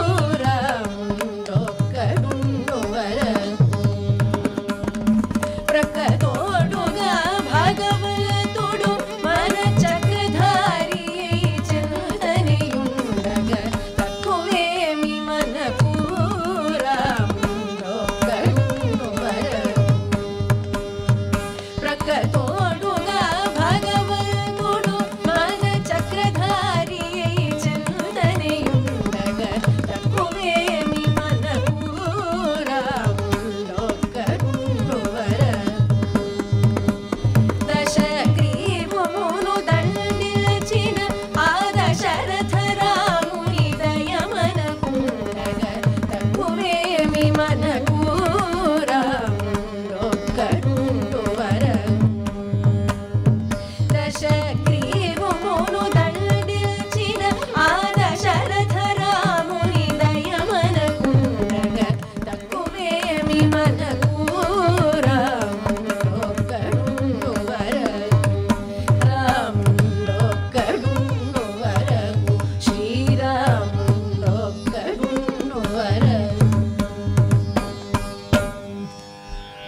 రాముండొక్కడుండు వరకు, ప్రక్కతోడుగా భగవంతుడు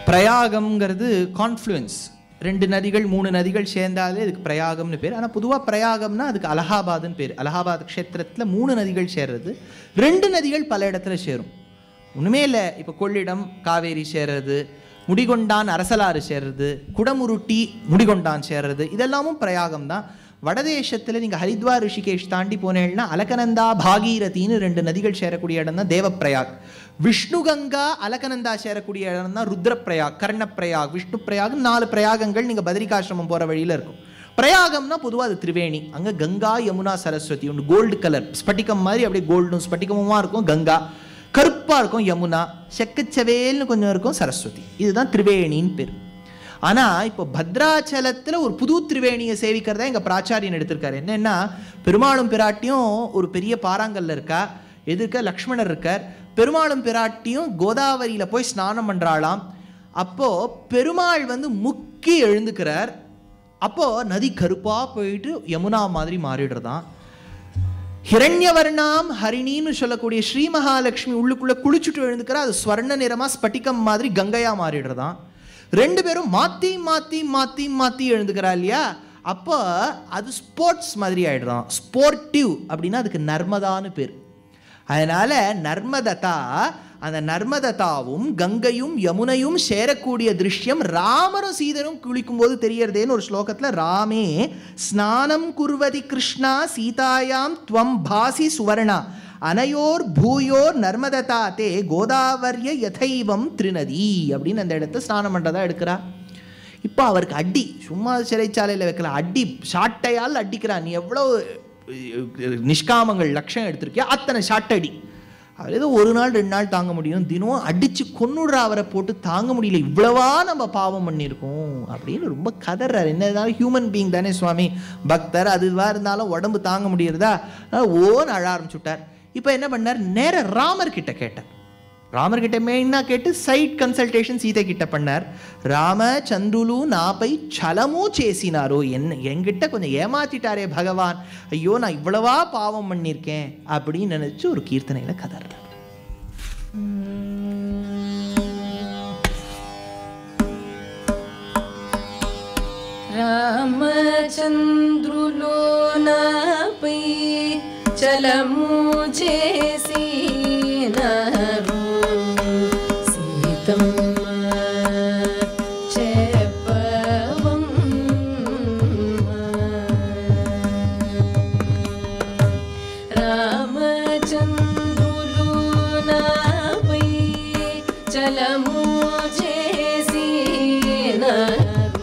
பிரயாகம்ங்கிறது கான்ஃப்ளூயன்ஸ், 2 நதிகள் 3 நதிகள் சேர்ந்தாலே அதுக்கு பிரயாகம்னு பேர். ஆனால் பொதுவாக பிரயாகம்னா அதுக்கு அலகாபாத்னு பேர். அலகாபாத் க்ஷேத்திரத்தில் 3 நதிகள் சேர்றது, 2 நதிகள் பல இடத்துல சேரும். ஒன்றுமே இல்லை, இப்போ கொள்ளிடம் காவேரி சேர்றது, முடிகொண்டான் அரசலாறு சேர்றது, குடமுருட்டி முடிகொண்டான் சேர்றது, இதெல்லாமும் பிரயாகம் தான். வடதேசத்தில் நீங்கள் ஹரித்வார் ரிஷிகேஷ் தாண்டி போனேன்னா அலகநந்தா பாகீரதின்னு 2 நதிகள் சேரக்கூடிய இடம் தான் தேவப்பிரயாக். விஷ்ணு கங்கா அலகநந்தா சேரக்கூடிய இடம் தான் ருத்ரப்பிரயாக், கர்ணப்பிரயாக், விஷ்ணு பிரயாக். 4 பிரயாகங்கள் நீங்கள் பத்ரிகாசிரமம் போகிற வழியில் இருக்கும். பிரயாகம்னா பொதுவாக அது திரிவேணி. அங்கே கங்கா யமுனா சரஸ்வதி ஒன்று கோல்டு கலர் ஸ்பட்டிகம் மாதிரி அப்படியே கோல்டும் ஸ்பட்டிகமுமாக இருக்கும். கங்கா கருப்பாக இருக்கும், யமுனா செக்கச்சவேல்னு கொஞ்சம் இருக்கும், சரஸ்வதி. இதுதான் திரிவேணின்னு பேர். ஆனால் இப்போ பத்ராச்சலத்தில் ஒரு புது திரிவேணியை சேவிக்கிறதா எங்கள் பிராச்சாரியன் எடுத்திருக்காரு. என்னென்னா, பெருமாளும் பிராட்டியும் ஒரு பெரிய பாறாங்கல்ல இருக்கா, எதிர்க்க லக்ஷ்மணர் இருக்கார். பெருமாளும் பிராட்டியும் கோதாவரியில் போய் ஸ்நானம் பண்ணுறாளாம். அப்போது பெருமாள் முக்கி எழுந்துக்கிறார். அப்போது நதி கருப்பாக போயிட்டு யமுனா மாதிரி மாறிடுறதான். ஹிரண்யவர்ணாம் ஹரிணின்னு சொல்லக்கூடிய ஸ்ரீ மகாலட்சுமி உள்ளுக்குள்ளே குளிச்சுட்டு எழுந்துக்கிறா, அது ஸ்வர்ண நிறமாக ஸ்பட்டிகம் மாதிரி கங்கையாக மாறிடுறதான். 2 பேரும் மாற்றி மாற்றி மாற்றி மாற்றி எழுந்துக்கிறா இல்லையா, அப்போ அது ஸ்போர்ட்ஸ் மாதிரி ஆகிடுறான். ஸ்போர்ட்டிவ் அப்படின்னா அதுக்கு நர்மதான்னு பேர். அதனால் நர்மதா, அந்த நர்மதாவும் கங்கையும் யமுனையும் சேரக்கூடிய திருஷ்யம் ராமரும் சீதனும் குளிக்கும்போது தெரியறதேன்னு ஒரு ஸ்லோகத்தில், ராமே ஸ்நானம் குர்வதி கிருஷ்ணா சீதாயாம் துவம் பாசி சுவர்ணா அனையோர் பூயோர் நர்மதா தே கோதாவரிய யதைவம் திருநதி அப்படின்னு அந்த இடத்த ஸ்நானம் பண்ணுறதா எடுக்கிறா. இப்போ அவருக்கு அடி, சும்மா சிறைச்சாலையில் வைக்கல, அடி சாட்டையால் அடிக்கிறான். நீ எவ்வளோ நிஷ்காமங்கள் லட்சம் எடுத்திருக்கியா, அத்தனை சாட்டடி. அவர் ஏதோ 1 நாள் 2 நாள் தாங்க முடியும், தினம் அடித்து கொன்னுடுற அவரை போட்டு தாங்க முடியல, இவ்வளவா நம்ம பாவம் பண்ணியிருக்கோம் அப்படின்னு ரொம்ப கதறார். என்ன இருந்தாலும் ஹியூமன் பீயிங் தானே சுவாமி, பக்தர், அதுவாக இருந்தாலும் உடம்பு தாங்க முடியறதா, ஓன்னு அழ ஆரம்பிச்சுட்டார். இப்போ என்ன பண்ணார், நேர ராமர்கிட்ட கேட்டார். ராமர்கிட்ட மெயினாக கேட்டு சைட் கன்சல்டேஷன் சீதை கிட்ட பண்ணார். ராம சந்துலு நாப்பை சலமோ சேசினாரோ, என்கிட்ட கொஞ்சம் ஏமாத்திட்டாரே பகவான், ஐயோ நான் இவ்வளவா பாவம் பண்ணியிருக்கேன் அப்படின்னு நினைச்சு ஒரு கீர்த்தனையில் கதறார். రామచంద్రులో నాపై చలము చేసినారు, సీతమ్మ చెప్పవమ్మ. రామచంద్రులు నాపై చలము చేసినారు,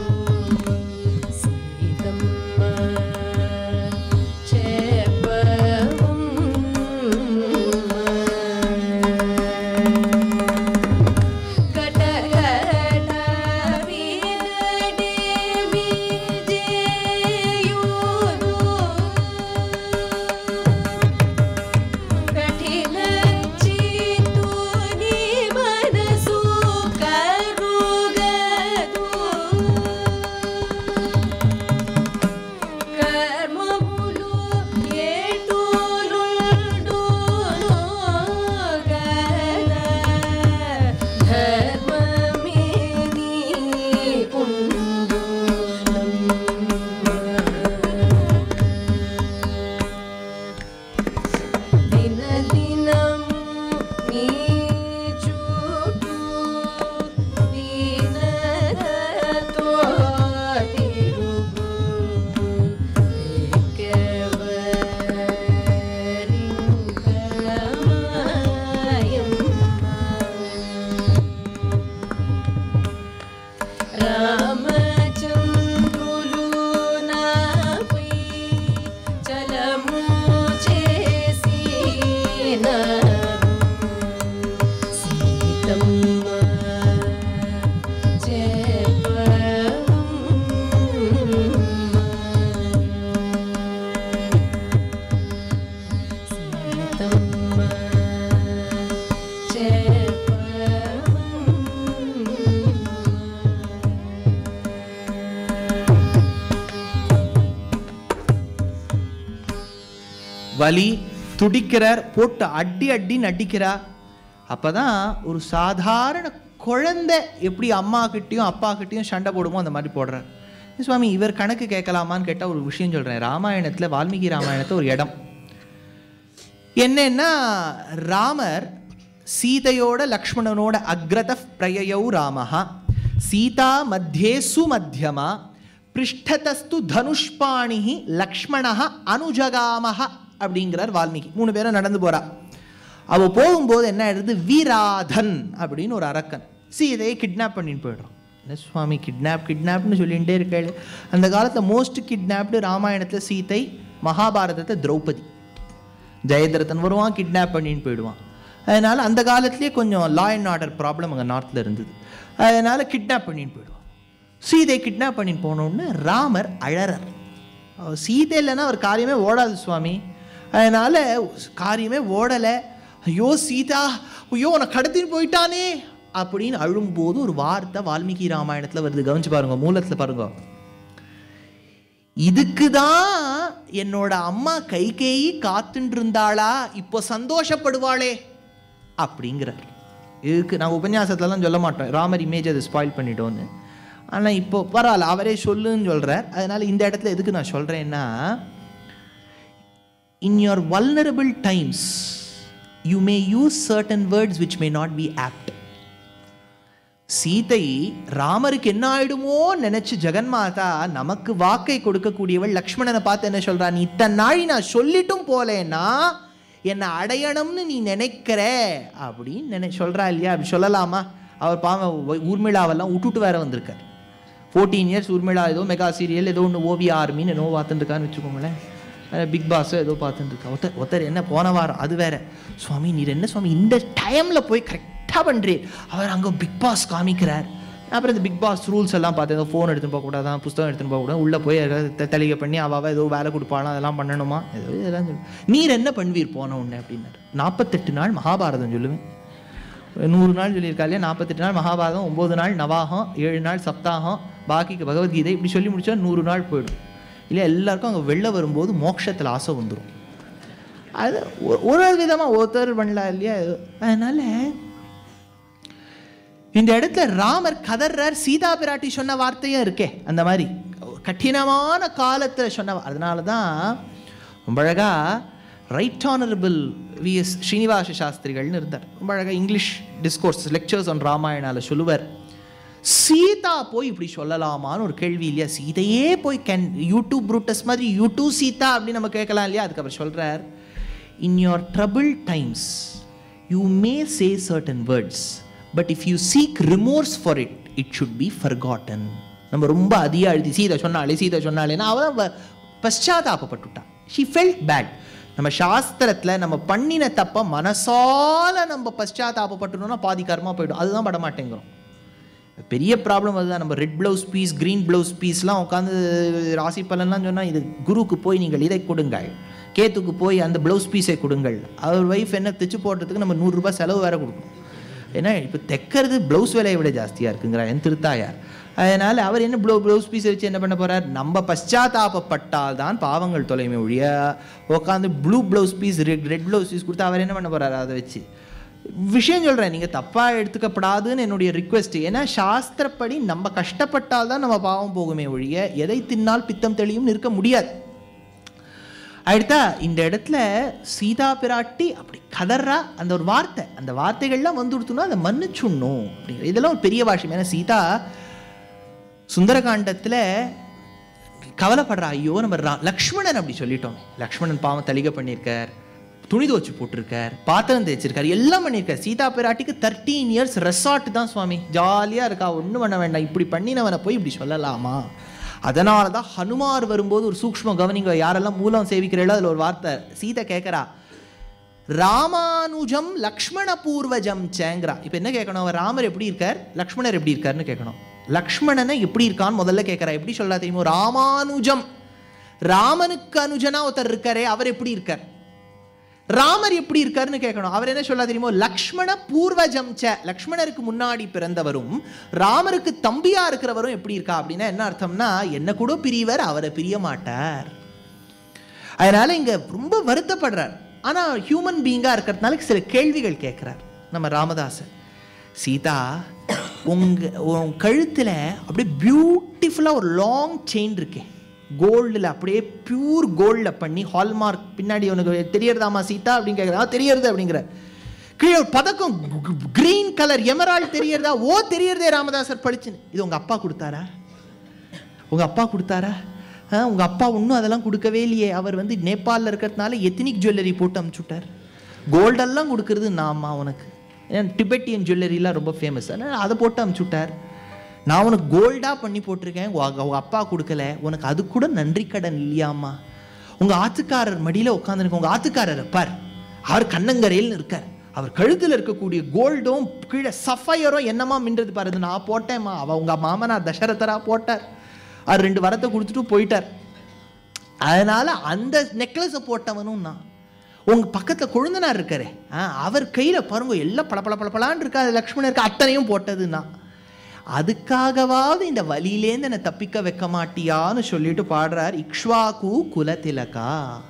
வலி துடிக்கிறார், போட்டு அடி அடின்னு அடிக்கிறா. அப்பதான் ஒரு சாதாரண குழந்தை எப்படி அம்மா கிட்டேயும் அப்பா கிட்டேயும் சண்டை போடுமோ அந்த மாதிரி போடுறார். சுவாமி இவர் கணக்கு கேட்கலாமான்னு கேட்டால் ஒரு விஷயம் சொல்கிறேன். ராமாயணத்தில் வால்மீகி ராமாயணத்தில் ஒரு இடம் என்னன்னா, ராமர் சீதையோட லக்ஷ்மணனோட அக்ரத பிரயயௌ ராமஹா சீதா மத்தியே சுமத்தியமா பிருஷ்டதஸ்து தனுஷ்பாணிஹி லக்ஷ்மணஹ அனுஜகாமஹ அப்படிங்கிறார் வால்மீகி. 3 பேரும் நடந்து போறா. அவ போகும்போது என்ன ஆயிடுது, வீராதன் அப்படின்னு ஒரு அரக்கன் சீதையை கிட்னாப் பண்ணிட்டு போயிடுறான். என்ன சுவாமி கிட்னாப்னு சொல்லிகிட்டே இருக்காள். அந்த காலத்தில் மோஸ்ட் கிட்னாப்டு ராமாயணத்தில் சீதை, மகாபாரதத்தை திரௌபதி. ஜெயதிரதன் வருவான், கிட்னாப் பண்ணின்னு போயிடுவான். அதனால் அந்த காலத்திலே கொஞ்சம் லா அண்ட் ஆர்டர் ப்ராப்ளம் அங்கே நார்த்தில் இருந்தது. அதனால் கிட்னாப் பண்ணின்னு போயிடுவான். சீதை கிட்னாப் பண்ணின்னு போனோன்னு ராமர் அழறார். சீதை இல்லைன்னா அவர் காரியமே ஓடாது சுவாமி. அதனால் காரியமே ஓடலை. ஐயோ சீதா, ஐயோ உன்னை கடத்தின்னு போயிட்டானே அப்படின்னு அழும்போது ஒரு வார்த்தை வால்மீகி ராமாயணத்தில் வருது. கவனிச்சு பாருங்க, மூலத்தில் பாருங்க. இதுக்குதான் என்னோட அம்மா கைகேயி காத்துட்டு இருந்தாளா, இப்போ சந்தோஷப்படுவாளே அப்படிங்கிறார். இதுக்கு நான் உபன்யாசத்துலலாம் சொல்ல மாட்டோம், ராமர் இமேஜ் அதை ஸ்பாயில் பண்ணிட்டோன்னு. ஆனால் இப்போ பரவாயில்ல, அவரே சொல்லுன்னு சொல்கிறார். அதனால் இந்த இடத்துல எதுக்கு நான் சொல்கிறேன்னா, in your vulnerable times you may use certain words which may not be apt. Seethai ராமருக்கு என்ன ஆயிடுமோ நினைச்சு ஜெகன்மாதா நமக்கு வாக்கை கொடுக்கக்கூடியவள். லக்ஷ்மணனை பார்த்து என்ன சொல்றா, நீ இத்தனை நாளி நான் சொல்லிட்டும் போலேன்னா என்னை அடையணும்னு நீ நினைக்கிற அப்படின்னு சொல்றா இல்லையா? அப்படி சொல்லலாமா? அவர் பாவம் ஊர்மிளாவெல்லாம் விட்டுட்டு வேற வந்திருக்கார். 14 இயர்ஸ் ஊர்மிளா ஏதோ மெகா சீரியல் ஏதோ ஒன்று ஓவிய ஆர்மின்னு என்னவோ பார்த்துட்டு இருக்கான்னு வச்சுக்கோங்களேன். பிக் பாஸோ ஏதோ பார்த்துட்டு இருக்கா. ஒருத்தர் என்ன போன வாரம் அது வேற, சுவாமி நீர் என்ன சுவாமி இந்த டைமில் போய் கரெக்டாக பண்ணுறேன். அவர் அங்கே பிக் பாஸ் காமிக்கிறார். அப்புறம் இந்த பிக் பாஸ் ரூல்ஸ் எல்லாம் பார்த்து ஏதோ ஃபோன் எடுத்துன்னு போகக்கூடாதான், புஸ்தகம் எடுத்துன்னு போகக்கூடாது, உள்ளே போய் தெளிகை பண்ணி அவள் ஏதோ வேலை கொடுப்பாளாம், அதெல்லாம் பண்ணணுமா, ஏதோ இதெல்லாம் சொல்லு. நீர் என்ன பண்ணுவீர் போன உடனே அப்படின்னாரு. 48 நாள் மகாபாரதம் சொல்லுவேன். 100 நாள் சொல்லியிருக்கா இல்லையா? 48 நாள் மகாபாரதம், 9 நாள் நவாகம், 7 நாள் சப்தாகம், பாக்கிக்கு பகவத்கீதை, இப்படி சொல்லி முடிச்சா 100 நாள் போயிடும் இல்லையா? எல்லாருக்கும் அங்கே வெளில வரும்போது மோட்சத்தில் ஆசை வந்துடும். அது ஒரு விதமாக ஒருத்தர் பண்ணலாம் இல்லையா? அதனால இந்த இடத்துல ராமர் கதர்றார். சீதா பிராட்டி சொன்ன வார்த்தையும் இருக்கே அந்த மாதிரி கடினமான காலத்தில் சொன்ன. அதனால தான் ரொம்ப அழகா ரைட் ஆனரபிள் விஎஸ் ஸ்ரீனிவாச சாஸ்திரிகள்னு இருந்தார். ரொம்ப அழகா இங்கிலீஷ் டிஸ்கோர்ஸ் லெக்சர்ஸ் ஆன் ராமாயணால சொல்லுவார், சீதா போய் இப்படி சொல்லலாமான்னு ஒரு கேள்வி இல்லையா? சீதையே போய் யூடியூப் ப்ரூட்டஸ் மாதிரி யூடியூப் சீதா அப்படின்னு நம்ம கேட்கலாம் இல்லையா? அதுக்கு அவர் சொல்றார், in your trouble times you may say certain words but if you seek remorse for it it should be forgotten. நம்ம ரொம்ப அதிகம் அழுதி சீதை சொன்னாலேன்னா அவள் பశ్చాத்தாபப்பட்டுட்டா. She felt bad. நம்ம சாஸ்திரத்தில் நம்ம பண்ணின தப்ப மனசால நம்ம பశ్చాத்தாபப்பட்டுனோம்னா பாதி கர்மா போயிடும். அதுதான் பட மாட்டேங்கிறோம். பெரிய ப்ராப்ளம் அதுதான். நம்ம red blouse piece, green blouse பீஸ்லாம் உட்காந்து ராசி பலன்லாம் சொன்னால், இது குருக்கு போய் நீங்கள் இதை கொடுங்கள், கேத்துக்கு போய் அந்த ப்ளவுஸ் பீஸை கொடுங்கள். அவர் ஒய்ஃப் என்ன தைச்சு போடுறதுக்கு நம்ம 100 ரூபாய் செலவு வேறு கொடுக்கணும். ஏன்னா இப்போ தைக்கிறது ப்ளவுஸ் விலையை விட ஜாஸ்தியாக இருக்குங்கிறா என் திருத்தாயார். அதனால் அவர் என்ன ப்ளவுஸ் பீஸை வச்சு என்ன பண்ண போகிறார்? நம்ம பశ్చాத்தாபப்பட்டால் தான் பாவங்கள் தொலைமை ஒழிய உட்காந்து blue blouse piece, red blouse piece கொடுத்து அவர் என்ன பண்ண போகிறார்? அதை வச்சு விஷயம் சொல்கிறேன், நீங்கள் தப்பாக எடுத்துக்கப்படாதுன்னு என்னுடைய ரிக்வெஸ்ட். ஏன்னா சாஸ்திரப்படி நம்ம கஷ்டப்பட்டால் தான் நம்ம பாவம் போகுமே ஒழிய எதை தின்னால் பித்தம் தெளியும் இருக்க முடியாது. அடுத்தா இந்த இடத்துல சீதா பிராட்டி அப்படி கதறா. அந்த ஒரு வார்த்தை, அந்த வார்த்தைகள்லாம் வந்து கொடுத்தோம்னா அதை மன்னிச்சுடணும் அப்படிங்கிற இதெல்லாம் ஒரு பெரிய விஷயம். ஏன்னா சீதா சுந்தரகாண்டத்தில் கவலைப்படுறா, ஐயோ நம்ம லக்ஷ்மணன் அப்படி சொல்லிட்டோம். லக்ஷ்மணன் பாவம் தலிகை பண்ணியிருக்கார், துணி துவச்சு போட்டிருக்கார், பாத்திரம் தேய்ச்சிருக்கார், எல்லாம் பண்ணியிருக்கார். சீதா பிராட்டிக்கு 13 இயர்ஸ் ரெசார்ட் தான் சுவாமி, ஜாலியாக இருக்கா, ஒன்றும் பண்ண வேண்டாம். இப்படி பண்ணினவனை போய் இப்படி சொல்லலாமா? அதனால தான் ஹனுமார் வரும்போது ஒரு சூக்ஷ்ம கவனிங்க, யாரெல்லாம் மூலம் சேவிக்கிறீங்களோ அதில் ஒரு வார்த்தை சீதை கேட்குறா, ராமானுஜம் லக்ஷ்மண பூர்வஜம் சேங்கிறா. இப்போ என்ன கேட்கணும்? அவர் ராமர் எப்படி இருக்கார், லக்ஷ்மணர் எப்படி இருக்காருன்னு கேட்கணும். லக்ஷ்மணனை எப்படி இருக்கான்னு முதல்ல கேட்குறா. எப்படி சொல்லா தெரியுமோ? ராமானுஜம், ராமனுக்கு அனுஜனா ஒருத்தர் இருக்காரே அவர் எப்படி இருக்கார், ராமர் எப்படி இருக்காருன்னு கேட்கணும். அவர் என்ன சொல்ல தெரியுமோ? லக்ஷ்மண பூர்வஜம் ச, லக்ஷ்மணருக்கு முன்னாடி பிறந்தவரும் ராமருக்கு தம்பியா இருக்கிறவரும் எப்படி இருக்கா அப்படின்னா என்ன அர்த்தம்னா, என்ன கூட பிரியவர் அவரை பிரிய மாட்டார். அதனால இங்க ரொம்ப வருத்தப்படுறார். ஆனா ஹியூமன் பீயிங்கா இருக்கிறதுனால சில கேள்விகள் கேட்கிறார் நம்ம ராமதாசர். சீதா உங்கள் கழுத்தில் அப்படியே பியூட்டிஃபுல்லாக ஒரு லாங் செயின் இருக்கே, கோல்டில் அப்படியே பியூர் கோல்டில் பண்ணி ஹால்மார்க் பின்னாடி உனக்கு தெரியறதாமா சீதா அப்படின்னு கேட்குறா. தெரியறது அப்படிங்கிற. கீழே ஒரு பதக்கம் கிரீன் கலர் எமரால்ட் தெரியறதா? ஓ தெரியறதே ராமதாசர் படிச்சுன்னு. இது உங்கள் அப்பா கொடுத்தாரா? உங்கள் அப்பா கொடுத்தாரா? உங்கள் அப்பா ஒன்றும் அதெல்லாம் கொடுக்கவே இல்லையே. அவர் வந்து நேபாளில் இருக்கிறதுனால எத்தனிக் ஜுவல்லரி போட்டு அமுச்சுட்டார். கோல்டெல்லாம் கொடுக்கறது நாம்மா உனக்கு. ஏன் டிபெட்டியன் ஜுவல்லரிலாம் ரொம்ப ஃபேமஸ், அதனால் அதை போட்டு அமுச்சுட்டார். நான் உனக்கு கோல்டாக பண்ணி போட்டிருக்கேன், உங்கள் அப்பா கொடுக்கல. உனக்கு அது கூட நன்றி கடன் இல்லையாம்மா? உங்கள் ஆத்துக்காரர் மடியில் உட்காந்துருக்க உங்கள் ஆத்துக்காரர் பார், அவர் கண்ணங்கரையில் இருக்கார். அவர் கழுத்தில் இருக்கக்கூடிய கோல்டும் கீழே சஃபையரும் என்னமா மின்றது பாருது. நான் போட்டேம்மா, அவள் உங்கள் மாமனார் தசரதரா போட்டார். அவர் 2 வரத்தை கொடுத்துட்டு போயிட்டார். அதனால் அந்த நெக்லஸை போட்டவனும் நான். உங்கள் பக்கத்தில் கொழுந்தனார் இருக்காரு, அவர் கையில் பாருங்க எல்லாம் பளபளன்னு இருக்கா, லக்ஷ்மணருக்கு அத்தனையும் போட்டதுன்னா. அதுக்காகவாவது இந்த வலியிலேருந்து என்னை தப்பிக்க வைக்க மாட்டியான்னு சொல்லிட்டு பாடுறார். இக்ஷ்வாகு குலதிலகா.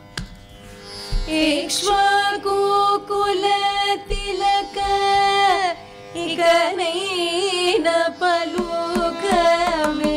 இக்ஷ்வாகு குலதிலக இகனைன பலுகமே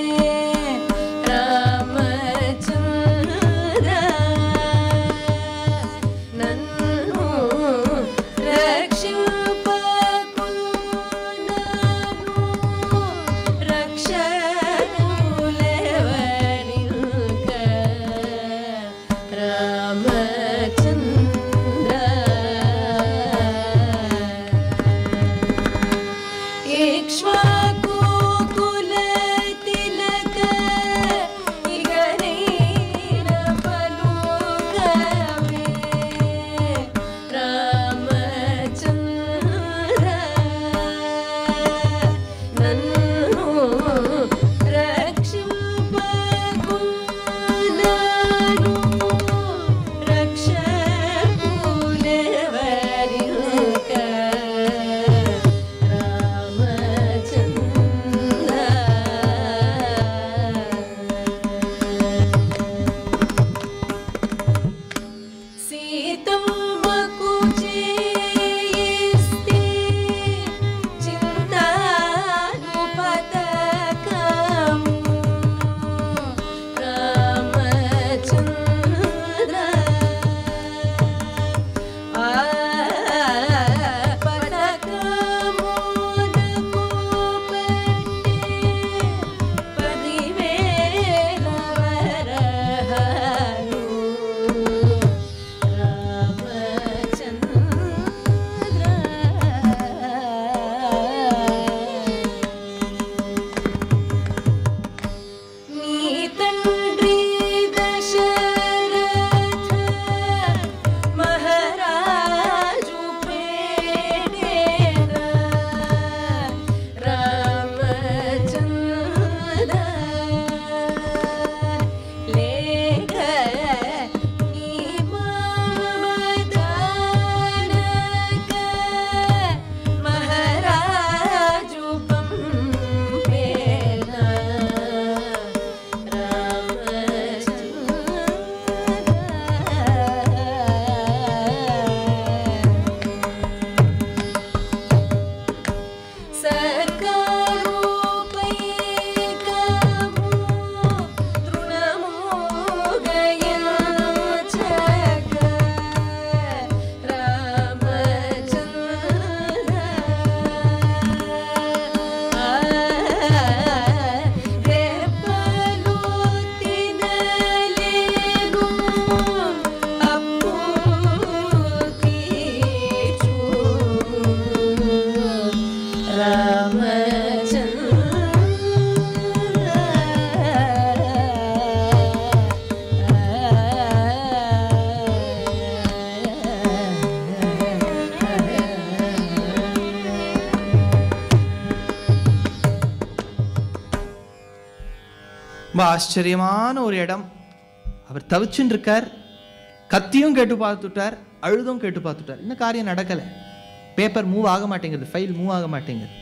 ரொம்ப ஆச்சரியமான ஒரு இடம். அவர் தவிச்சுன்னு இருக்கார், கத்தியும் கேட்டு பார்த்துட்டார், அழுதும் கேட்டு பார்த்துட்டார். இன்னும் காரியம் நடக்கலை. பேப்பர் மூவ் ஆக மாட்டேங்குது, ஃபைல் மூவ் ஆக மாட்டேங்குது.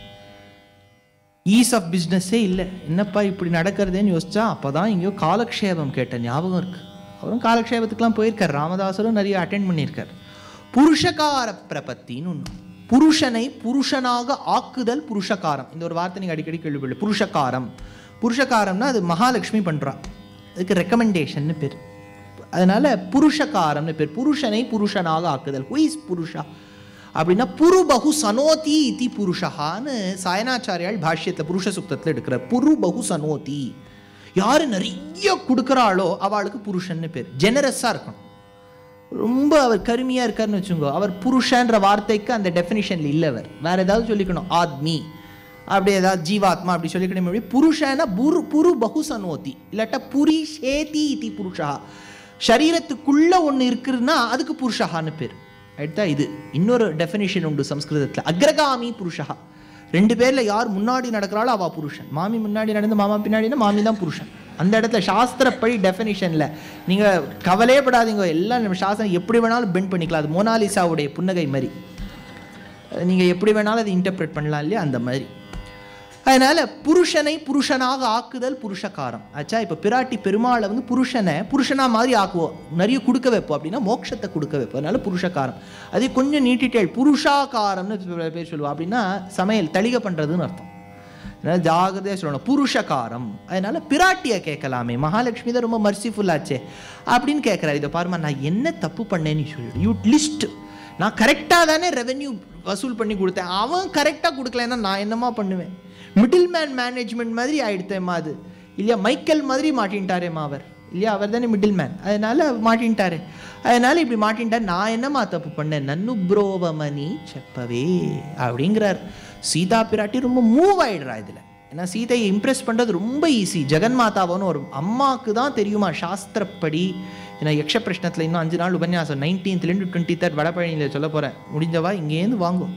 ஈஸ் ஆஃப் பிஸ்னஸே இல்லை. என்னப்பா இப்படி நடக்கிறதேன்னு யோசிச்சா அப்போ தான் எங்கேயோ காலக்ஷேபம் கேட்ட ஞாபகம் இருக்குது. அவரும் காலக்ஷேபத்துக்கெலாம் போயிருக்கார். ராமதாசரும் நிறைய அட்டென்ட் பண்ணியிருக்கார். புருஷகார பிரபத்தின்னு ஒன்று. புருஷனை புருஷனாக ஆக்குதல் புருஷகாரம். இந்த ஒரு வார்த்தை நீங்கள் அடிக்கடி கேள்விப்பட்டு, புருஷகாரம். புருஷகாரம்னா அது மகாலட்சுமி பண்ணுறா, அதுக்கு ரெக்கமெண்டேஷன் பேர். அதனால புருஷகாரம்னு பேர். புருஷனை புருஷனாக ஆக்குதல். ஹூ இஸ் புருஷா அப்படின்னா புரு பகு சனோதி இதி புருஷகான்னு சாயனாச்சாரியால் பாஷ்யத்தில் புருஷ சுக்தத்தில் எடுக்கிறார். புரு பகு சனோதி, யார் நிறைய கொடுக்குறாளோ அவளுக்கு புருஷன்னு பேர். ஜெனரஸாக இருக்கணும். ரொம்ப அவர் கருமையாக இருக்காருன்னு வச்சுக்கோ, அவர் புருஷன்ற வார்த்தைக்கு அந்த டெஃபினிஷனில் இல்லை. அவர் வேறு ஏதாவது சொல்லிக்கணும், ஆத்மி அப்படி ஏதாவது ஜீவாத்மா அப்படி சொல்லிக்கணும். புருஷனா புரு பகு சனோதி, இல்லாட்டா புரிஷேதி இதி புருஷா. சரீரத்துக்குள்ள ஒன்று இருக்குதுன்னா அதுக்கு புருஷகான்னு பேர். அடுத்தா இது இன்னொரு டெஃபினிஷன் உண்டு சம்ஸ்கிருதத்தில், அக்ரகாமி புருஷா. ரெண்டு பேரில் யார் முன்னாடி நடக்கிறாளோ அவள் புருஷன். மாமி முன்னாடி நடந்து மாமா பின்னாடினா மாமி தான் புருஷன். அந்த இடத்துல சாஸ்திரப்படி டெஃபினிஷனில் நீங்கள் கவலையே படாதீங்க, எல்லாம் நம்ம சாஸ்திரம் எப்படி வேணாலும் பெண்ட் பண்ணிக்கலாம். அது மோனாலிசாவுடைய புன்னகை மாதிரி, நீங்கள் எப்படி வேணாலும் அதை இன்டர்பிரேட் பண்ணலாம் இல்லையா, அந்த மாதிரி. அதனால் புருஷனை புருஷனாக ஆக்குதல் புருஷகாரம். ஆச்சா, இப்போ பிராட்டி பெருமாளை வந்து புருஷனை புருஷனாக மாதிரி ஆக்குவோம், நிறைய கொடுக்க வைப்போம் அப்படின்னா மோட்சத்தை கொடுக்க வைப்போம். அதனால புருஷகாரம். அதே கொஞ்சம் நீட்டிட்டேள் புருஷாகாரம்னு பேர் சொல்லுவோம். அப்படின்னா சமையல் தளிகை பண்ணுறதுன்னு அர்த்தம். அதனால் ஜாகிரதையாக சொல்லணும் புருஷகாரம். அதனால் பிராட்டியை கேட்கலாமே, மகாலட்சுமி தான் ரொம்ப மர்சிஃபுல்லாச்சே அப்படின்னு கேட்குறாரு. இதை பாருமா, நான் என்ன தப்பு பண்ணேன்னு சொல்லிடு, யூ லிஸ்ட். நான் கரெக்டாக தானே ரெவென்யூ வசூல் பண்ணி கொடுத்தேன், அவன் கரெக்டாக கொடுக்கலன்னா நான் என்னமா பண்ணுவேன்? மிடில் மேன் மேனேஜ்மெண்ட் மாதிரி ஆயிடுத்தேம்மா அது இல்லையா. மைக்கேல் மாதிரி மாட்டின்ட்டாரேம்மா அவர் இல்லையா, அவர் தானே மிடில் மேன், அதனால மாட்டின்ட்டாரு. அதனால இப்படி மாட்டின்ட்டார், நான் என்னம்மா தப்பு பண்ணேன்? நன்னு புரோவமணி செப்பவே அப்படிங்கிறார். சீதா பிராட்டி ரொம்ப மூவ் ஆயிடுறா இதில். ஏன்னா சீதையை இம்ப்ரெஸ் பண்ணுறது ரொம்ப ஈஸி. ஜெகன்மாதாவோன்னு ஒரு அம்மாவுக்கு தான் தெரியுமா சாஸ்திரப்படி. ஏன்னா யக்ஷ பிரஷ்னத்தில் இன்னும் 5 நாள் உபன்யாசம், 19th to 23rd வடபழனியில் சொல்ல போகிறேன். முடிஞ்சவா இங்கேருந்து வாங்கும்.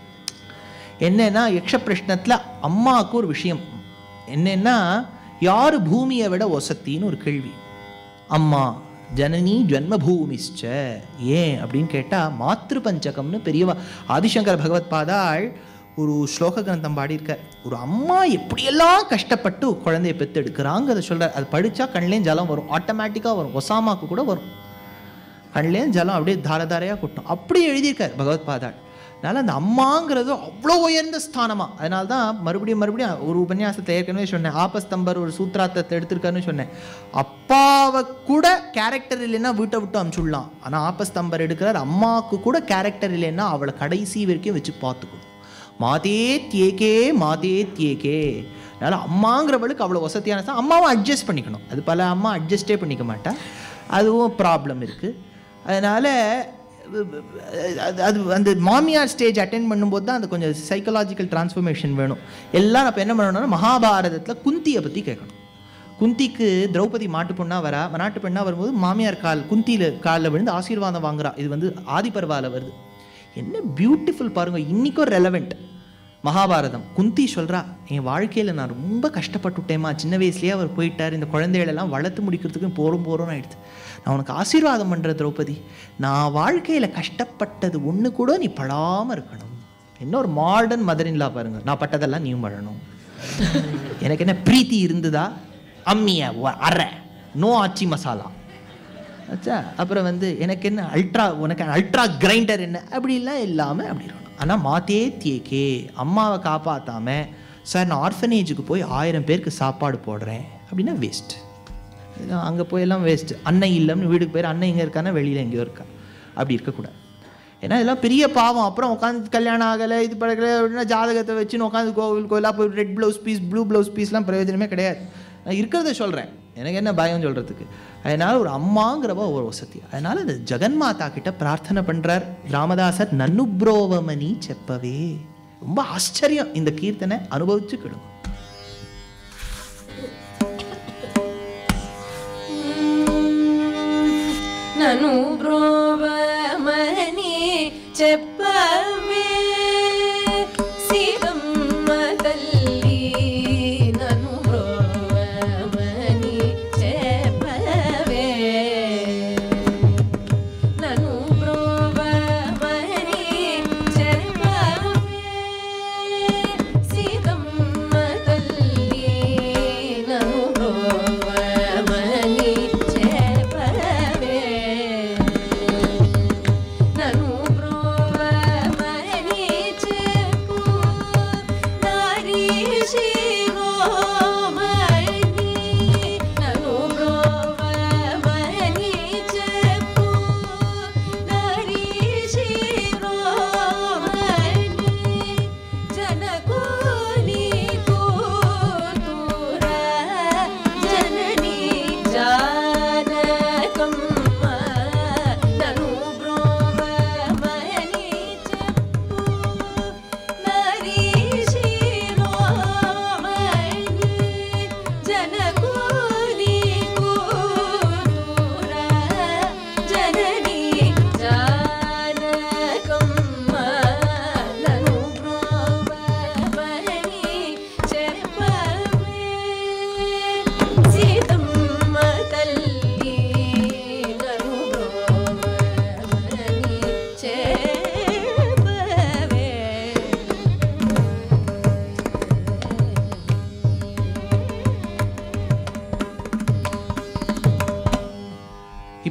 என்னன்னா யக்ஷ பிரஷ்னத்தில் அம்மாவுக்கு ஒரு விஷயம் என்னன்னா, யார் பூமியை விட ஒசத்தின்னு ஒரு கேள்வி. அம்மா ஜனனி ஜன்மபூமிச்ச. ஏன் அப்படின்னு கேட்டால் மாத்ரு பஞ்சகம்னு பெரியவா ஆதிசங்கர பகவத் பாதாள் ஒரு ஸ்லோக கிரந்தம் பாடியிருக்கார். ஒரு அம்மா எப்படியெல்லாம் கஷ்டப்பட்டு குழந்தைய பெற்று எடுக்கிறாங்கிறத சொல்கிறார். அது படித்தா கண்லேயும் ஜலம் வரும், ஆட்டோமேட்டிக்காக வரும். ஒசாமாவுக்கு கூட வரும், கண்லேயும் ஜலம் அப்படியே தாரதாரையாக கொட்டும். அப்படி எழுதியிருக்கார் பகவத் பாதாள். அதனால் அந்த அம்மாங்கிறது அவ்வளோ உயர்ந்த ஸ்தானமாக. அதனால தான் மறுபடியும் ஒரு உபன்யாசத்தை ஏற்கனவே சொன்னேன், ஆபஸ்தம்பர் ஒரு சூத்திரார்த்தத்தை எடுத்திருக்காருன்னு சொன்னேன். அப்பாவை கூட கேரக்டர் இல்லைன்னா வீட்டை விட்டு அனுப்பிச்சுடலாம், ஆனால் ஆபஸ்தம்பர் எடுக்கிறார் அம்மாவுக்கு கூட கேரக்டர் இல்லைன்னா அவளை கடைசி வரைக்கும் வச்சு பார்த்துக்கணும். மாதே தியேகே மாதே தியேகே. அதனால் அம்மாங்கிறவளுக்கு அவ்வளோ வசதியான தான். அம்மாவும் அட்ஜஸ்ட் பண்ணிக்கணும். அது பல அம்மா அட்ஜஸ்டே பண்ணிக்க மாட்டா, அதுவும் ப்ராப்ளம் இருக்குது. அதனால் அது அந்த மாமியார் ஸ்டேஜ் அட்டென்ட் பண்ணும்போது தான் அது கொஞ்சம் சைக்கலாஜிக்கல் டிரான்ஸ்ஃபர்மேஷன் வேணும். எல்லாம் அப்போ என்ன பண்ணணும்னா மகாபாரதத்தில் குந்தியை பற்றி கேட்கணும். குந்திக்கு திரௌபதி மாட்டு பெண்ணாக வரும்போது மாமியார் குந்தியில் காலில் விழுந்து ஆசீர்வாதம் வாங்குறா. இது வந்து ஆதிபர்வாவில் வருது. என்ன பியூட்டிஃபுல் பாருங்க, இன்றைக்கும் ரெலவெண்ட். மகாபாரதம் குந்தி சொல்கிறா, என் வாழ்க்கையில் நான் ரொம்ப கஷ்டப்பட்டுட்டேம்மா, சின்ன வயசுலேயே அவர் போயிட்டார், இந்த குழந்தைகளெல்லாம் வளர்த்து முடிக்கிறதுக்கு போகிறோன்னு ஆயிடுது. நான் உனக்கு ஆசீர்வாதம் பண்ணுற திரௌபதி, நான் வாழ்க்கையில் கஷ்டப்பட்டது ஒன்று கூட நீ படாமல் இருக்கணும். என்ன ஒரு மாடர்ன் மதரின்லா பாருங்க, நான் பட்டதெல்லாம் நீயும் பழணும். எனக்கு என்ன பிரீத்தி இருந்ததா, அம்மிய அரை நோ ஆச்சி மசாலா ஆச்சா. அப்புறம் வந்து எனக்கு என்ன உனக்கு அல்ட்ரா கிரைண்டர் என்ன, அப்படிலாம் இல்லாமல் அப்படி இருக்கணும். ஆனால் மாத்தே தியேக்கே, அம்மாவை காப்பாற்றாமல் சார் நான் ஆர்ஃபனேஜுக்கு போய் 1000 பேருக்கு சாப்பாடு போடுறேன் அப்படின்னா வேஸ்ட். அங்கே போயெல்லாம் வேஸ்ட்டு. அன்னை இல்லைன்னு வீட்டுக்கு போய் அன்னை இங்கே இருக்கான்னா வெளியில் எங்கேயோ இருக்கா, அப்படி இருக்கக்கூடாது. ஏன்னா இதெல்லாம் பெரிய பாவம். அப்புறம் உட்காந்து கல்யாணம் ஆகலை இது பழகலை அப்படின்னா ஜாதகத்தை வச்சுன்னு உட்காந்து கோயிலாக போய் red blouse piece blue blouse பீஸ்லாம் பிரயோஜனமே கிடையாது. நான் இருக்கிறத சொல்கிறேன், எனக்கு என்ன பயம் சொல்கிறதுக்கு. அதனால் ஒரு அம்மாங்கிறவ ஒரு வசதி. அதனால் இந்த ஜெகன்மாதா கிட்ட பிரார்த்தனை பண்ணுறார் ராமதாசர், நன்னுப்ரோவமணி செப்பவே. ரொம்ப ஆச்சரியம், இந்த கீர்த்தனை அனுபவிச்சுக்கிடும். நனுப்ரோவமணி செப்பவே சீதம்ம தல்லி, நனுப்ரோவமணி செப்பவே நனுப்ரோவமணி செப்பவே சீதம்ம தல்லி, நனுப்ரோவமணி செப்பவே நனுப்ரோவமணி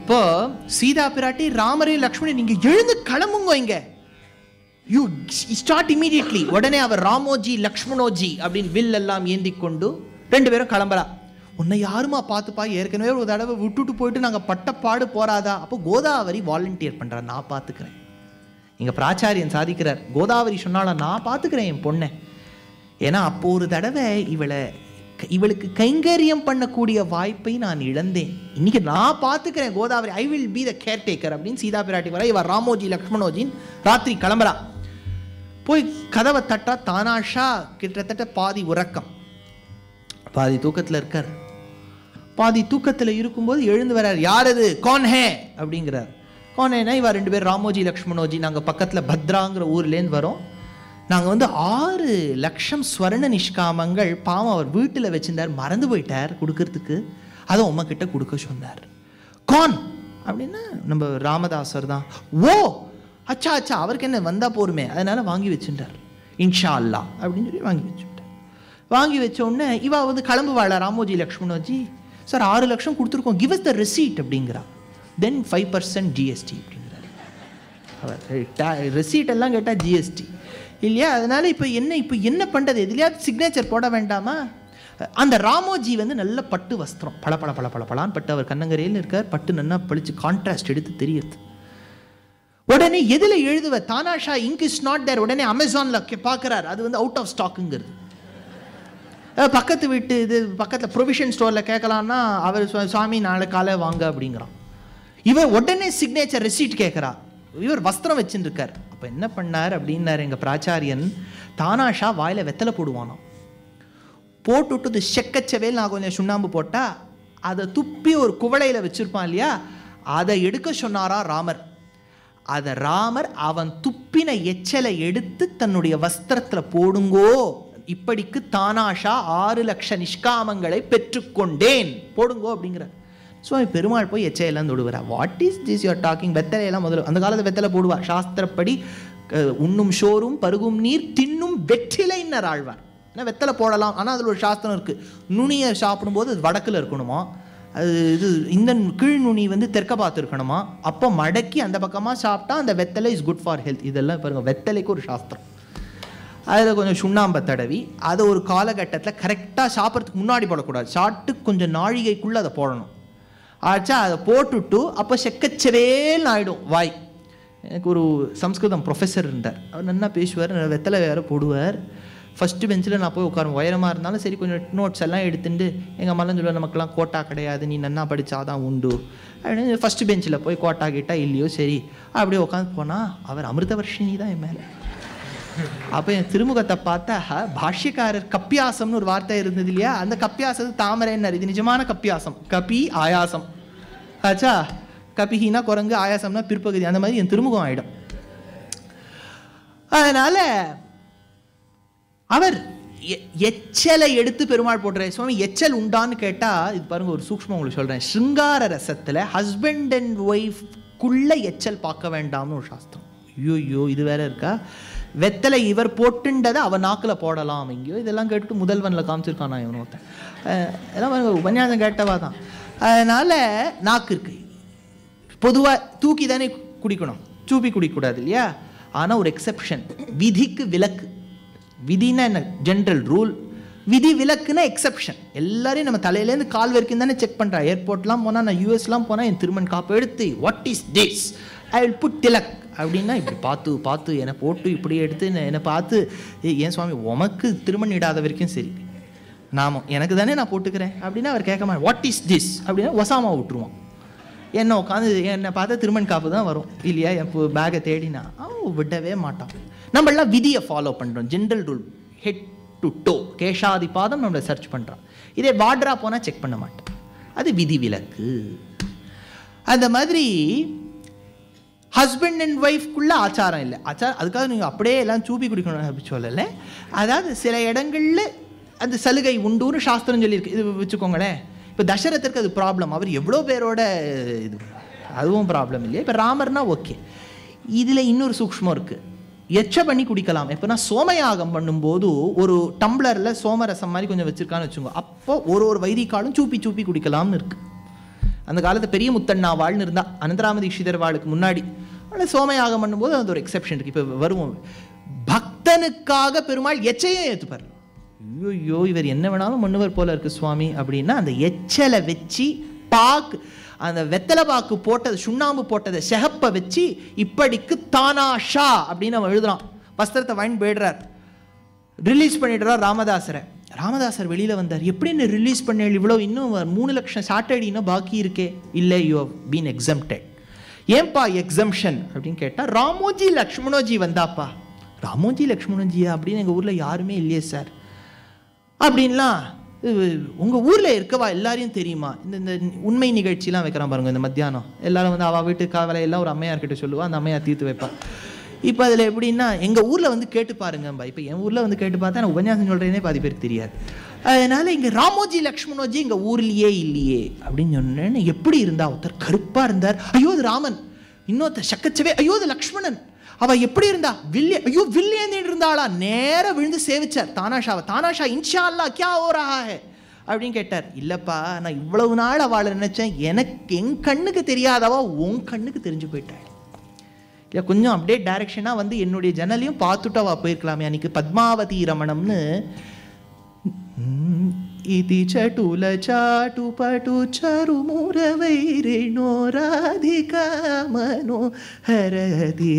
இப்போ சீதா பிராட்டி ராமரையும் லக்ஷ்மணி நீங்க எழுந்து கிளம்புங்க இங்க, யூ ஸ்டார்ட் இமீடியட்லி. உடனே அவர் ராமோஜி லக்ஷ்மணோஜி அப்படின்னு வில் எல்லாம் ஏந்தி கொண்டு 2 பேரும் கிளம்புறா. உன்னை யாருமா பார்த்துப்பா, ஏற்கனவே ஒரு தடவை விட்டுட்டு போயிட்டு நாங்கள் பட்டப்பாடு போறாதா? அப்போ கோதாவரி வாலண்டியர் பண்றா, நான் பார்த்துக்கிறேன். இங்க பிராச்சாரியன் சாதிக்கிறார், கோதாவரி சொன்னால நான் பார்த்துக்கிறேன் என் பொண்ணை. ஏன்னா அப்போ ஒரு தடவை இவளுக்கு கைங்கரியம் பண்ணக்கூடிய வாய்ப்பை நான் இழந்தேன், இன்னைக்கு நான் பார்த்துக்கிறேன் Godavari, I will be the caretaker அப்படின்னு சீதா பிராட்டி வர. இவர் ராமோஜி லக்ஷ்மணோஜின் ராத்திரி கிளம்புறா. போய் கதவை தட்டா. தானாஷா கிட்டத்தட்ட பாதி உறக்கம், பாதி தூக்கத்தில் இருக்கார். பாதி தூக்கத்தில் இருக்கும்போது எழுந்து வர்றார். யார் அது? கான் ஹே அப்படிங்கிறார். கான் ஹேனா இவ 2 பேர் ராமோஜி லக்ஷ்மணோஜி. நாங்கள் பக்கத்தில் பத்ராங்கிற ஊர்லேருந்து வரோம். நாங்கள் 6 லட்சம் ஸ்வர்ண நிஷ்காமங்கள் பாவம் அவர் வீட்டில் வச்சிருந்தார், மறந்து போயிட்டார் கொடுக்கறதுக்கு, அதை உம்மக்கிட்ட கொடுக்க சொன்னார். கான் அப்படின்னா நம்ம ராமதாசர் தான். ஓ அச்சா அச்சா, அவருக்கு என்ன வந்தால் போருமே, அதனால வாங்கி வச்சுட்டார். இன்ஷா அல்லா அப்படின்னு சொல்லி வாங்கி வச்சுட்டார். வாங்கி வச்ச உடனே இவா கிளம்புவாளா ராமோஜி லக்ஷ்மணோஜி. சார் 6 லட்சம் கொடுத்துருக்கோம், கிவ் அஸ் த ரெசீட் அப்படிங்கிறா. தென் 5% GST அப்படிங்கிறார். அவர் ரெசீட் எல்லாம் கேட்டால் GST இல்லையா? அதனால இப்போ என்ன பண்ணுறது, எதுலையாவது சிக்னேச்சர் போட வேண்டாமா? அந்த ராமோஜி நல்ல பட்டு வஸ்திரம், பல பல பல பல பலான்னு பட்டு, அவர் கண்ணங்கரையில் இருக்கார், பட்டு நல்லா பழிச்சு கான்ட்ராஸ்ட் எடுத்து தெரியுது. உடனே எதில் எழுதுவ? Tanashah ink is not there. உடனே அமேசானில் பார்க்குறார், அது அவுட் ஆஃப் ஸ்டாக்குங்கிறது. பக்கத்து வீட்டு இது பக்கத்தில் ப்ரொவிஷன் ஸ்டோரில் கேட்கலான்னா அவர் சுவாமி நாளை காலை வாங்க அப்படிங்கிறான். இவர் உடனே சிக்னேச்சர் ரெசீட் கேட்குறா. இவர் வஸ்திரம் வச்சுட்டு இருக்கார். அப்போ என்ன பண்ணார் அப்படின்னாரு எங்கள் பிராச்சாரியன், தானாஷா வாயில் வெத்தலை போடுவானோ, போட்டுவிட்டு செக்கச்சவேல் நான் கொஞ்சம் சுண்ணாம்பு போட்டால் அதை துப்பி ஒரு குவளையில் வச்சுருப்பான் இல்லையா, அதை எடுக்க சொன்னாரா ராமர். அதை ராமர் அவன் துப்பின எச்சலை எடுத்து தன்னுடைய வஸ்திரத்தில் போடுங்கோ, இப்படிக்கு தானாஷா 6 லட்ச நிஷ்காமங்களை பெற்றுக்கொண்டேன், போடுங்கோ அப்படிங்கிறார். ஸோ பெருமாள் போய் எச்சையெல்லாம் தொடுவார். What is this you are talking? வெத்தலையெல்லாம் முதல்ல அந்த காலத்தில் வெத்தலை போடுவார். சாஸ்திரப்படி உண்ணும் சோறும் பருகும் நீர் தின்னும் வெற்றிலைன்னர் ஆழ்வார். ஏன்னா வெத்தலை போடலாம், ஆனால் அதில் ஒரு சாஸ்திரம் இருக்குது. நுனியை சாப்பிடும்போது அது வடக்கில் இருக்கணுமா, அது இது இந்த கீழ் நுனி தெற்க பார்த்து இருக்கணுமா, அப்போ மடக்கி அந்த பக்கமாக சாப்பிட்டா அந்த வெத்தலை இஸ் குட் ஃபார் ஹெல்த். இதெல்லாம் பாருங்கள், வெத்தலைக்கு ஒரு சாஸ்திரம். அதில் கொஞ்சம் சுண்ணாம்பை தடவி அதை ஒரு காலகட்டத்தில் கரெக்டாக சாப்பிட்றதுக்கு முன்னாடி போடக்கூடாது, சாப்பிட்டு கொஞ்சம் நாழிகைக்குள்ளே அதை போடணும். ஆச்சா அதை போட்டுவிட்டு அப்போ செக்கச்சவேல் ஆகிடும் வாய். எனக்கு ஒரு சம்ஸ்கிருதம் ப்ரொஃபஸர் இருந்தார், அவர் நல்லா பேசுவார், வெத்தலை வேறு போடுவார். ஃபஸ்ட்டு பெஞ்சில் நான் போய் உட்காரும், உயரமாக இருந்தாலும் சரி கொஞ்சம் நோட்ஸ் எல்லாம் எடுத்துட்டு எங்கள் அம்மாலாம் சொல்லுவார், நமக்கெல்லாம் கோட்டா கிடையாது, நீ நன்னா படித்தாதான் உண்டு அப்படின்னு. ஃபஸ்ட்டு பெஞ்சில் போய் கோட்டா கிட்டா இல்லையோ சரி அப்படியே உட்காந்து போனால் அவர் அமிர்தவர்ஷினி தான் என் மேலே. அப்போ என் திருமுகத்தை பார்த்தா பாஷ்யக்காரர் கப்பியாசம்னு ஒரு வார்த்தை இருந்தது இல்லையா, அந்த கப்பியாசத்து தாமரைன்னார். இது நிஜமான கப்பியாசம், கபி ஆயாசம். ஆச்சா, கபிஹினா குரங்கு, ஆயாசம்னா பிற்பகுதி, அந்த மாதிரி என் திருமுகம் ஆயிடும். அதனால அவர் எச்சலை எடுத்து பெருமாள் போட்டுற. சுவாமி எச்சல் உண்டான்னு கேட்டால் இது பாருங்க, ஒரு சூக்ஷ்மம் உங்களுக்கு சொல்கிறேன். ஸ்ருங்கார ரசத்தில் ஹஸ்பண்ட் அண்ட் ஒய்ஃப்குள்ள எச்சல் பார்க்க வேண்டாம்னு ஒரு சாஸ்திரம். ஐயோ இது வேற இருக்கா? வெத்தலை இவர் போட்டுண்டதை அவன் நாக்கில் போடலாம் எங்கேயோ, இதெல்லாம் கேட்டுட்டு முதல்வனில் காமிச்சிருக்கான் நான் இவன் ஒருத்தன். எல்லாம் உபன்யாசம் கேட்டவா தான். அதனால் நாக்கு இருக்கு, பொதுவாக தூக்கி தானே குடிக்கணும், சூப்பி குடிக்கக்கூடாது இல்லையா. ஆனால் ஒரு எக்ஸெப்ஷன், விதிக்கு விலக்கு. விதினா என்ன? General rule. விதி விலக்குன்னா எக்ஸெப்ஷன். எல்லாரையும் நம்ம தலையிலேருந்து கால் வரைக்கும் தானே செக் பண்ணுறா. ஏர்போர்ட்லாம் போனால், நான் யூஎஸ்லாம் போனால் என் திருமண் காப்பு எடுத்து what is this, I will put tilak அப்படின்னா இப்படி பார்த்து பார்த்து என்னை போட்டு இப்படி எடுத்து என்னை பார்த்து, ஏன் சுவாமி உமக்கு திருமண் இடாத வரைக்கும் சரி, நாம எனக்கு தானே நான் போட்டுக்கிறேன் அப்படின்னா அவர் கேட்க மாட்டேன். வாட் இஸ் திஸ் அப்படின்னா ஒசாமா விட்டுருவோம். என்னை உட்காந்து என்னை பார்த்தா திருமண் காப்பு தான் வரும் இல்லையா, என் பேக்கை தேடினா அவன் விடவே மாட்டான். நம்மளாம் விதியை ஃபாலோ பண்ணுறோம், general rule, head to toe, கேஷாதி பாதம் நம்மளை சர்ச் பண்ணுறோம். இதே வாட்ரா போனால் செக் பண்ண மாட்டோம், அது விதி விலக்கு. அந்த மாதிரி ஹஸ்பண்ட் அண்ட் ஒய்ஃப்குள்ள ஆச்சாரம் இல்லை. ஆச்சாரம் அதுக்காக நீங்கள் அப்படியே எல்லாம் சூப்பி குடிக்கணும் அப்படி சொல்லலை. அதாவது சில இடங்களில் அந்த சலுகை உண்டுன்னு சாஸ்திரம் சொல்லியிருக்கு. இது வச்சுக்கோங்களேன், இப்போ தசரத்திற்கு அது ப்ராப்ளம், அவர் எவ்வளோ பேரோட இது, அதுவும் ப்ராப்ளம் இல்லையா. இப்போ ராமர்னா ஓகே. இதில் இன்னொரு சூக்ஷ்மம் இருக்குது, எச்ச பண்ணி குடிக்கலாம். எப்போனா சோமயாகம் பண்ணும்போது ஒரு டம்ளரில் சோமரசம் மாதிரி கொஞ்சம் வச்சுருக்கான்னு வச்சுக்கோங்க, அப்போ ஒரு வைதிகாலும் சூப்பி சூப்பி குடிக்கலாம்னு இருக்குது. அந்த காலத்து பெரிய முத்தண்ணா வாழ்னு இருந்தா அனந்தராம தீட்சிதர் வாளுக்கு முன்னாடி. ஆனால் சோமயாகம் பண்ணும்போது அது ஒரு எக்ஸெப்ஷன் இருக்கு. இப்போ வருவோம், பக்தனுக்காக பெருமாள் எச்சையும் ஏற்றுப்பார். ஐயோ இவர் என்ன வேணாலும் மண்ணுவர் போல இருக்கு சுவாமி அப்படின்னா அந்த எச்சலை வச்சு பாக்கு, அந்த வெத்தலை பாக்கு போட்டது, சுண்ணாம்பு போட்டதை செகப்பை வச்சு இப்படிக்கு தானாஷா அப்படின்னு அவன் எழுதுறான். வஸ்திரத்தை வாங்கி போயிடுறார், ரிலீஸ் பண்ணிடுறார் ராமதாசரை. ராமதாசர் வெளியில வந்தார். எப்படின்னு ரிலீஸ் பண்ண, இவ்வளோ இன்னும் 3 லட்சம் சாட்டடி இன்னும் பாக்கி இருக்கே. இல்லை, யூ ஹவ் பீன் எக்ஸம்டட். ஏன்பா எக்ஸம்ஷன் அப்படின்னு கேட்டால், ராமோஜி லக்ஷ்மணோஜி வந்தாப்பா. ராமோஜி லக்ஷ்மணோஜியா அப்படின்னு எங்கள் ஊரில் யாருமே இல்லையே சார் அப்படின்லாம். உங்கள் ஊரில் இருக்கவா எல்லாரையும் தெரியுமா? இந்த உண்மை நிகழ்ச்சிலாம் வைக்கிறான் பாருங்க, இந்த மத்தியானம் எல்லாரும் வந்து அவள் வீட்டு காவலையெல்லாம் ஒரு அம்மையார்கிட்ட சொல்லுவா, அந்த அம்மையார் தீர்த்து வைப்பா. இப்போ அதில் எப்படின்னா எங்கள் ஊரில் வந்து கேட்டு பாருங்கம்பா. இப்போ என் ஊரில் வந்து கேட்டு பார்த்தா நான் உபன்யாசம் சொல்கிறேனே பாதி பேருக்கு தெரியாது. அதனால் இங்கே ராமோஜி லக்ஷ்மணோஜி எங்கள் ஊர்லேயே இல்லையே அப்படின்னு சொன்னேன்னு. எப்படி இருந்தா? ஒருத்தர் கருப்பாக இருந்தார், ஐயோ அது ராமன். இன்னொருத்தர் சக்கச்சவே, ஐயோ அது லக்ஷ்மணன். அவள் எப்படி இருந்தா? வில்லிய, ஐயோ வில்லியன்னு இருந்தாளா? நேராக விழுந்து சேவிச்சார் தானாஷாவை. தானாஷா இன்ஷா அல்லா கியா ஓ ரஹா ஹை அப்படின்னு கேட்டார். இல்லைப்பா, நான் இவ்வளவு நாள் அவளை நினச்சேன், எனக்கு என் கண்ணுக்கு தெரியாதவா உன் கண்ணுக்கு தெரிஞ்சு போயிட்டாள். இல்லை கொஞ்சம் அப்படியே டைரக்ஷனாக வந்து என்னுடைய ஜன்னலையும் பார்த்துட்டு அவள் போயிருக்கலாமே. அன்றைக்கி பத்மாவதி ரமணம்னு இதி சட்டுல சாட்டு பட்டு சரு முரவைரேணோ ராதிகா மனோ ஹரதி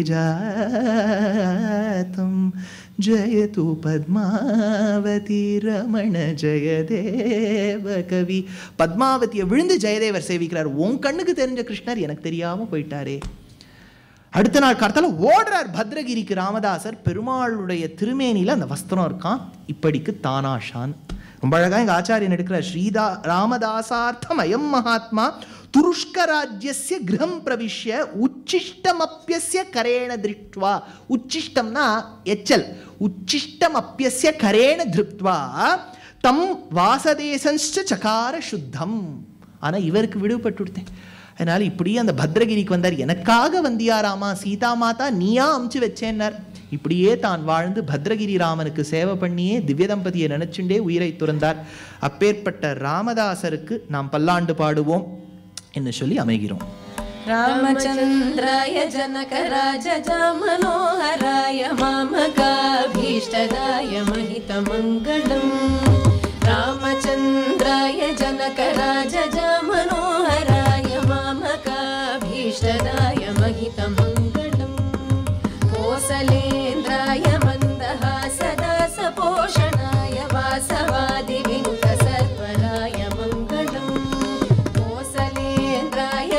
ஜாத்தம் ஜயது பத்மாவதி ரமண ஜெயதேவ கவி. பத்மாவதியை விழுந்து ஜெயதேவர் சேவிக்கிறார். உன் கண்ணுக்கு தெரிஞ்ச கிருஷ்ணர் எனக்கு தெரியாமல் போயிட்டாரே. அடுத்த நாள் கார்த்தால ஓடுறார் பத்ரகிரிக்கு ராமதாசர். பெருமாளுடைய திருமேனியில் அந்த வஸ்திரம் இருக்கான், இப்படிக்கு தானாஷான். ரொம்ப அழகாக எங்கள் ஆச்சாரியன் எடுக்கிறார். ராமதாசார்த்தம் அயம் மகாத்மா துருஷ்கராஜ்யஸ்ய கிரகம் பிரவிஷ்ய உச்சிஷ்டமப்யஸ்ய கரேண திருஷ்ட்வா. உச்சிஷ்டம்னா எச்சல். உச்சிஷ்டமப்யஸ்ய கரேண திருப்த்வா தம் வாசதேசஞ்ச சகார சுத்தம். ஆனால் இவருக்கு விடுபட்டு விடுத்தேன். அதனால் இப்படியே அந்த பத்ரகிரிக்கு வந்தார். எனக்காக வந்தியாராமா, சீதா மாதா நீயா அமுச்சு வச்சேன்னார். இப்படியே தான் வாழ்ந்து பத்ரகிரி ராமனுக்கு சேவை பண்ணியே திவ்ய தம்பதியை நினைச்சுண்டே உயிரை துறந்தார். அப்பேற்பட்ட ராமதாசருக்கு நாம் பல்லாண்டு பாடுவோம் என்று சொல்லி அமைகிறோம். ராமச்சந்திராய ஜனகராஜ மனோஹராய மாமகாபீஷ்டதாய மஹிதமங்களம். ராமச்சந்திராய ஜனகராஜ மனோஹராய மாமகாபீஷ்டதாய மஹிதமங்களம். கோசலேந்திராய மந்தஹாசதாசபோஷணாய வாசவாதி வினுத சர்வராய மங்களம். கோசலேந்திராய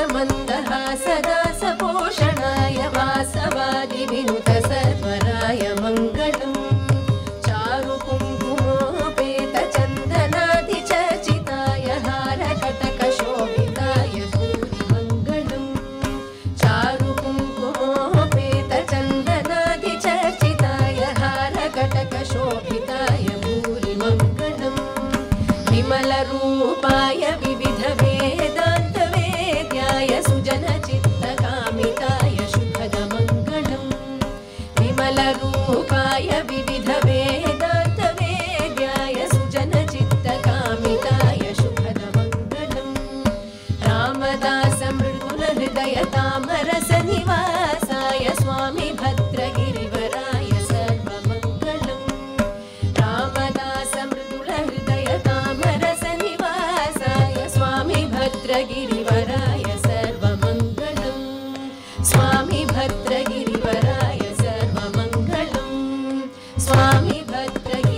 மந்தஹாசதாசபோஷணாய வாசவாதி வினுத சர்வராய மங்களம். சாரு குங்குமோபேத சந்தனாதி சர்ச்சிதாய ஹாரகடக சோபிதாய பூரி மங்களம். சாரு குங்குமோபேத சந்தனாதி சர்ச்சிதாய ஹாரகடக சோபிதாய பூரி மங்களம். விமல ரூபாய விவித வேதாந்த வேத்யாய சுஜன சித்த காமிதாய சுபத மங்களம். விமல ரூபாய விவித வேதாந்த வேத்யாய சுஜன சித்த காமிதாய சுபத மங்களம். ராமதாச மிருதுல ஹிருதய தாமரச நிவாசாய சுவாமி பத்ரகிரிவராய சர்வமங்களம். ராமதாச மிருதுல ஹிருதய தாமரச நிவாசாய சுவாமி பத்ரகிரிவராய சர்வமங்களம். சுவாமி பத்ரகிரிவராய சர்வமங்களம். சுவாமி பத்ரகிரி